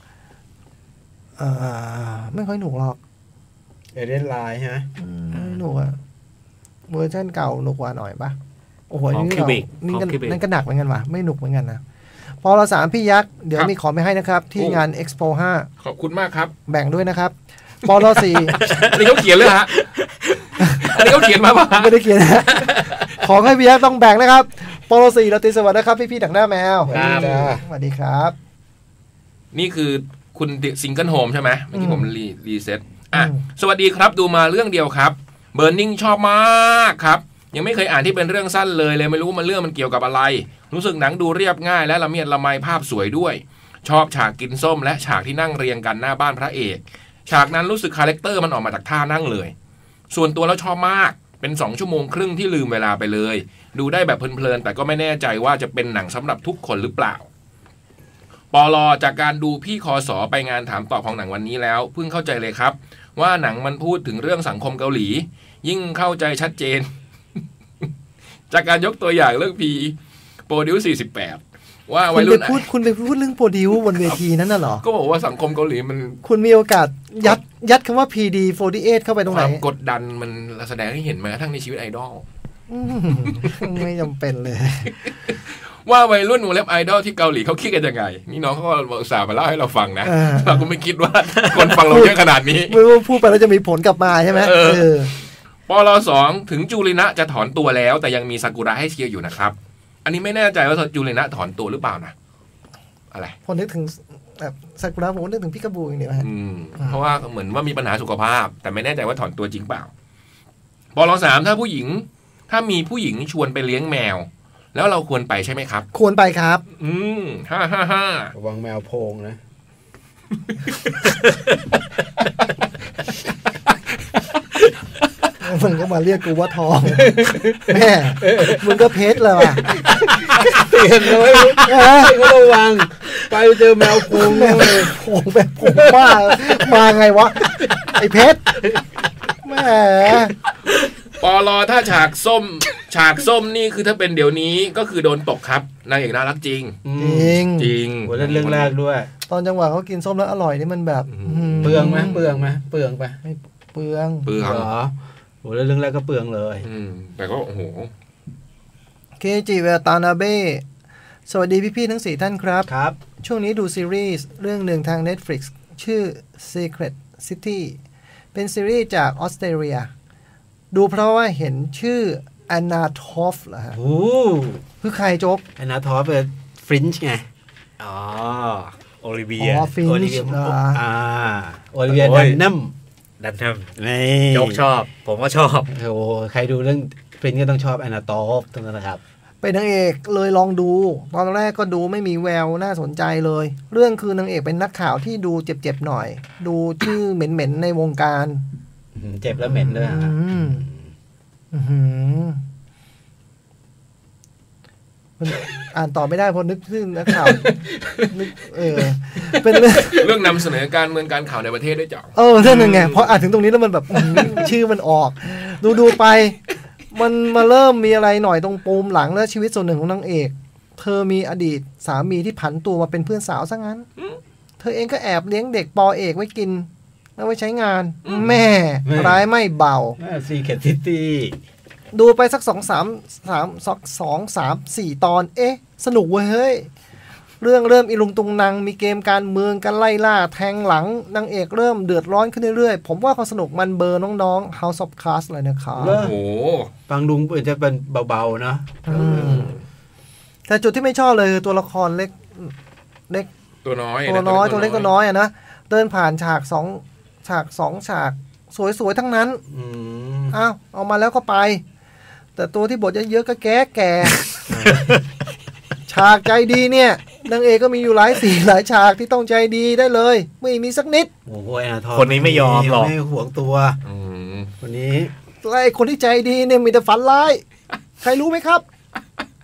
ไม่ค่อยหนุกหรอกเอเดนไลน์ฮะไม่หนุกอะเวอร์ชันเก่าหนุกกว่าหน่อยปะโอ้โหนี่นั่นก็หนักเหมือนกันว่ะไม่หนุกเหมือนกันนะพอเรา3พี่ยักษ์เดี๋ยวมีของไปให้นะครับที่งาน Expo 5 ขอบคุณมากครับแบ่งด้วยนะครับปล4 อันนี้เขาเขียนเลยฮะอันนี้เขาเขียนมาป่ะไม่ได้เขียนนะของให้พี่ยักษ์ต้องแบ่งนะครับปล4เราตีสวัสดีนะครับพี่ๆดักหน้าแมวสวัสดีครับนี่คือคุณซิงเกิลโฮมใช่ไหมเมื่อกี้ผมรีเซ็ตสวัสดีครับดูมาเรื่องเดียวครับเบอร์นิ่งชอบมากครับยังไม่เคยอ่านที่เป็นเรื่องสั้นเลยไม่รู้มันเรื่องมันเกี่ยวกับอะไรรู้สึกหนังดูเรียบง่ายและละเมียดละไมภาพสวยด้วยชอบฉากกินส้มและฉากที่นั่งเรียงกันหน้าบ้านพระเอกฉากนั้นรู้สึกคาแรคเตอร์มันออกมาจากท่านั่งเลยส่วนตัวแล้วชอบมากเป็น2 ชั่วโมงครึ่งที่ลืมเวลาไปเลยดูได้แบบเพลินๆแต่ก็ไม่แน่ใจว่าจะเป็นหนังสำหรับทุกคนหรือเปล่าปลจากการดูพี่คสไปงานถามตอบของหนังวันนี้แล้วเพิ่งเข้าใจเลยครับว่าหนังมันพูดถึงเรื่องสังคมเกาหลียิ่งเข้าใจชัดเจน จากการยกตัวอย่างเรื่องพีโปรดิว48ว่าวัยรุ่นคุณไปพูดเรื่องโปรดิวบนเวทีนั้นน่ะเหรอก็บอกว่าสังคมเกาหลีมันคุณมีโอกาสยัดคำว่า PD48 เข้าไปตรงไหนความกดดันมันแสดงให้เห็นมาทั้งในชีวิตไอดอลไม่จำเป็นเลยว่าวัยรุ่นวงเล็บไอดอลที่เกาหลีเขาคิดกันยังไงนี่น้องเขาก็อุตส่าห์มาเล่าให้เราฟังนะเราก็ไม่คิดว่าคนฟังเราเยอะขนาดนี้ไม่ว่าพูดไปแล้วจะมีผลกลับมาใช่ไหมปล2ถึงจูรินะจะถอนตัวแล้วแต่ยังมีซากุระให้เชียร์อยู่นะครับอันนี้ไม่แน่ใจว่าจูรินะถอนตัวหรือเปล่านะอะไรผมนึกถึงแบบซากุระผมนึกถึงพิกาบูอย่างเดียวฮะเพราะว่าเหมือนว่ามีปัญหาสุขภาพแต่ไม่แน่ใจว่าถอนตัวจริงเปล่าปล3ถ้ามีผู้หญิงชวนไปเลี้ยงแมวแล้วเราควรไปใช่ไหมครับควรไปครับ 555 ระวังแมวโพงนะมึงก็มาเรียกกูว่าทองแม่มึงก็เพชรเลยว่ะเปลี่ยนเลยให้เขาระวังไปเจอแมวโพงเลยโพงแบบผมมาไงวะไอ้เพชรแม่ปลถ้าฉากส้มนี่คือถ้าเป็นเดี๋ยวนี้ก็คือโดนตกครับนางเอกน่ารักจริงจริงเรื่องแรกด้วยตอนจังหวะเขากินส้มแล้วอร่อยนี่มันแบบเปลืองไหมเปลืองไปเปลืองเหรอโหเรื่องแรกก็เปลืองเลยแต่ก็โอ้โหเคจิเวตานาเบ้สวัสดีพี่ๆทั้ง4ท่านครับครับช่วงนี้ดูซีรีส์เรื่องหนึ่งทาง Netflix ชื่อ Secret City เป็นซีรีส์จากออสเตรเลียดูเพราะว่าเห็นชื่อแอนนาทอฟเหรอฮะคือใครโจ๊กแอนนาทอฟเป็นฟรินช์ไงโอลิเวียฟรินช์โอลิเวียดันนัมนี่โจ๊กชอบผมก็ชอบโอ้ใครดูเรื่องฟรินช์ก็ต้องชอบแอนนาทอฟทั้งนั้นนะครับเป็นนางเอกเลยลองดูตอนแรกก็ดูไม่มีแววน่าสนใจเลยเรื่องคือนางเอกเป็นนักข่าวที่ดูเจ็บๆหน่อยดูชื่อเหม็นๆในวงการเจ็บแล้วเหม็นด้วยมันอ่านต่อไม่ได้เพราะนึกถึงนักข่าวเป็นเรื่องนำเสนอการเมืองการข่าวในประเทศด้วยจ้ะเรื่องนึงไงเพราะอ่านถึงตรงนี้แล้วมันแบบชื่อมันออกดูไปมันมาเริ่มมีอะไรหน่อยตรงปูมหลังแล้วชีวิตส่วนหนึ่งของนางเอกเธอมีอดีตสามีที่ผันตัวมาเป็นเพื่อนสาวซะงั้นเธอเองก็แอบเลี้ยงเด็กปอเอกไว้กินแล้วไว้ใช้งานแม่ร้ายไม่เบา Secret City ดูไปสัก2-3-4 ตอนสนุกเว้ยเฮ้ยเรื่องเริ่มอีลุงตุงนังมีเกมการเมืองกันไล่ล่าแทงหลังนางเอกเริ่มเดือดร้อนขึ้นเรื่อยๆผมว่าความสนุกมันเบอร์น้องๆ House of Cards เลยนะครับโอ้โหฟังลุงจะเป็นเบาๆนะแต่จุดที่ไม่ชอบเลยตัวละครเล็กตัวน้อยตัวเล็กตัวน้อยอะนะเดินผ่านฉาก2 ฉากสวยๆทั้งนั้นเอามาแล้วก็ไปแต่ตัวที่บทเยอะๆก็แก่ฉากใจดีเนี่ยนางเอกก็มีอยู่หลายสีหลายฉากที่ต้องใจดีได้เลยไม่มีสักนิดโอ้โหแอนทอคนนี้ไม่ยอมหรอกไม่ห่วงตัวคนนี้ไอ้คนที่ใจดีเนี่ยมีแต่ฝันร้ายใครรู้ไหมครับ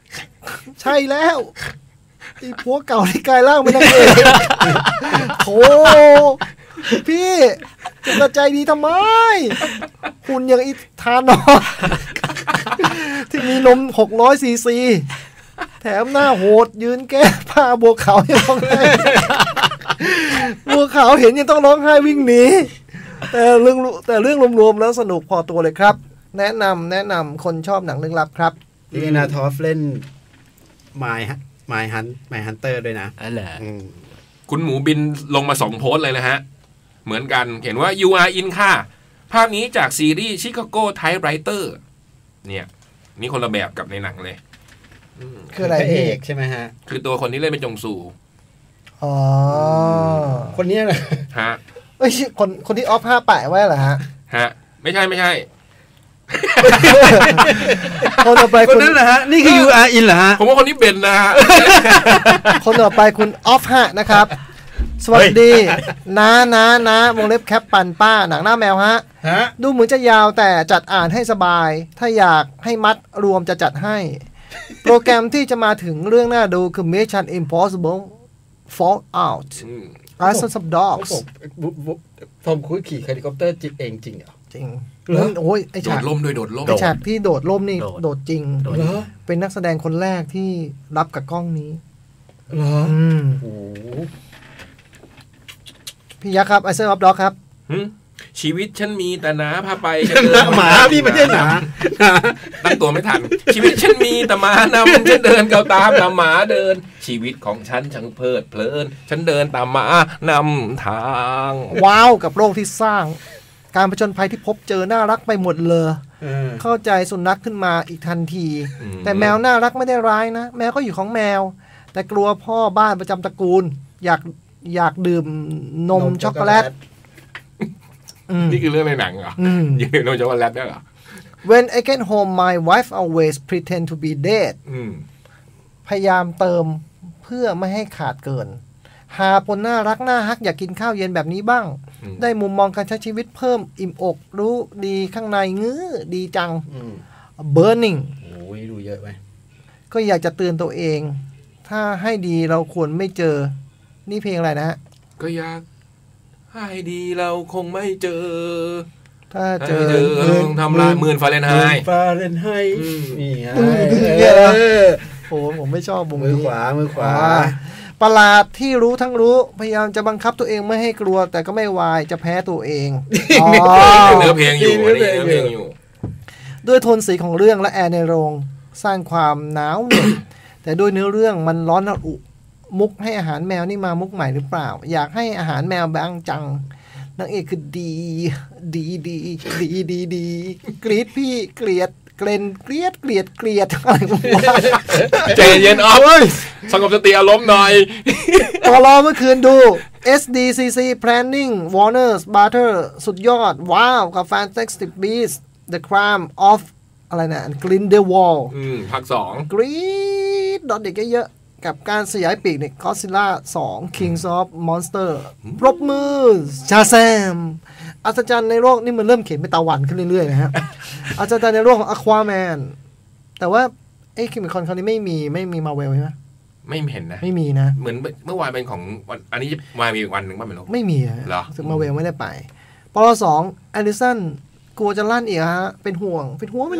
ใช่แล้วไอ้ผัวเก่าที่กลายร่างเป็นนางเอก โธ่พี่จะใจดีทำไมคุณอย่างอีธานอส ที่มีนม600 ซีซีแถมหน้าโหดยืนแก้ผ้าบัวขาวยังร้องไห้ บัวขาวเห็นยังต้องร้องไห้วิ่งหนีแต่เรื่องรวมๆแล้วสนุกพอตัวเลยครับ แนะนำคนชอบหนังลึกลับครับลีนาทอฟเล่นไมฮันเตอร์ด้วยนะอ๋อเหรอคุณหมูบินลงมา2โพสต์เลยนะฮะเหมือนกันเห็นว่า You Are In ค่ะภาพนี้จากซีรีส์ Chicago Typewriter เนี่ยนี่คนละแบบกับในหนังเลยคืออะไรเอกใช่ไหมฮะคือตัวคนที่เล่นเป็นจงซูอ๋อคนนี้นะฮะเอ้ยคนที่ออฟ5 แปะไว้เหรอฮะไม่ใช่คนต่อไปคนนั้นเหรอฮะนี่คือ You Are In เหรอฮะผมว่าคนนี้เบนนะฮะคนต่อไปคุณออฟ5นะครับสวัสดีนะวงเล็บแคปปันป้าหนังหน้าแมวฮะดูเหมือนจะยาวแต่จัดอ่านให้สบายถ้าอยากให้มัดรวมจะจัดให้โปรแกรมที่จะมาถึงเรื่องน่าดูคือ Mission Impossible Fallout Islands of Dogs ทอมครูซขี่เฮลิคอปเตอร์เองจริงเหรอจริงโอ้ยไอฉากโดดล่มด้วยโดดล่มไอฉากที่โดดล่มนี่โดดจริงเป็นนักแสดงคนแรกที่รับกับกล้องนี้เหรอโอ้พี่ยักษ์ครับ Islands of Dogs ครับชีวิตฉันมีแต่หนาพาไปหมาพี่ไม่ใช่หนาตั้งตัวไม่ทันชีวิตฉันมีแต่หมานำฉันเดินเกาตามหมาเดินชีวิตของฉันช่างเพลิดเพลินฉันเดินตามหมานำทางว้าวกับโลกที่สร้างการผจญภัยที่พบเจอน่ารักไปหมดเลยเข้าใจสุนัขขึ้นมาอีกทันทีแต่แมวน่ารักไม่ได้ร้ายนะแมวก็อยู่ของแมวแต่กลัวพ่อบ้านประจำตระกูลอยากดื่มนมช็อกโกแลตนี่คือเรื่องในหนังเหรอยืนโดนช็อกโกแลตได้เหรอ When I get home my wife always pretend to be dead พยายามเติมเพื่อไม่ให้ขาดเกินหาผลน่ารักน่าฮักอยากกินข้าวเย็นแบบนี้บ้างได้มุมมองการใช้ชีวิตเพิ่มอิ่มอกรู้ดีข้างในงื้อดีจัง Burning โอ้ยดูเยอะไหมก็อยากจะเตือนตัวเองถ้าให้ดีเราควรไม่เจอนี่เพลงอะไรนะฮะก็อยากให้ดีเราคงไม่เจอถ้าเจอทำลาย10,000 ฟาเรนไฮต์นี่ไงโอ้ผมไม่ชอบมือขวาประหลาดที่รู้ทั้งรู้พยายามจะบังคับตัวเองไม่ให้กลัวแต่ก็ไม่วายจะแพ้ตัวเองเนื้อเพลงอยู่ด้วยโทนสีของเรื่องและแอร์ในโรงสร้างความหนาวเหน็บแต่ด้วยเนื้อเรื่องมันร้อนระอุมุกให้อาหารแมวนี่มามุกใหม่หรือเปล่าอยากให้อาหารแมวบางจังนางเอกคือดีกรี๊ดพี่เกลียดเกรนเกลียดอะไรวะใจเย็นเอาเว้ยสงบสติอารมณ์หน่อยพอรอเมื่อคืนดู SDCC Planning Warner's Butter สุดยอดว้าวกับ Fantastic Beasts The Crime of อะไรนะ Grindelwald ภาค2 กรี๊ดดอทเด็กเยอะกับการสยายปีกใน Godzilla 2 Kings of Monster ปรบมือชาแซมอัศจรรย์ในโลกนี่มันเริ่มเขียนไปตาหวันขึ้นเรื่อยๆนะฮะอัศจรรย์ในโลกของ Aquaman แต่ว่าไอ้คิมคอนคราวนี้ไม่มีมาเวลใช่ไหมไม่เห็นนะไม่มีนะเหมือนเมื่อวานเป็นของอันนี้วานมีอีกวันหนึ่งป่ะไม่รู้ไม่มีเหรอซึ่งมาเวลไม่ได้ไปปล2แอนดิสันกลัวจะลั่นอีกฮะเป็นห่วง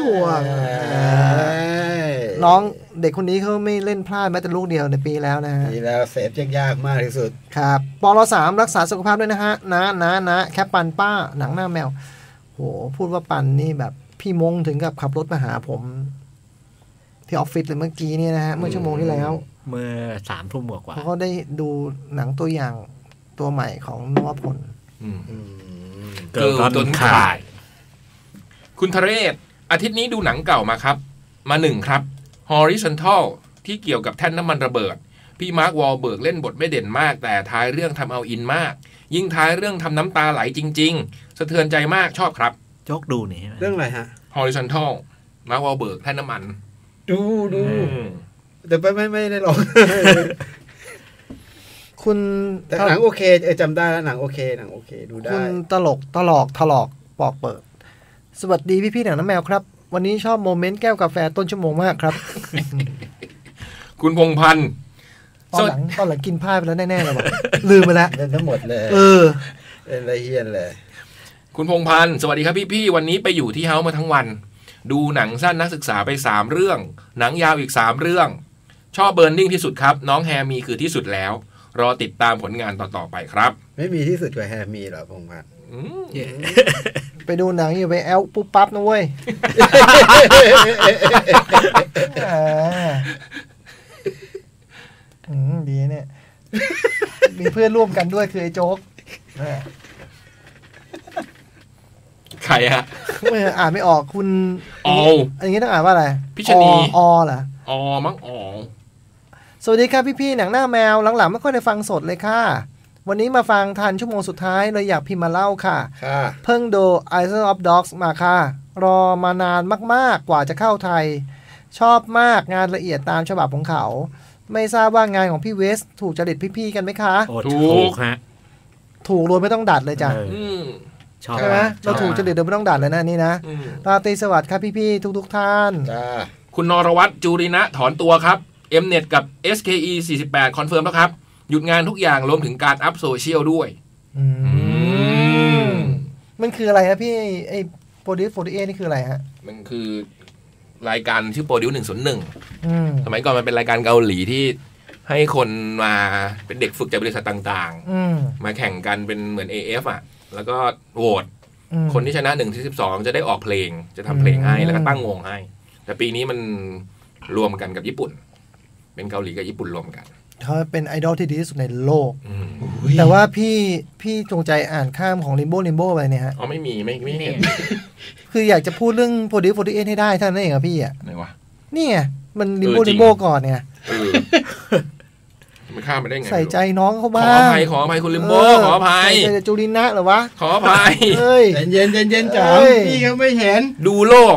น้องเด็กคนนี้เขาไม่เล่นพลาดแม้แต่ลูกเดียวในปีแล้วนะปีแล้วเซฟยากมากที่สุดครับปล3รักษาสุขภาพด้วยนะฮะนะแคปปันป้าหนังหน้าแมวโหพูดว่าปันนี่แบบพี่มงถึงกับขับรถมาหาผมที่ออฟฟิศเลยเมื่อกี้นี่นะฮะเมื่อชั่วโมงที่แล้วเมื่อ3 ทุ่มกว่าเขาได้ดูหนังตัวอย่างตัวใหม่ของนวพลเกิดต้นข่ายคุณทะเรศอาทิตย์นี้ดูหนังเก่ามาครับมา1ครับ Horizontal ที่เกี่ยวกับแท่นน้ำมันระเบิดพี่มาร์ควอลเบิร์กเล่นบทไม่เด่นมากแต่ท้ายเรื่องทำเอาอินมากยิ่งท้ายเรื่องทำน้ำตาไหลจริงๆสะเทือนใจมากชอบครับโจ๊กดูนี่เรื่องอะไรฮะ Horizontal มาร์ควอลเบิร์กแท่นน้ำมันดูแต่ไม่ได้ลองคุณแต่หนังโอเคจำได้แล้วหนังโอเคดูได้คุณตลกถลอกปอกเปิดสวัสดีพี่ๆหนังน้ำแมวครับวันนี้ชอบโมเมนต์แก้วกาแฟต้นชั่วโมงมากครับคุณพงษ์พันธ์ตอนหลังกินผ้าไปแล้วแน่ๆเลยบอกลืมไปแล้วเล่นทั้งหมดเลยเล่นละเอียดเลยคุณพงษ์พันธ์สวัสดีครับพี่ๆวันนี้ไปอยู่ที่เฮ้ามาทั้งวันดูหนังสั้นนักศึกษาไป3เรื่องหนังยาวอีก3เรื่องชอบเบิร์นนิ่งที่สุดครับน้องแฮมีคือที่สุดแล้วรอติดตามผลงานต่อๆไปครับไม่มีที่สุดกว่าแฮมีหรอพงษ์พันธ์ไปดูหนังอยู่ไปแอลปุ๊บปั๊บนะเว้ยดีเนี่ยมีเพื่อนร่วมกันด้วยคือไอ้โจ๊กใครฮะไม่อ่านไม่ออกคุณอันนี้ต้องอ่านว่าอะไรพิชนีเหรอมั้งสวัสดีครับพี่ๆหนังหน้าแมวหลังๆไม่ค่อยได้ฟังสดเลยค่ะวันนี้มาฟังทันชั่วโมงสุดท้ายเลยอยากพิมพ์มาเล่าค่ะเพิ่งดู Isle of Dogs มาค่ะรอมานานมากๆกว่าจะเข้าไทยชอบมากงานละเอียดตามฉบับของเขาไม่ทราบว่างานของพี่เวสถูกจริตพี่ๆกันไหมคะถูกฮะถูกโดยไม่ต้องดัดเลยจ้ะใช่ไหมเราถูกจริตโดยไม่ต้องดัดเลยนะนี่นะราตรีสวัสดิ์ครับพี่ๆทุกท่านคุณนรวัตรจูรินะถอนตัวครับ Mnet กับ SKE 48คอนเฟิร์มแล้วครับหยุดงานทุกอย่างรวมถึงการอัพโซเชียลด้วยมันคืออะไรครับพี่ไอ้โปรดิวซ์48นี่คืออะไรฮะมันคือรายการชื่อโปรดิวซ์101สมัยก่อนมันเป็นรายการเกาหลีที่ให้คนมาเป็นเด็กฝึกจากบริษัทต่างๆมาแข่งกันเป็นเหมือน AF อ่ะแล้วก็โหวตคนที่ชนะ1-12จะได้ออกเพลงจะทำเพลงให้แล้วก็ตั้งวงให้แต่ปีนี้มันรวมกันกับญี่ปุ่นเป็นเกาหลีกับญี่ปุ่นรวมกันเขาเป็นไอดอลที่ดีที่สุดในโลกแต่ว่าพี่จงใจอ่านข้ามของลิมโบไปเนี่ยฮะไม่มีไม่คืออยากจะพูดเรื่องโปรดิว48ให้ได้เท่านั้นเองอะพี่อะไหนวะนี่ไงมันลิมโบก่อนไงไม่ข้ามไปได้ไงใส่ใจน้องเขาบ้างขออภัยคุณลิมโบขออภัยจูรินะเหรอวะขออภัยเย็นจ๋าพี่เขาไม่เห็นดูโลภ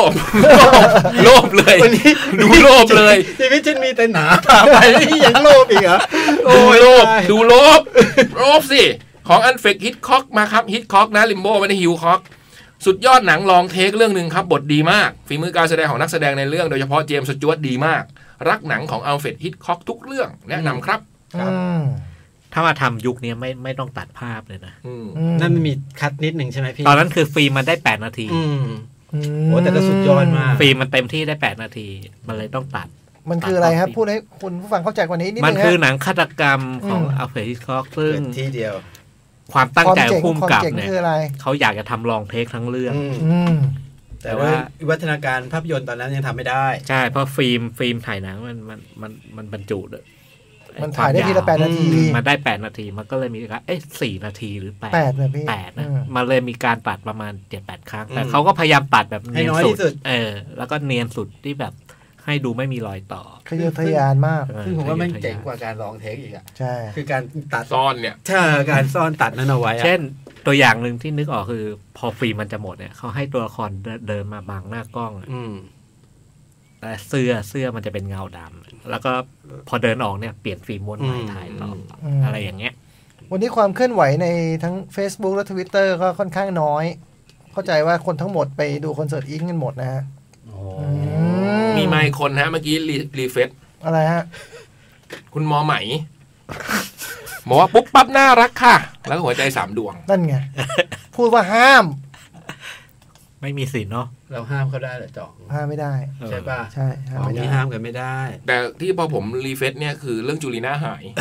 เลยดูโลภเลยชีวิตฉันมีแต่หนาผ่าไปยังโลภอีกเหรอโอ้ยโลภดูโลภสิของอันเฟกฮิตคอกมาครับฮิตคอกนะลิมโบไม่ได้ฮิวคอกสุดยอดหนังลองเทคเรื่องนึงครับบทดีมากฝีมือการแสดงของนักแสดงในเรื่องโดยเฉพาะเจมส์ สจ๊วตดีมากรักหนังของอัลเฟรด ฮิตค็อกทุกเรื่องแนะนำครับถ้ามาทำยุคนี้ไม่ต้องตัดภาพเลยนะนั่นมันมีคัดนิดหนึ่งใช่ไหมพี่ตอนนั้นคือฟิล์มมันได้8นาทีโอ้แต่ก็สุดยอดมากฟิล์มมันเต็มที่ได้8นาทีมันเลยต้องตัดมันคืออะไรครับพูดให้คุณผู้ฟังเข้าใจกว่านี้นิดนึงมันคือหนังฆาตกรรมของอัลเฟรด ฮิตค็อกซึ่งที่เดียวความตั้งใจของผู้กำกับเนี่ยเขาอยากจะทำลองเทคทั้งเรื่องแต่ว่าวิวัฒนาการภาพยนตร์ตอนนั้นยังทำไม่ได้ใช่เพราะฟิล์มถ่ายหนังมันบรรจุมันถ่ายได้ทีละ8นาทีมันได้8นาทีมันก็เลยมีการ4นาทีหรือ 8นะพี่ 8นะมันเลยมีการตัดประมาณ 7-8 ครั้งแต่เขาก็พยายามตัดแบบเนียนสุดแล้วก็เนียนสุดที่แบบให้ดูไม่มีรอยต่อขยันทะยานมากซึ่งผมว่ามันเจ๋งกว่าการลองเทคอีกอ่ะใช่คือการตัดซ่อนเนี่ยใช่การซ่อนตัดนั่นเอาไว้เช่นตัวอย่างหนึ่งที่นึกออกคือพอฟิล์มมันจะหมดเนี่ยเขาให้ตัวละครเดินมาบังหน้ากล้องแต่เสื้อมันจะเป็นเงาดำแล้วก็พอเดินออกเนี่ยเปลี่ยนฟิล์มม้วนใหม่ถ่ายต่ออะไรอย่างเงี้ยวันนี้ความเคลื่อนไหวในทั้ง Facebook และ Twitter ก็ค่อนข้างน้อยเข้าใจว่าคนทั้งหมดไปดูคอนเสิร์ตอิงกันหมดนะฮะมีไมค์คนฮะเมื่อกี้รีเฟซอะไรฮะคุณหมอไหมบอกว่าปุ๊บปั๊บน่ารักค่ะแล้วหัวใจ3ดวงนั่นไงพูดว่าห้ามไม่มีสิทธิ์เนาะเราห้ามเขาได้หรือจ่องห้ามไม่ได้ใช่ป่ะใช่ห้ามกันไม่ได้แต่ที่พอผมรีเฟซเนี่ยคือเรื่องจูลีน่าหาย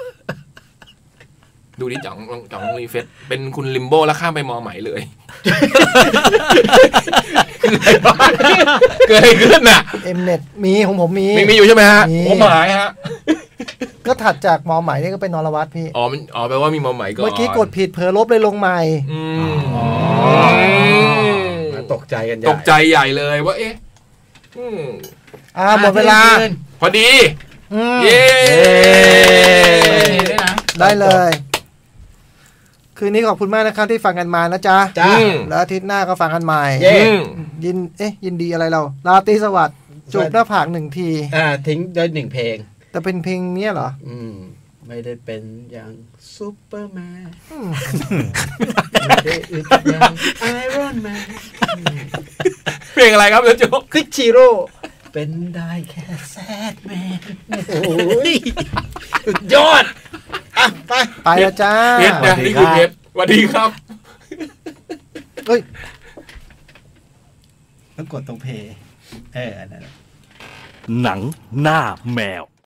ดูดิจ่องรีเฟซเป็นคุณลิมโบแล้วข้ามไปมอใหม่เลยเกิดอะไรขึ้นน่ะ Mnet มีของผมมีอยู่ใช่ไหมฮะผมหายฮะก็ถัดจากมอใหม่นี่ก็เป็นนรวัตรพี่อ๋อแปลว่ามีมอใหม่ก็เมื่อกี้กดผิดเผลอลบเลยลงใหม่ตกใจกันใหญ่ตกใจใหญ่เลยว่าเอ๊ะหมดเวลาพอดีเย้ได้เลยคืนนี้ขอบคุณมากนะครับที่ฟังกันมานะจ๊ะแล้วอาทิตย์หน้าก็ฟังกันใหม่ยินดีอะไรเราราตรีสวัสดิ์จูบหน้าผาก1ทีทิ้งด้วย1เพลงแต่เป็นเพลงเนี้ยเหรอไม่ได้เป็นอย่างซูเปอร์แมนไม่ได้อึดอย่างไอรอนแมนเพลงอะไรครับเดี๋ยวจบคิกชิโร่เป็นได้แค่แซดแมนโอ้ยสุดยอดอ่ะไปแล้วจ้าเพชรนะนี่คือเพชรสวัสดีครับเฮ้ยต้องกดตรงเพย์นั่นหนังหน้าแมว